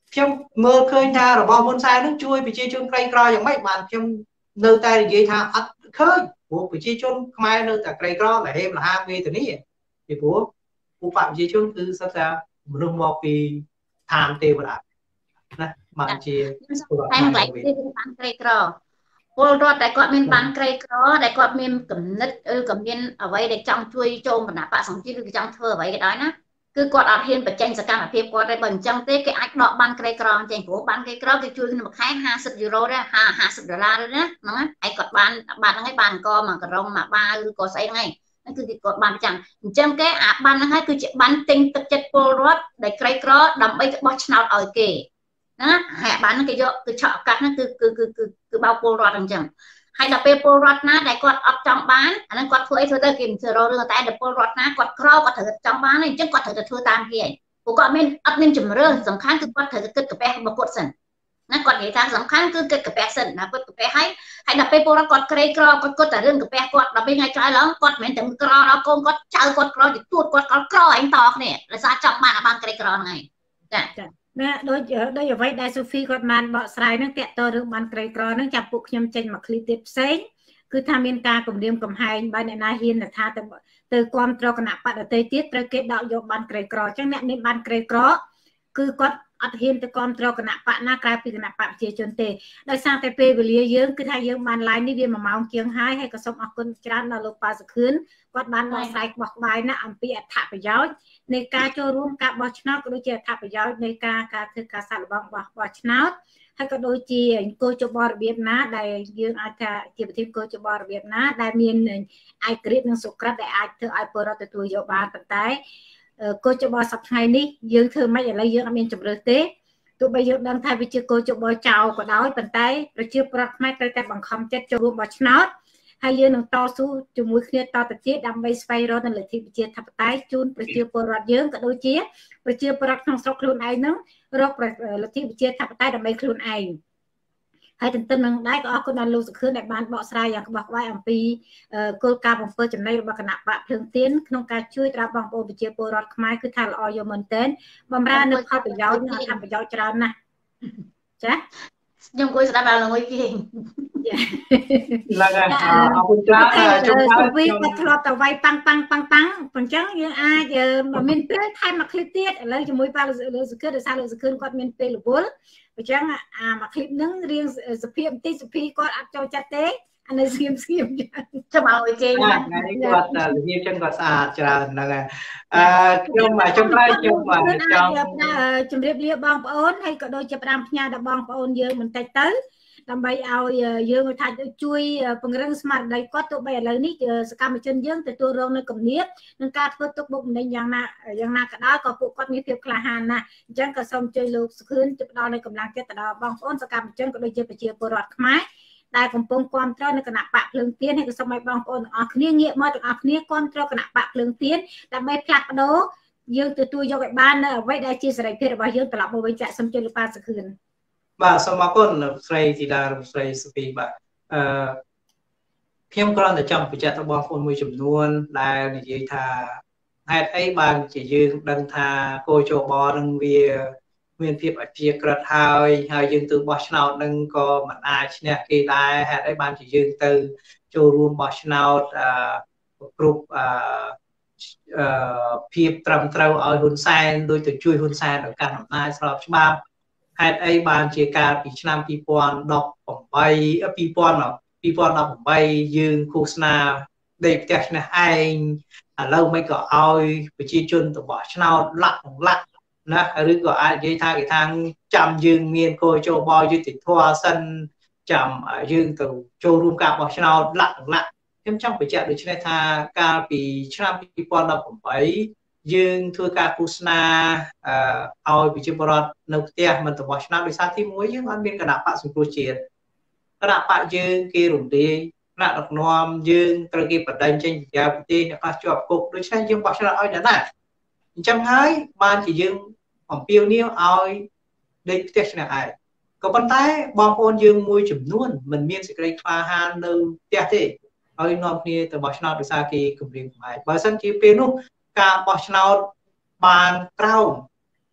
ខ្ញុំមើលឃើញថារបស់ហ៊ុនសែននឹងជួយប្រជាជនក្រីក្រយ៉ាងម៉េចបានខ្ញុំនៅតែនិយាយថាអត់ឃើញព្រោះប្រជាជនខ្មែរនៅតែក្រីក្រលហេមលហាវេទនាពីព្រោះឧបប្រជាជនគឺសិតថាមនុស្សមកពីឋានទេវតាណាបានជាតែកន្លែងនេះគឺបានក្រីក្រពលរដ្ឋដែលគាត់មានបានក្រីក្រដែលគាត់មានគំនិតក៏មានអ្វីដែលចង់ជួយចូលគណៈបកសង្គ្រោះឬក៏ចង់ធ្វើអ្វីក៏ដោយណាគឺគាត់អត់ហ៊ានបញ្ចេញសកម្មភាពគាត់ទេបើអញ្ចឹងទេគេអាចដកបានក្រីក្រចេញព្រោះបានក្រីក្រគេជួយក្នុងមួយខែ50 យូរ៉ូដែរ50 ដុល្លារដែរណាហ្នឹងហើយគាត់បានហ្នឹងហើយបានអង្គមកក្រុងមកបាវឬក៏ស្អីហ្នឹងហើយហ្នឹងគឺគាត់បានចឹងអញ្ចឹងគេអាបានហ្នឹងហើយគឺជាបានទិញទឹកចិត្តពលរដ្ឋដែលក្រីក្រដើម្បីបោះឆ្នោតឲ្យគេណាហើយបានហ្នឹងគេយកគឺឆក់ឱកាសហ្នឹងគឺបោកពលរដ្ឋអញ្ចឹងហើយដល់ពេលពលរដ្ឋណាដែលគាត់អត់ចង់បានអាហ្នឹងគាត់ធ្វើអីធ្វើទៅគេមិនរករឿងតែដល់ពលរដ្ឋណាគាត់ក្រគាត់ត្រូវចង់បានអញ្ចឹងគាត់ត្រូវតែធ្វើតាមគេឯងព្រោះគាត់អត់មានជំរឿនសំខាន់គឺគាត់ត្រូវតែគិតកាពះរបស់គាត់សិនណាគាត់និយាយថាសំខាន់គឺគិតកាពះសិនណាគាត់កាពះហើយដល់ពេលពលរដ្ឋគាត់ក្រីក្រគាត់គិតតែរឿងកាពះគាត់ដល់ពេលថ្ងៃក្រោយឡើងគាត់មិនមែនតែក្រដល់កូនគាត់ចៅគាត់ក្រទៅទួតគាត់ក្រឯងតគ្នាដោយសារចង់បានក្រីក្រហ្នឹងហើយចាណាដូចអ្វីដែលសូហ្វីគាត់បានបកស្រាយហ្នឹងតាក់ទងរឿងបានក្រីក្រហ្នឹងចាំពួកខ្ញុំចេញមកឃ្លីបទៀតផ្សេងគឺថាមានការគម្រាមកំហែងបើអ្នកណាហ៊ានថាទៅគ្រប់គ្រងគណៈបដិទេទៀតត្រូវគេដកយកបានក្រីក្រអញ្ចឹងអ្នកមានបានក្រីក្រគឺគាត់អត់ហ៊ានទៅគ្រប់គ្រងគណៈបកណាក្រៅពីគណៈបកប្រជាជនទេដោយសារតែពេលវេលាយើងគឺថាយើងបាន live នេះវា1 ម៉ោងជាងហើយក៏សូមអរគុណច្រើនដល់លោកប៉ាសុខឿនគាត់បានបកស្រាយបោះក្បាយណាអំពីអត្ថប្រយោជន៍នៃការចូលរួមការបោះឆ្នោតក៏ដូចជាអត្ថប្រយោជន៍នៃការធ្វើការសាកល្បងបោះឆ្នោតហើយក៏ដូចជាគោលចំបរបៀបណាដែលយើងអាចថាជាប្រធានគោលចំបរបៀបណាដែលមានឯករាជ្យនិងសុក្រិតដែលអាចធ្វើឲ្យពលរដ្ឋទទួលយកបានប៉ុន្តែគោលចំបសប្តាហ៍ថ្ងៃនេះយើងធ្វើមិនឥឡូវយើងអត់មានជំរឿនទេទោះបីយើងដឹងថាវាជាគោលចំបចោលក៏ដោយប៉ុន្តែប្រជាពលរដ្ឋខ្មែរត្រូវតែបង្ខំចិត្តចូលរួមបោះឆ្នោតហើយយើងនឹងតស៊ូជាមួយគ្នាតទៅទៀតដើម្បីស្វែងរកនូវលទ្ធិប្រជាធិបតេយ្យជូនប្រជាពលរដ្ឋយើងក៏ដូចជាប្រជាពលរដ្ឋក្នុងស្រុកខ្លួនឯងនឹងរកលទ្ធិប្រជាធិបតេយ្យដើម្បីខ្លួនឯងហើយទន្ទឹមនឹងដែរក៏អរគុណដល់លោកសុខឿនដែលបានបកស្រាយយ៉ាងក្បោះក្បាយអំពីគោលការណ៍បំពេញចំណៃរបស់គណៈបកភ្លើងទៀនក្នុងការជួយត្រាបងប្អូនប្រជាពលរដ្ឋខ្មែរគឺថាល្អយកមែនទែនបំរើនៅផលប្រយោជន៍និងអត្ថប្រយោជន៍ច្រើនណាស់ចាខ្ញុំអង្គុយស្ដាប់ដល់ល្ងុយគេឡើងអរគុណច្រើនជុំហើយវិញគាត់ធ្លាប់តែវាយប៉ាំងអញ្ចឹងយើងអាចមានពេលថែមមួយឃ្លីបទៀតឥឡូវជាមួយប៉ាលោកសុខឿនដោយសារលោកសុខឿនគាត់មានពេលរវល់អញ្ចឹងមួយឃ្លីបហ្នឹងរៀងសភាពបន្តិចសុភីគាត់អត់ចូលចិត្តទេអានេះស្ងៀមចាំឲ្យគេថ្ងៃនេះគាត់និយាយចឹងគាត់ស្អាតច្រើនហ្នឹងហើយខ្ញុំចង់ជម្រាបលាបងប្អូនហើយក៏ដូចជាផ្ដាំផ្ញើដល់បងប្អូនយើងបន្តិចទៅដើម្បីឲ្យយើងថាជួយពង្រឹងស្មារតីគាត់ទោះបីឥឡូវនេះសកម្មជនយើងទទួលរងនៅគំនាបនឹងការធ្វើទុកបុកម្នេញយ៉ាងណាក៏ដោយក៏ពួកគាត់មានភាពក្លាហានណាស់អញ្ចឹងក៏សូមជួយលោកសុខឿនទៅផ្ដល់នៅកម្លាំងចិត្តទៅដល់បងប្អូនសកម្មជនក៏ដូចជាប្រជាពលរដ្ឋខ្មែរដែលកំពុងគ្រប់គ្រងនៅគណៈបកភ្លើងទៀនហើយក៏សូមឲ្យបងប្អូនទាំងអស់គ្នាងាកមកទាំងអស់គ្នាគ្រប់គ្រងគណៈបកភ្លើងទៀនដើម្បីផ្លាស់ប្ដូរយើងទទួលយកឲ្យបាននៅអ្វីដែលជាសេរីភាពរបស់យើងត្រឡប់មកវិញចាក់សូមជួយលោកប៉ាសុខឿនបាទសូមអរគុណស្រីធីតាស្រីសុភីបាទខ្ញុំគ្រាន់តែចង់បញ្ជាក់ទៅបងប្អូនមួយចំនួនដែលនិយាយថាហេតុអីបានជាយើងដឹងថាគោលយោបល់នឹងវាមានភាពអព្យាក្រឹតហើយយើងទៅបោះឆ្នោតនឹងក៏មិនអាចឈ្នះគេដែរហេតុអីបានជាយើងទៅចូលរួមបោះឆ្នោតគ្រប់ភាពត្រឹមត្រូវឲ្យហ៊ុនសែនដូចទៅជួយហ៊ុនសែនឲ្យកាន់អំណាចស្របច្បាប់ហេតុអីបានជាកាលពីឆ្នាំ2018យើងឃោសនាដេកផ្ទះឆ្នះឯងឥឡូវមិនក៏ឲ្យប្រជាជនទៅបោះឆ្នោតលាក់ណាឬក៏អាចនិយាយថាគេថាចាំយើងមានគោលយោបល់យុត្តិធម៌សិនចាំយើងទៅចូលរួមការបោះឆ្នោតលាក់ខ្ញុំចង់បញ្ជាក់ដូចនេះថាកាលពីឆ្នាំ2018យើងធ្វើការឃោសនាឲ្យប្រជាពលរដ្ឋនៅផ្ទះមិនទៅបោះឆ្នោតដោយសារទី1យើងអត់មានគណៈបកសង្គ្រោះជាតិគណៈបកយើងគេរំលាយថ្នាក់ដឹកនាំយើងត្រូវគេបដិញ្ញចេញពីក្រៅប្រទេសអ្នកខ្លះជាប់គុកដូច្នេះយើងបោះឆ្នោតឲ្យណាអញ្ចឹងហើយបានជាយើងអំពាវនាវឲ្យដេកផ្ទះឆ្នះឯងក៏ប៉ុន្តែបងប្អូនយើងមួយចំនួនមិនមានសេចក្តីក្លាហាននៅផ្ទះទេឲ្យនាំគ្នាទៅបោះឆ្នោតដោយសារគេគម្រាមកំហែងបើមិនជាពេលនោះការបោះឆ្នោតបានក្រោម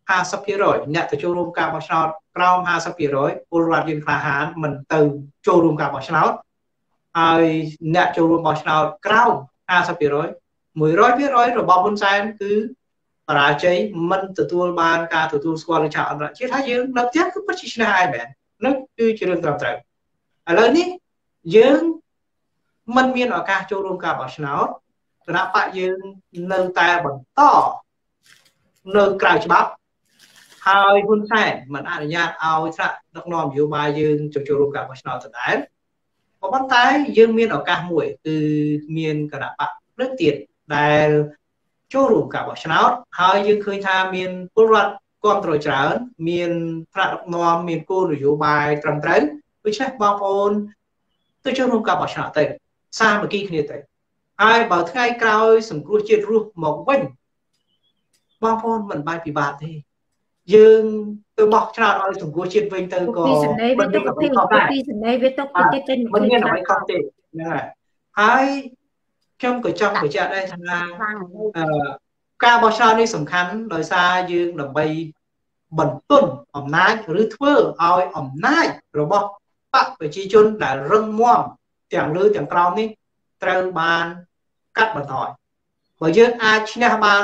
50% អ្នកទៅចូលរួមការបោះឆ្នោតក្រោម 50% ពលរដ្ឋយើងក្លាហានមិនទៅចូលរួមការបោះឆ្នោតហើយអ្នកចូលរួមបោះឆ្នោតក្រោម 50% 100% របស់ហ៊ុនសែនគឺបរាជ័យមិនទទួលបានការទទួលស្គាល់លើឆាកអន្តរជាតិហើយយើងនៅផ្ទះគឺពិតជាឆ្នះហើយមែននោះគឺជារឿងត្រឹមត្រូវឥឡូវនេះយើងមិនមានឱកាសចូលរួមការបោះឆ្នោតគណៈបកយើងនៅតែបន្តនៅក្រៅច្បាប់ហើយហ៊ុនសែនមិនអនុញ្ញាតឲ្យថ្នាក់ដឹកនាំនយោបាយយើងចូលរួមការបោះឆ្នោតដដែលក៏ប៉ុន្តែយើងមានឱកាសមួយគឺមានគណៈបកភ្លើងទៀនដែលចូលរួមការបោះឆ្នោតហើយយើងឃើញថាមានពលរដ្ឋគ្រប់គ្រងច្រើនមានថ្នាក់ដឹកនាំមានគោលនយោបាយត្រឹមត្រូវដូច្នេះបងប្អូនទៅចូលរួមការបោះឆ្នោតទៅសាមគ្គីគ្នាទៅហើយបើថ្ងៃក្រោយសង្គ្រោះជាតិរស់មកវិញបងប្អូនមិនបាយពិបាកទេយើងទៅបោះឆ្នោតឲ្យសង្គ្រោះជាតិវិញទៅក៏មិនមានអ្វីខុសដែរពីសម្ដីវាទុកទៅចេញមិនមានអ្វីខុសទេហ្នឹងហើយខ្ញុំក៏ចង់បញ្ជាក់ដែរថាការបោះឆ្នោតនេះសំខាន់ដោយសារយើងដើម្បីបន្ទន់អំណាចឬធ្វើឲ្យអំណាចរបស់បកប្រជាជនដែលរឹងមាំទាំងលើទាំងក្រោមនេះត្រូវបានកាត់បន្ថយបើយើងអាចឈ្នះបាន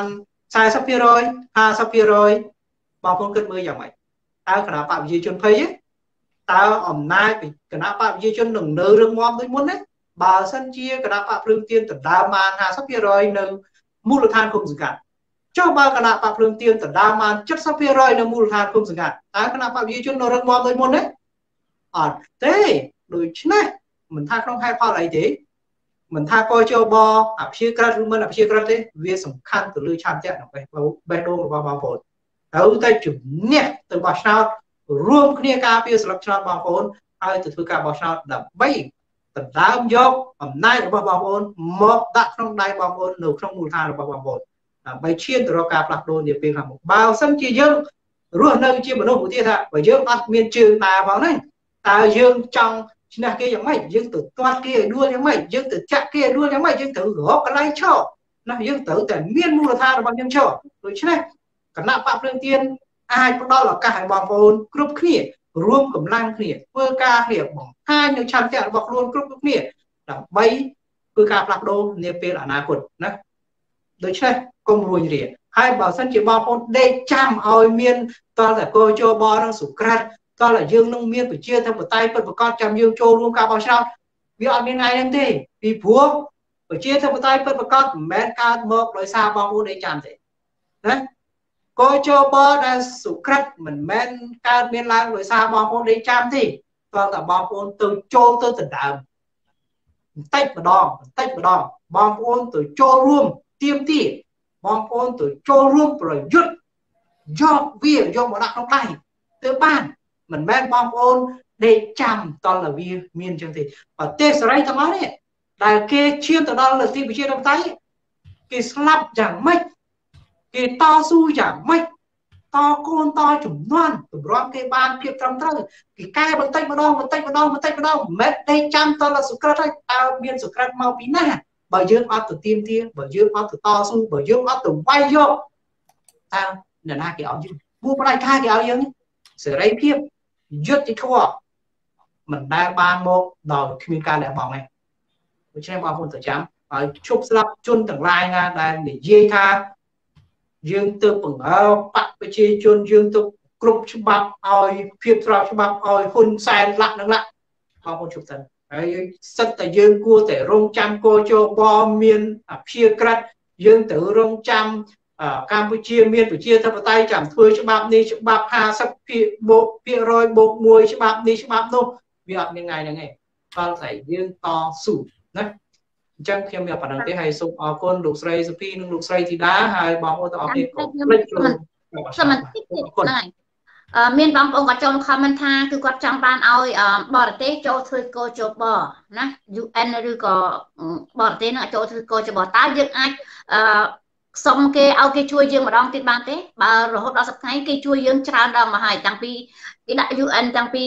40% 50% បងប្អូនគិតមើលយ៉ាងម៉េចតើគណៈបកប្រជាជនភ័យទេតើអំណាចគណៈបកប្រជាជននឹងនៅរឹងមាំដូចមុនទេបើសិនជាគណៈបកភ្លើងទៀនដណ្ដើមបាន 50% នៅមូលដ្ឋានគុំសង្កាត់ចុះបើគណៈបកភ្លើងទៀនដណ្ដើមបាន 70% នៅមូលដ្ឋានគុំសង្កាត់តើគណៈបកប្រជាជននៅរឹងមាំដូចមុនទេអត់ទេដូច្នេះមិនថាក្នុងហេតុផលអីទេមិនថាកជបអភិជាក្រិតឬមិនអភិជាក្រិតទេវាសំខាន់ទៅលើឆន្ទៈបេះដូងរបស់បងប្អូនត្រូវតែជំនះទៅបោះឆ្នោតរួមគ្នាការពារស្លឹកឆ្នោតបងប្អូនហើយទៅធ្វើការបោះឆ្នោតដើម្បីដណ្ដើមយកអំណាចរបស់បងប្អូនមកដាក់ក្នុងដៃបងប្អូននៅក្នុងមូលដ្ឋានរបស់បងប្អូនដើម្បីឈានទៅរកការផ្លាស់ប្ដូរនាពេលខាងមុខបើសិនជាយើងរស់នៅជាមនុស្សមួយទៀតថាបើយើងអត់មានជើងដើរផងហ្នឹងតើយើងចង់ឈ្នះគេយ៉ាងម៉េចយើងទៅទាត់គេឲ្យដួលយ៉ាងម៉េចយើងទៅចាក់គេឲ្យដួលយ៉ាងម៉េចយើងទៅរកកន្លែងឈរណាយើងត្រូវតែមានមូលដ្ឋានរបស់យើងឈរដូច្នេះគណៈបកភ្លើងទៀនអាចផ្ដល់ឱកាសឲ្យបងប្អូនគ្រប់គ្នារួមកម្លាំងគ្នាធ្វើការគ្នាបង្ហាញនៅឆន្ទៈរបស់ខ្លួនគ្រប់គ្នាដើម្បីធ្វើការផ្លាស់ប្ដូរនាពេលអនាគតណាដូច្នេះកុំរួញរាហើយបើសិនជាបងប្អូនដេកចាំឲ្យមានតើតែកោជបនឹងសុក្រាត់តើយើងនឹងមានប្រជាធិបតេយ្យពិតប្រាកដចាំយើងចូលរួមការបោះឆ្នោតវាអត់មានថ្ងៃហ្នឹងទេពីព្រោះប្រជាធិបតេយ្យពិតប្រាកដមិនមែនកើតមកដោយសារបងប្អូនដេកចាំទេណាកោជបដែលសុក្រិតមិនមែនកើតមានឡើងដោយសារបងប្អូនដេកចាំទេតើតែបងប្អូនទៅចូលទៅដណ្ដើមបន្តិចម្ដងបងប្អូនទៅចូលរួមទៀមទាបងប្អូនទៅចូលរួមប្រយុទ្ធយកវាយកមកដាក់ក្នុងដៃទើបបានមិនមែនបងប្អូនដេកចាំតលវាមានអញ្ចឹងទេប្រទេសសេរីទាំងអស់នេះដែលគេឈានទៅដល់លទ្ធិប្រជាធិបតេយ្យគេស្លាប់យ៉ាងម៉េចគេតស៊ូយ៉ាងម៉េចតកូនតជំនាន់ទម្រាំគេបានភាពត្រឹមត្រូវគេកែបន្តិចម្ដងមិនមែនដេកចាំតលសុក្រិតហើយតើមានសុក្រិតមកពីណាបើយើងអត់ទៅទៀមទាបើយើងអត់ទៅតស៊ូបើយើងអត់ទៅវាយយកតើអ្នកណាគេឲ្យយើងពូផ្ដាច់ខាគេឲ្យយើងសេរីភាពយុត្តិធម៌មិនដែលបានមកដោយគ្មានការលះបង់ទេដូច្នេះបងប្អូនទៅចាំហើយឈប់ស្លាប់ជនទាំងឡាយណាដែលនិយាយថាយើងទៅបង្ហើបកប្រជាជនយើងទៅគ្រប់ច្បាប់ឲ្យភាពស្របច្បាប់ឲ្យហ៊ុនសែនលាក់នឹងលាក់បងប្អូនជប់សិនហើយសិតតែយើងគួរតែរងចាំកោជបមានអភិជាក្រិតយើងទៅរងចាំកម្ពុជាមានប្រជាធិបតេយ្យចាំធ្វើច្បាប់នេះច្បាប់50%បូក100បូក1ច្បាប់នេះច្បាប់នោះវាអត់មានថ្ងៃហ្នឹងទេដល់តែយើងតស៊ូណាអញ្ចឹងខ្ញុំមានប៉ុណ្្នឹងទេហើយសូមអរគុណលោកស្រីសុភីនិងលោកស្រីធីតាហើយបងប្អូនទាំងអស់គ្នាក៏ភ្លេចចូលសមត្ថភាពហ្នឹងមានបងប្អូនក៏ចូល comment ថាគឺគាត់ចង់បានឲ្យបរទេសចូលធ្វើកោជបណា UN ឬក៏បរទេសនឹងចូលធ្វើកោជបតើយើងអាចសុំគេឲ្យគេជួយយើងម្ដងទៀតបានទេបើរហូតដល់សប្តាហ៍គេជួយយើងច្រើនដងមកហើយតាំងពីគេដាក់ UN តាំងពី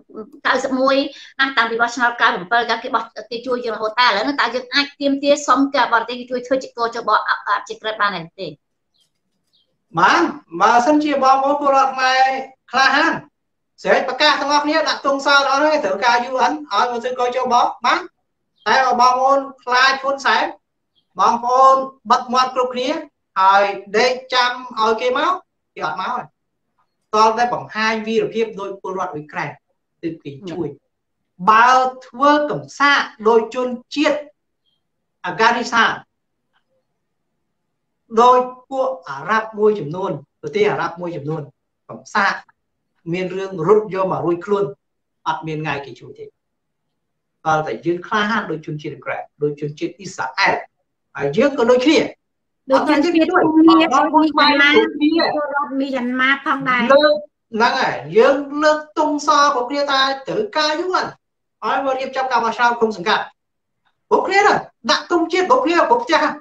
91ណាតាំងពីបោះឆ្នោត97គេជួយយើងរហូតតែឥឡូវនេះតើយើងអាចទាមទារសុំគេបរទេសគេជួយធ្វើជាកោជបជាក្រិតបានទេ mà sân chia bom có cô lọt mai khla han sẽ bạc ca thằng ngọc nhé đặt tung sao đó đấy thử ca du ấn ở một sân coi cho bom bán tại mà bom ôn khla phun sáng bom ôn bật ngoặt cục nhé rồi đây chăm ở cái máu thì ọt máu rồi còn đây bằng 2 vi rồi phim đôi cô lọt với cày từ kỳ chui bao thưa cẩm xa đôi chôn chiết Afghanistan đôi của Ả Rập môi chấm nôn từ tây Ả Rập môi chấm nôn cẩm xa miền rương rút vô mà ruồi luôn ở miền ngày kỳ chủ thế còn tại dương khai hát đôi chôn chiết Grab đôi chôn chiết Israel ở dương có đôi kia đôi chôn chiết mi dần ma phong đài năng à dương lực tung so của kia ta tự ca giúp anh hỏi mà điệp trong cả mà sao không sừng cả bố kia rồi đặt tung chiết bố kia bố cha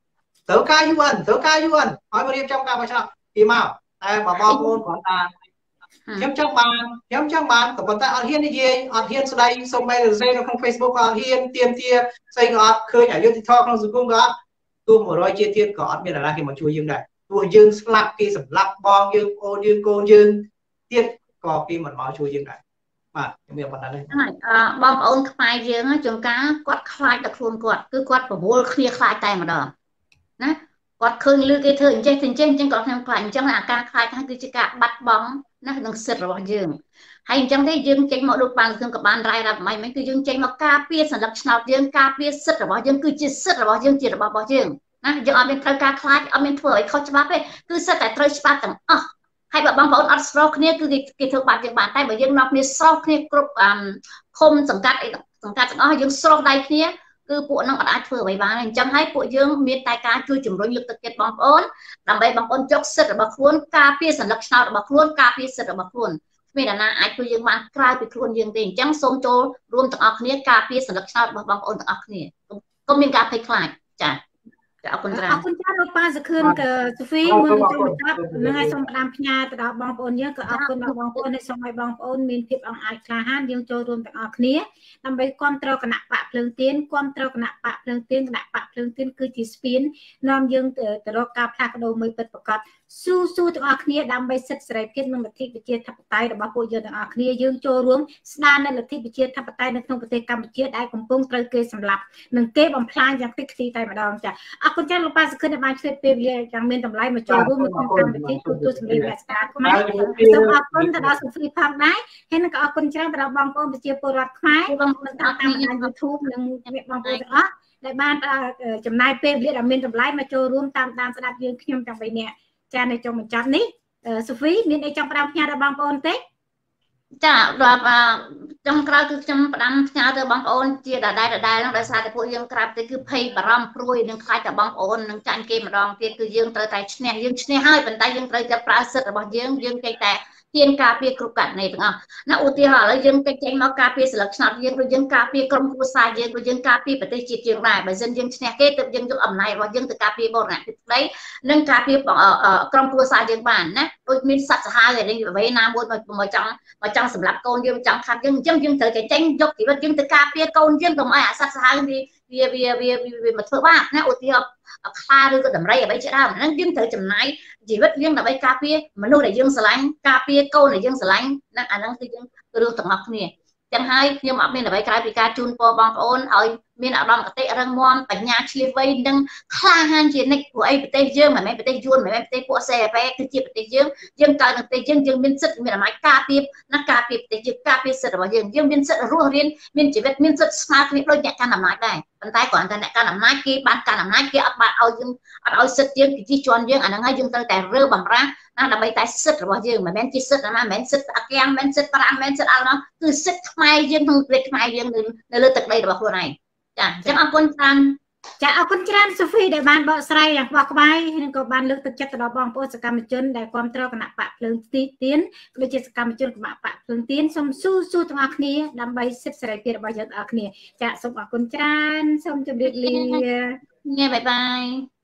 tự ca giúp anh hỏi mà điệp trong cả mà sao thì mà mà bao môn của ta nhóm trong bàn của ta ở hiên đi gì ở hiên sau đây xong bây giờ nó không Facebook ở hiên tiêm tia xây ngọt khơi nhảy vô thì thọ không dùng cung đó tôi một rồi chia tiết có biết là khi mà chui dương này chui dương slap kia sầm lap bong dương ô dương cô dương tiết có khi mình máu chui dương này mà miệng mình đây bom ôn khai dương á chúng cá quạt khai đặc luôn quạt cứ quạt của bố kia khai tay mà đỏ nè quạt khơi lư cái thời trên còn thêm khoảnh chẳng là ca khai thay cứ chỉ cả bắt bóng nó đang sệt rồi dương hay chẳng thấy dương tranh mọi đột bàn dương các bạn rai ra mày mấy cứ dương tranh mà ca pia sản lập nào dương ca pia sệt rồi dương cứ chỉ sệt rồi dương chỉ là bao dương nè dương ở bên thay ca khai ở bên phơi không cho bác ấy cứ sệt tại thay spa tầng hay bà băng phẫu stroke này cứ cái thực bản dương bàn tay bởi dương nọc này stroke này group không sẵn cắt đó dương stroke đây kia cứ bộ nó đã thừa bảy bán chẳng hay bộ dương miền tài ca chui chủng đối lực thực hiện bóng ôn làm vậy bóng ôn chốc sệt ở bậc luôn ca pia sản lập nào ở bậc luôn ca pia sệt ở bậc luôn mình là ai chui dương bán cài bị luôn dương tiền chẳng sống cho luôn tận óc này ca pia sản lập nào ở bậc ôn tận óc này có miền ca phải khai chảเอาคุณจ้าลูกป้าจะขึ้นกับสุฟีมือจะจับเนื้อส่งตามพญาแต่เราบางคนเยอะก็เอาคนบางคนในสมัยบางคนมีทิพย์เอาอาคาหันยังโจรวมแต่ออกนี้นำไปความเตาขณะปะเพลิงเตียนความเตาขณะปะเพลิงเตียนขณะปะเพลิงเตียนคือจีสปินนำยังแต่เรากาพลากระโดดมือเปิดประกอบสู้แต่ออกนี้นำไปเสร็จสลายเพี้ยนมันลัทธิวิเชียรทัพไตแต่บางคนเยอะแต่ออกนี้ยังโจรวมสดานในลัทธิวิเชียรทัพไตในทงประเทศกัมพูชีได้กำปงเตยเกยสำหรับหนึ่งเก็บบำพลางอย่างติดตีไตมาดองจ้ะเอาคุณจ้าลูกป้าจะขึ้นในบ้านเสร็จเปรี้ยยังมีตำไรมาโจรวมมันกัมพูชีตัวสำเร็จแบบสกัดไหมสำหรับคนแต่เราสุฟีพังได้เห็นก็เอาคนจ้าแต่เราบางคนไปเชียร์โปรดักต์ไหมบางคนตามยูทูบหนึ่งบางคนอ๋อในบ้านจำนายเปรี้ยเรามีตำไรมาโจรวมตามสกัดยืนขยมจังไปเนี่ยจ้าในจงมันจับนี้สุฟีมีในจังประดามพญาเราบางคนเต้จ้าเราจังกราคือจังประดามพญาเราบางคนเจียได้แล้วได้ซาแต่พวกยังกราบแต่คือเพย์บารมปลุยยังคล้ายแต่บางคนยังจันเกมรองเตียคือยังเตยแต่ชเนี่ยยังชเนี่ยให้เป็นแต่ยังเตยจะปราศจากบางยังใจแต่เทียนกาเปียกรุกันในต่างๆนะอุทิหะแล้วยังใจมากาเปียสลักษณะยังกาเปียกรมผู้ชายยังกาเปียปฏิจิตยังไรแบบยังชเนี่ยเกตยังจุ่มในว่ายังแต่กาเปียบนน่ะได้นั่งกาเปียกรมผู้ชายยังบ้านนะโดยมีสัตว์หายอะไรนี่ไว้น้ำบนมาจังสำหรับโกนยังจังขัดยังเตยใจยกที่ว่ายังแต่กาเปียโกนยังตรงไอ้สัตว์หายนี่vì mà thưa ba nè ủi tiệp khai đưa cái đầm ray ở đây chưa đâu nó dương tới chấm này chỉ biết riêng là bây cà phê mà nuôi để dương sờ lánh cà phê câu để dương sờ lánh nó năng thì dương đưa tầng học nè chẳng hay nhưng mà bên là bây cà phê cà chun po bong ôn ở bên ở đông cái tệ răng mòn bánh nhà chia vây đang khai han chuyện này của ai tây dương mà mấy tây chuôn mà mấy tây của xe vé cái chia tây dương cài tây dương bên sứt bên là máy cà phê nó cà phê tây dương cà phê sứt vào dương bên sứt rùa riêng bên chỉ biết bên sứt smart bên đôi nhẹ can làm lại đây bàn tay của anh ta nhẹ can làm lại kia bàn can làm lại kia bạn ao sứt dương cái chi chuôn dương anh đang ngay dương tayแต่ rơ bằng ra nó là bay tay sứt vào dương mà bên chi sứt là bên sứt keng bên sứt pram bên sứt nó cứ sứt mai dương không biết mai dương nơi lơ tật đây là bao này chẳngเอาคนจันจะเอาคนจันสุฟีได้บ้านบ่อใส่อย่างบอกไปนั่นก็บ้านเลือกตึกจัดตลอดบองโพสกรรมจนได้ความเท่าขณะปะเพลิงตีนโดยกิจกรรมจนขณะปะเพลิงตีนสมสู้ทั้งอักนี้นำใบเสร็จสลายเปลี่ยนใบยัดอักนี้จะส่งเอาคนจันส่งจำเรียกเลียเนี่ยบาย